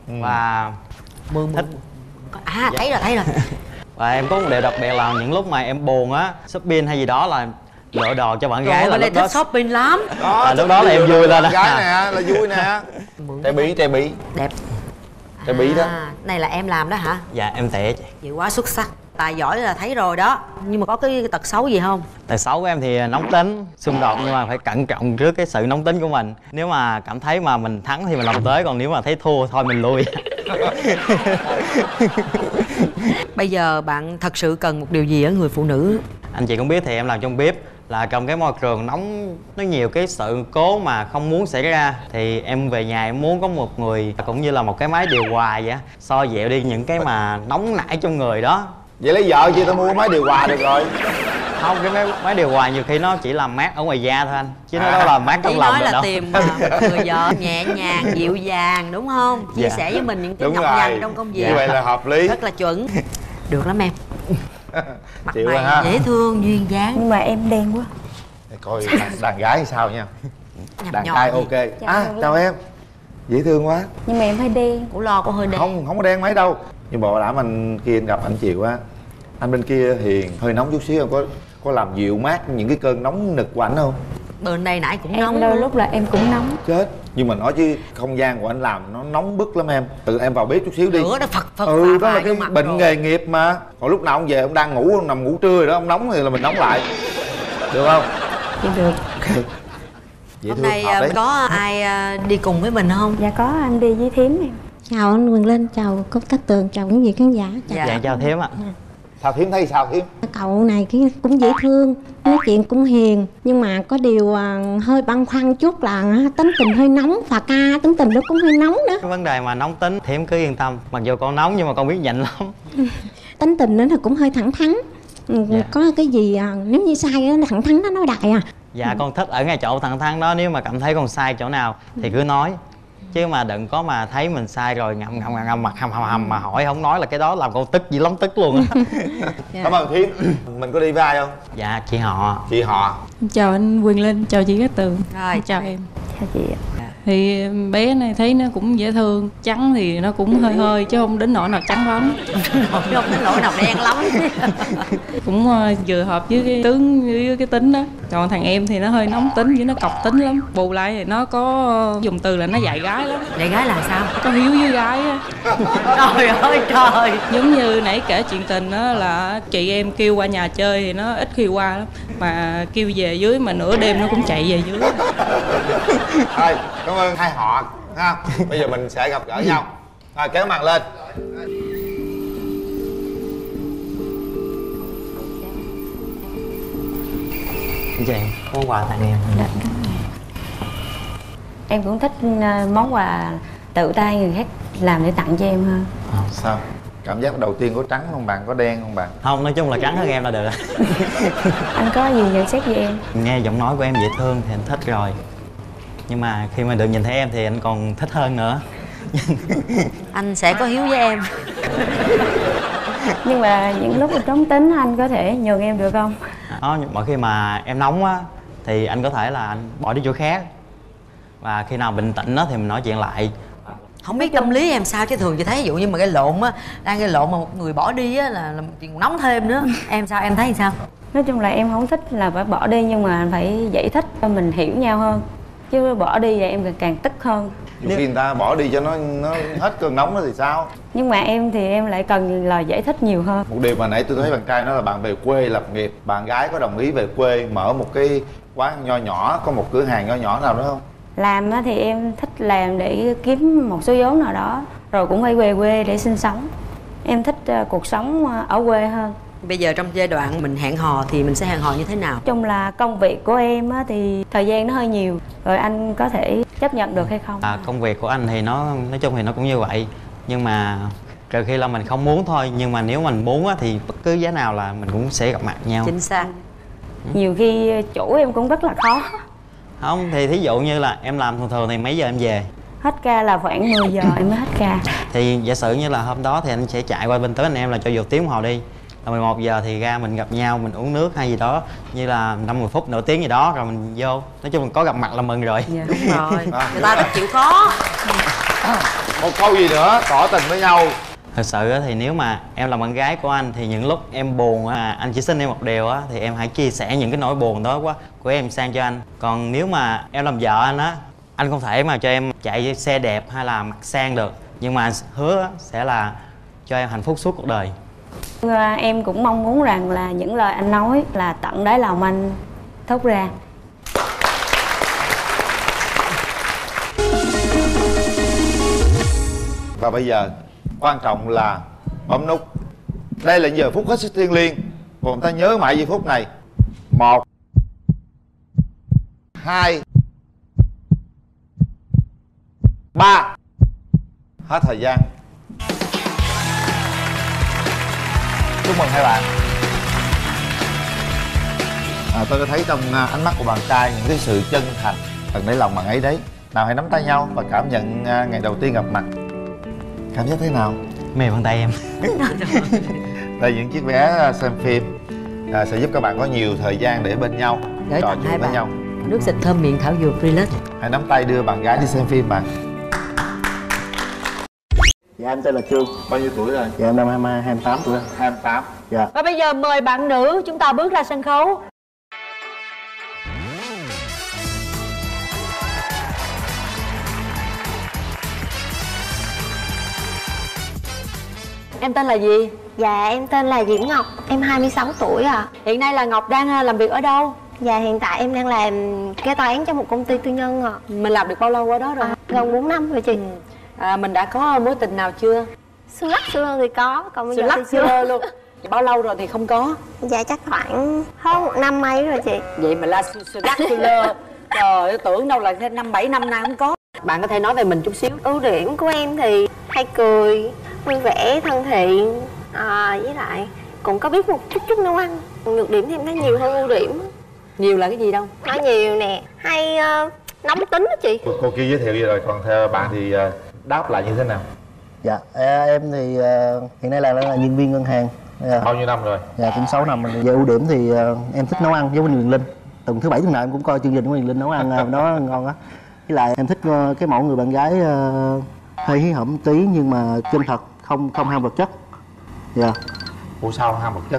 và thích. Thấy rồi. Và em có một điều đặc biệt là những lúc mà em buồn á, shopping hay gì đó là lựa đồ cho bạn gái là lúc đó thích shopping lắm. Lúc đó là em vui lên. Gái nè là vui nè. Tay bí đẹp. Tay bí đó. Này là em làm đó hả? Dạ em tẻ. Vậy quá xuất sắc. Tài giỏi là thấy rồi đó. Nhưng mà có cái tật xấu gì không? Tật xấu của em thì nóng tính, xung đột, nhưng mà phải cẩn trọng trước cái sự nóng tính của mình. Nếu mà cảm thấy mà mình thắng thì mình làm tới, còn nếu mà thấy thua thôi mình lui. Bây giờ bạn thật sự cần một điều gì ở người phụ nữ? Anh chị cũng biết thì em làm trong bếp, là trong cái môi trường nóng, nó nhiều cái sự cố mà không muốn xảy ra, thì em về nhà em muốn có một người cũng như là một cái máy điều hòa vậy, so dịu đi những cái mà nóng nảy trong người đó. Vậy lấy vợ chị tao mua máy điều hòa được rồi. Không, cái máy điều hòa nhiều khi nó chỉ làm mát ở ngoài da thôi anh, chứ nó đâu là mát trong lòng nói là đâu. tìm một người vợ nhẹ nhàng, dịu dàng, đúng không? Chia sẻ với mình những cái nhọc nhằn trong công việc. Như vậy là hợp lý. Rất là chuẩn. Được lắm em. Mặt Chịu mày ha. dễ thương, duyên dáng. Nhưng mà em đen quá. Để coi đàn gái sao nha. Đàn nhọn trai gì? ok. Chào em. Dễ thương quá. Nhưng mà em hơi đen. Cũng lo có hơi đen. Không có đen mấy đâu. Nhưng bộ đảm anh kia anh gặp anh chịu quá. Anh bên kia hiền, hơi nóng chút xíu, có làm dịu mát những cái cơn nóng nực của ảnh không? Bên đây nãy cũng Em nóng. đôi lúc là em cũng nóng. Chết. Nhưng mà nói chứ không gian của anh làm nó nóng bức lắm em. Tự em vào bếp chút xíu đi. Lửa nó phật đó là cái bệnh rồi. nghề nghiệp mà. Còn lúc nào ông về ông đang ngủ, ông nằm ngủ trưa rồi đó, ông nóng thì là mình nóng lại. Được không? Dạ được. Dễ Hôm nay có ai đi cùng với mình không? Dạ có, anh đi với thím em. Chào anh Quyền Linh, chào cô Cát Tường, chào quý vị khán giả. Dạ chào thím ạ. Sao thím thấy sao thím? Cậu này cũng dễ thương, nói chuyện cũng hiền, nhưng mà có điều hơi băn khoăn chút là tính tình hơi nóng, và ca tính tình nó cũng hơi nóng nữa. Cái vấn đề mà nóng tính thím cứ yên tâm, mặc dù con nóng nhưng mà con biết nhịn lắm. Tính tình nó cũng hơi thẳng thắn. Có cái gì nếu như sai nó thẳng thắn nó nói đại à. Dạ con thích ở ngay chỗ thẳng thắn đó, nếu mà cảm thấy con sai chỗ nào thì cứ nói, chứ mà đừng có mà thấy mình sai rồi ngậm mặt hầm mà hỏi không nói, là cái đó làm con tức dữ lắm, tức luôn á. Cảm ơn thím. Mình có đi với ai không? Dạ chị họ. Chị họ. Chào anh Quyền Linh, chào chị Cát Tường. Rồi. Chào em. Chào chị ạ. Thì bé này thấy nó cũng dễ thương, trắng thì nó cũng hơi chứ không đến nỗi nào trắng lắm. Không đến nỗi nào đen lắm. Cũng vừa hợp với cái tướng với cái tính đó. Còn thằng em thì nó hơi nóng tính với nó cọc tính lắm. Bù lại thì nó có dùng từ là nó dạy gái lắm. Dạy gái là sao? Có hiếu với gái á. Trời ơi trời. Giống như nãy kể chuyện tình á, là chị em kêu qua nhà chơi thì nó ít khi qua lắm. Mà kêu về dưới mà nửa đêm nó cũng chạy về dưới. Thôi, cảm ơn hai họ ha. Bây giờ mình sẽ gặp gỡ nhau. Rồi kéo màn lên. Chị có quà tặng em. Em cũng thích món quà tự tay người khác làm để tặng cho em hơn. Sao? Cảm giác đầu tiên có trắng không bạn? Có đen không bạn? Không, nói chung là trắng hơn em là được. Anh có gì nhận xét về em? Nghe giọng nói của em dễ thương thì anh thích rồi, nhưng mà khi mà được nhìn thấy em thì anh còn thích hơn nữa. Anh sẽ có hiếu với em. Nhưng mà những lúc trống tính anh có thể nhường em được không? Đó, mỗi khi mà em nóng á thì anh có thể là anh bỏ đi chỗ khác, và khi nào bình tĩnh á thì mình nói chuyện lại. Không biết tâm lý em sao, chứ thường chị thấy ví dụ như mà cái lộn á, đang cái lộn mà một người bỏ đi á là chuyện nóng thêm nữa. Em sao, em thấy sao? Nói chung là em không thích là phải bỏ đi, nhưng mà phải giải thích cho mình hiểu nhau hơn. Chứ bỏ đi vậy em càng tức hơn. Nhiều khi người ta bỏ đi cho nó hết cơn nóng đó thì sao? Nhưng mà em thì em lại cần lời giải thích nhiều hơn. Một điều mà nãy tôi thấy bạn trai nói là bạn về quê lập nghiệp. Bạn gái có đồng ý về quê mở một cái quán nho nhỏ, có một cửa hàng nho nhỏ nào đó không? Làm thì em thích làm để kiếm một số vốn nào đó, rồi cũng phải về quê để sinh sống. Em thích cuộc sống ở quê hơn. Bây giờ trong giai đoạn mình hẹn hò thì mình sẽ hẹn hò như thế nào? Nói chung là công việc của em thì thời gian nó hơi nhiều, rồi anh có thể chấp nhận được hay không? Công việc của anh thì nói chung thì nó cũng như vậy, nhưng mà trừ khi là mình không muốn thôi. Nhưng mà nếu mình muốn á thì bất cứ giá nào là mình cũng sẽ gặp mặt nhau. Chính xác. Nhiều khi chủ em cũng rất là khó. Không, thì thí dụ như là em làm thường thì mấy giờ em về? Hết ca là khoảng 10 giờ em mới hết ca. Thì giả sử như là hôm đó thì anh sẽ chạy qua bên tới anh em là cho dù tiếng đồng hồ đi, là 11 giờ thì ra mình gặp nhau, mình uống nước hay gì đó, như là 5-10 phút nửa tiếng gì đó rồi mình vô. Nói chung có gặp mặt là mừng rồi. Dạ đúng rồi. Người ta rất chịu khó. Một câu gì nữa tỏ tình với nhau. Thật sự thì nếu mà em là bạn gái của anh thì những lúc em buồn á, anh chỉ xin em một điều á, thì em hãy chia sẻ những cái nỗi buồn đó của em sang cho anh. Còn nếu mà em làm vợ anh á, anh không thể mà cho em chạy xe đẹp hay là mặc sang được, nhưng mà anh hứa sẽ là cho em hạnh phúc suốt cuộc đời. Em cũng mong muốn rằng là những lời anh nói là tận đáy lòng anh thốt ra. Và bây giờ quan trọng là bấm nút. Đây là giờ phút hết sức thiêng liêng, và ta nhớ mãi giây phút này. 1 2 3. Hết thời gian. Chúc mừng hai bạn. Tôi có thấy trong ánh mắt của bạn trai những cái sự chân thành tận đáy lòng bạn ấy đấy. Nào hãy nắm tay nhau và cảm nhận ngày đầu tiên gặp mặt. Cảm giác thế nào? Mềm bàn tay em. Đây những chiếc vé xem phim sẽ giúp các bạn có nhiều thời gian để bên nhau, gửi trò tặng chuyện hai với bạn nhau. nước xịt thơm miệng thảo dược Relax. Hãy nắm tay đưa bạn gái đi xem phim bạn. Dạ em tên là Trương. Bao nhiêu tuổi rồi? Dạ em năm 28 tuổi. 28. Dạ. Và bây giờ mời bạn nữ chúng ta bước ra sân khấu. Em tên là gì? Dạ em tên là Diễm Ngọc, em 26 tuổi ạ. Hiện nay là Ngọc đang làm việc ở đâu? Dạ hiện tại em đang làm kế toán cho một công ty tư nhân ạ. Mình làm được bao lâu ở đó rồi? Gần 4 năm rồi chị. Mình đã có mối tình nào chưa? Xưa lắc xưa hơn thì có, còn bây Xưa giờ lắc thì xưa chưa luôn. Bao lâu rồi thì không có? Dạ chắc khoảng hơn 1 năm mấy rồi chị. Vậy mà là xưa lắc xưa lơ. Trời ơi, tưởng đâu là 5-7 năm nay không có. Bạn có thể nói về mình chút xíu. Ưu điểm của em thì hay cười, vui vẻ, thân thiện, với lại cũng có biết một chút nấu ăn. Nhược điểm thì em thấy nhiều hơn ưu điểm. Nhiều là cái gì đâu? Nói nhiều nè, hay nóng tính đó chị. Cô kia giới thiệu gì rồi, còn theo bạn thì đáp lại như thế nào? Dạ em thì hiện nay là nhân viên ngân hàng. Bao nhiêu năm rồi? Dạ cũng 6 năm rồi. Về ưu điểm thì em thích nấu ăn với Huyền Linh. Tuần thứ 7 tuần nào em cũng coi chương trình của Huyền Linh nấu ăn nó ngon á. Với lại em thích cái mẫu người bạn gái hơi hí hẩm tí nhưng mà chân thật, không ham vật chất. Dạ. Ủa sao ham vật chất?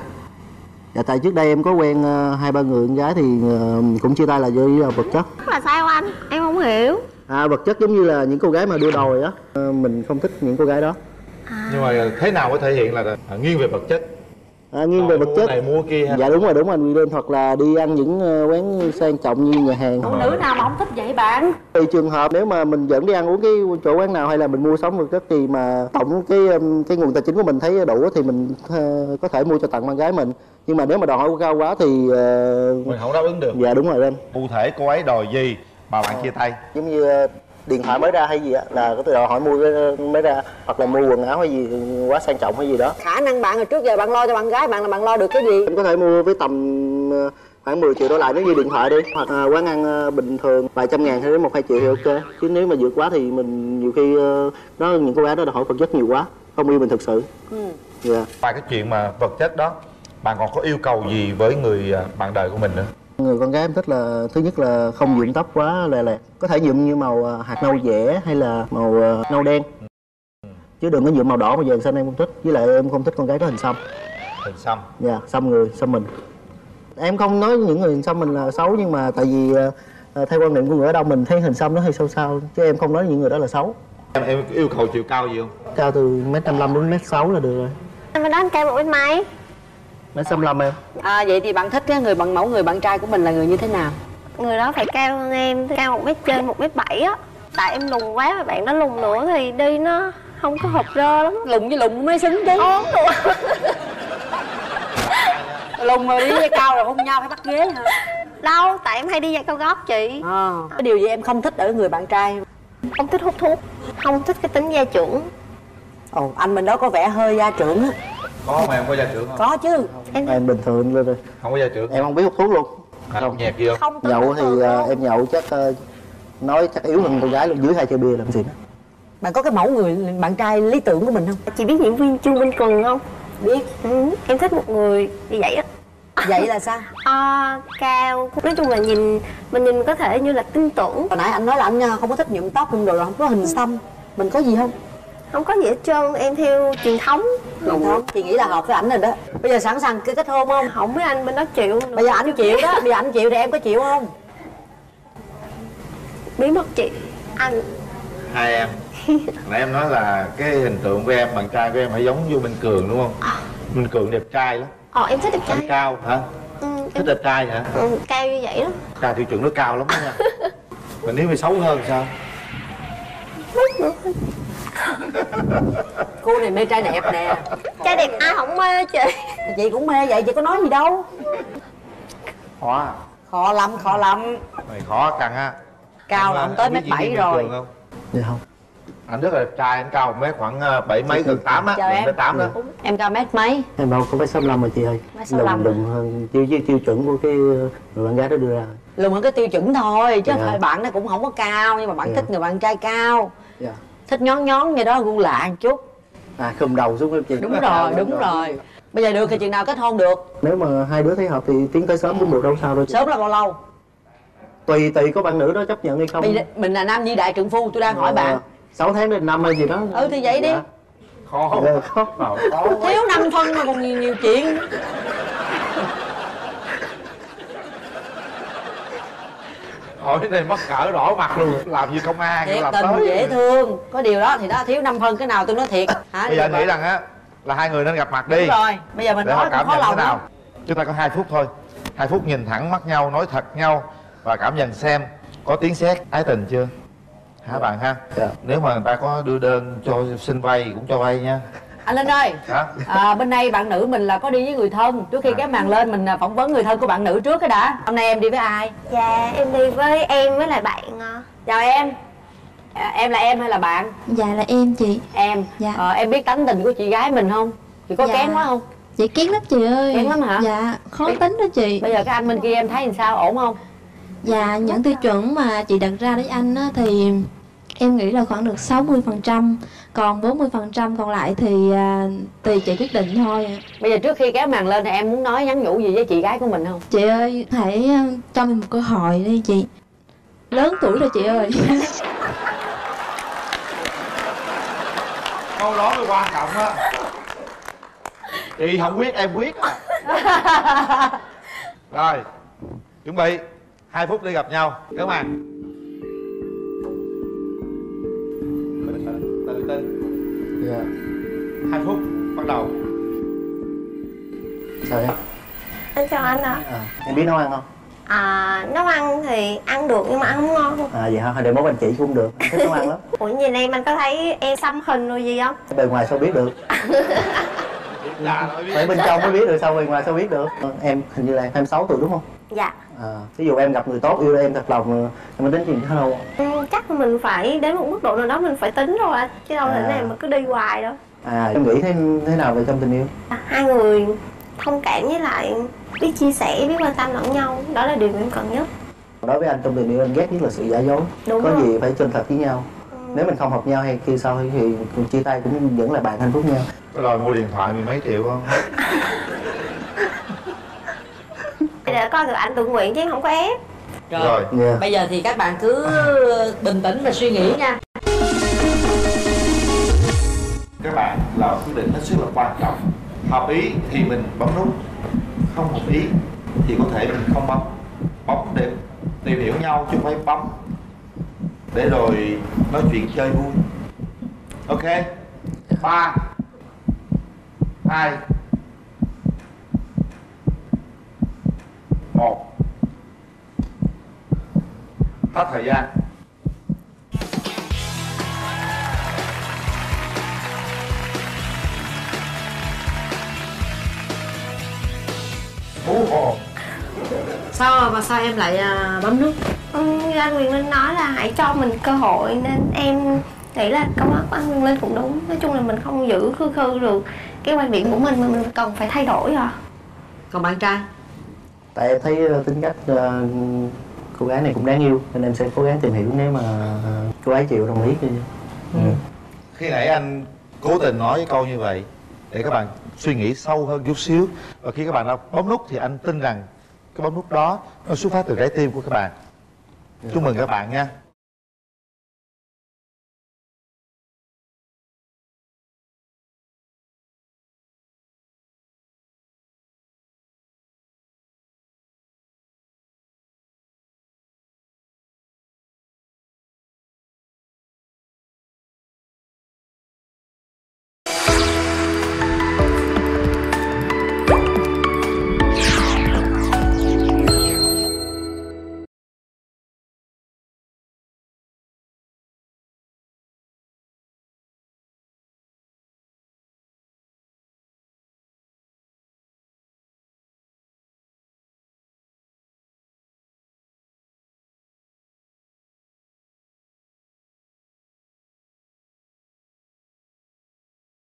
Dạ tại trước đây em có quen 2-3 người con gái thì cũng chia tay là do vật chất. Là sao anh? Em không hiểu. Vật chất giống như là những cô gái mà đua đòi á, mình không thích những cô gái đó. Nhưng mà thế nào có thể hiện là nghiêng về vật chất? Nghiêng về vật chất. Mua này mua kia ha? Dạ đúng rồi anh Quyền Linh, hoặc là đi ăn những quán sang trọng như nhà hàng. Phụ nữ nào mà không thích vậy bạn? Tùy trường hợp, nếu mà mình dẫn đi ăn uống cái chỗ quán nào hay là mình mua sắm vật chất thì mà tổng cái nguồn tài chính của mình thấy đủ thì mình có thể mua cho tặng bạn gái mình. Nhưng mà nếu mà đòi hỏi cao quá thì mình không đáp ứng được. Dạ đúng rồi anh. Cụ thể cô ấy đòi gì mà bạn chia tay? Giống như điện thoại mới ra hay gì á là có thể đòi hỏi mua cái mới ra, hoặc là mua quần áo hay gì quá sang trọng hay gì đó. Khả năng bạn hồi trước giờ bạn lo cho bạn gái bạn là bạn lo được cái gì? Em có thể mua với tầm khoảng 10 triệu đổ lại nếu như điện thoại đi, hoặc quán ăn bình thường vài trăm ngàn hay đến 1-2 triệu thì ok. Chứ nếu mà vượt quá thì mình nhiều khi những cô gái đó đòi hỏi vật chất nhiều quá, không yêu mình thực sự. Dạ. Ngoài cái chuyện mà vật chất đó, bạn còn có yêu cầu gì với người bạn đời của mình nữa? Người con gái em thích là thứ nhất là không nhuộm tóc quá lè lẹt, có thể nhuộm như màu hạt nâu dẻ hay là màu nâu đen, chứ đừng có nhuộm màu đỏ màu vàng xanh em không thích. Với lại em không thích con gái có hình xăm. Hình xăm? Dạ, xăm người, xăm mình. Em không nói những người hình xăm mình là xấu, nhưng mà tại vì theo quan niệm của người ở đâu mình thấy hình xăm nó hơi sâu sao, chứ em không nói những người đó là xấu. Em yêu cầu chiều cao gì không? Cao từ 1m55 đến 1m6 là được rồi. Em đó anh cao 1 mét mấy? 1m65 em. Vậy thì bạn thích cái mẫu người bạn trai của mình là người như thế nào? Người đó phải cao hơn em, cao 1 mét trên 1m7 á. Tại em lùn quá mà bạn đó lùn nữa thì đi nó không có hợp rơ lắm. Lùn với lùn mới xứng chứ. Lùn mà đi dây cao rồi hôn nhau phải bắt ghế hả? Đâu, tại em hay đi giày cao gót chị. Cái điều gì em không thích ở người bạn trai? Không thích hút thuốc, không thích cái tính gia trưởng. Anh mình đó có vẻ hơi gia trưởng á. Có mà em có gia trưởng không? Có chứ. Em bình thường lên rồi. Không có gia trưởng? Em không biết hút thuốc luôn. Không nhạc gì không? Nhậu thì em nhậu chắc nói chắc yếu hơn con gái luôn, dưới 2 chai bia làm gì nữa. Bạn có cái mẫu người bạn trai lý tưởng của mình không? Chị biết diễn viên Trương Minh Cường không? Biết. Em thích một người như vậy á. Vậy là sao? Cao, nói chung là mình có thể như là tin tưởng. Hồi nãy anh nói là anh không có thích nhuộm tóc, không rồi không có hình xăm. Mình có gì không? Không có gì hết trơn, em theo truyền thống. Chị nghĩ là hợp với ảnh rồi đó. Bây giờ sẵn sàng kết hôn không? Không với anh bên đó chịu. Bây giờ anh chịu đó, bây giờ anh chịu thì em có chịu không? Bí mật chị. Anh. Hai em. Nãy em nói là cái hình tượng của em, bạn trai của em phải giống như Minh Cường đúng không? Minh Cường đẹp trai lắm. Em thích đẹp trai. Anh cao hả? Thích đẹp trai hả? Cao như vậy đó. Cao tiêu chuẩn nó cao lắm đó nha. Mà nếu mà xấu hơn sao? Cô này mê trai đẹp nè. Trai đẹp ai không mê chị? Chị cũng mê vậy, chị có nói gì đâu. Khó. Khó lắm. Mày khó căng á. Cao là ông tới mét 7 rồi. Dạ không. Anh rất là đẹp trai, anh cao mét khoảng 7 mấy gần 8 á, gần mét 8 đó. Em cao mét mấy? Em đâu có 65 mà chị ơi. Lùn hơn tiêu chuẩn của cái người bạn gái đó đưa ra. Lùn hơn cái tiêu chuẩn thôi, chứ thời bạn nó cũng không có cao, nhưng mà bạn thích người bạn trai cao. Thích nhón vậy đó, gu lạ một chút. Khum đầu xuống em chị. Đúng rồi. Bây giờ được thì chừng nào kết hôn được? Nếu mà hai đứa thấy hợp thì tiến tới sớm cũng được, đâu sao đâu. Sớm là bao lâu? Tùy có bạn nữ đó chấp nhận hay không. Mình là nam nhi đại trượng phu, tôi đang hỏi bạn. 6 tháng đến năm hay gì đó. Thì vậy đi. Khó. Thiếu 5 phân mà còn nhiều chuyện. Hỏi cái này mắc cỡ đỏ mặt luôn, làm như công an. Thiệt tình dễ thương. Có điều đó thì đó, thiếu 5 phân cái nào tôi nói thiệt. Bây giờ anh nghĩ rằng á là hai người nên gặp mặt đi. Đúng rồi, bây giờ mình nói cảm khó nhận lòng thế nào. Chúng ta có 2 phút thôi. 2 phút nhìn thẳng mắt nhau, nói thật nhau và cảm nhận xem có tiếng sét ái tình chưa. Hả bạn ha? Nếu mà người ta có đưa đơn cho xin vay cũng cho vay nha. Anh Linh ơi, bên đây bạn nữ mình là có đi với người thân. Trước khi cái màn lên mình phỏng vấn người thân của bạn nữ trước cái đã. Hôm nay em đi với ai? Dạ em đi với em với lại bạn. Chào em. Em là em hay là bạn? Dạ là em chị. Em. Dạ. Em biết tánh tình của chị gái mình không? Chị có kén quá không? Chị kén lắm chị ơi. Kén lắm hả? Dạ, khó tính đó chị. Bây giờ cái anh bên kia em thấy làm sao, ổn không? Dạ, những tiêu chuẩn mà chị đặt ra với anh á thì em nghĩ là khoảng được 60%. Còn 40% còn lại thì tùy chị quyết định thôi. Bây giờ trước khi kéo màn lên thì em muốn nói nhắn nhủ gì với chị gái của mình không? Chị ơi, hãy cho mình một cơ hội đi chị. Lớn tuổi rồi chị ơi. Câu đó mới quan trọng á. Chị không biết em biết à. Rồi, chuẩn bị 2 phút đi gặp nhau. Các bạn tự tin. 2 phút bắt đầu. Sao em? Em chào anh ạ. Em biết nấu ăn không? Nấu ăn thì ăn được nhưng mà ăn không ngon. Vậy hả? Để mốt anh chị cũng được. Anh thích nấu ăn lắm. Ủa nhìn em anh có thấy em xăm hình rồi gì không? Bề ngoài sao biết được? Phải bên trong mới biết được, sao bề ngoài sao biết được? Em hình như là 26 tuổi đúng không? Dạ. Ví dụ em gặp người tốt, yêu em thật lòng, em mới tính chuyện thế đâu? Chắc mình phải đến một mức độ nào đó mình phải tính rồi anh. Chứ đâu thể nào mà cứ đi hoài đâu. Em nghĩ thế nào về trong tình yêu? Hai người thông cảm với lại biết chia sẻ, biết quan tâm lẫn nhau. Đó là điều em cần nhất. Đối với anh trong tình yêu anh ghét nhất là sự giả dối. Đúng có rồi. gì phải chân thật với nhau. Nếu mình không hợp nhau hay khi sau thì chia tay cũng vẫn là bạn hạnh phúc nhau. Có đòi mua điện thoại 10 mấy triệu không? Để coi được anh tự nguyện chứ không có ép. Rồi. Bây giờ thì các bạn cứ bình tĩnh và suy nghĩ nha. Các bạn là quyết định hết sức là quan trọng. Hợp ý thì mình bấm nút, không hợp ý thì có thể mình không bấm. Bấm để tìm hiểu nhau chứ không phải bấm để rồi nói chuyện chơi vui. Ok, 3 2 1. Hết thời gian. Hú hồn. Sao mà sao em lại bấm nút? Như anh Quyền Linh nói là hãy cho mình cơ hội, nên em nghĩ là câu nói của anh Quyền Linh cũng đúng. Nói chung là mình không giữ khư được cái quan điểm của mình mà mình cần phải thay đổi rồi. Còn bạn trai? Tại em thấy tính cách cô gái này cũng đáng yêu nên em sẽ cố gắng tìm hiểu, nếu mà cô ấy chịu đồng ý thì Khi nãy anh cố tình nói cái câu như vậy để các bạn suy nghĩ sâu hơn chút xíu. Và khi các bạn đã bấm nút thì anh tin rằng cái bấm nút đó nó xuất phát từ trái tim của các bạn. Chúc mừng các bạn nha.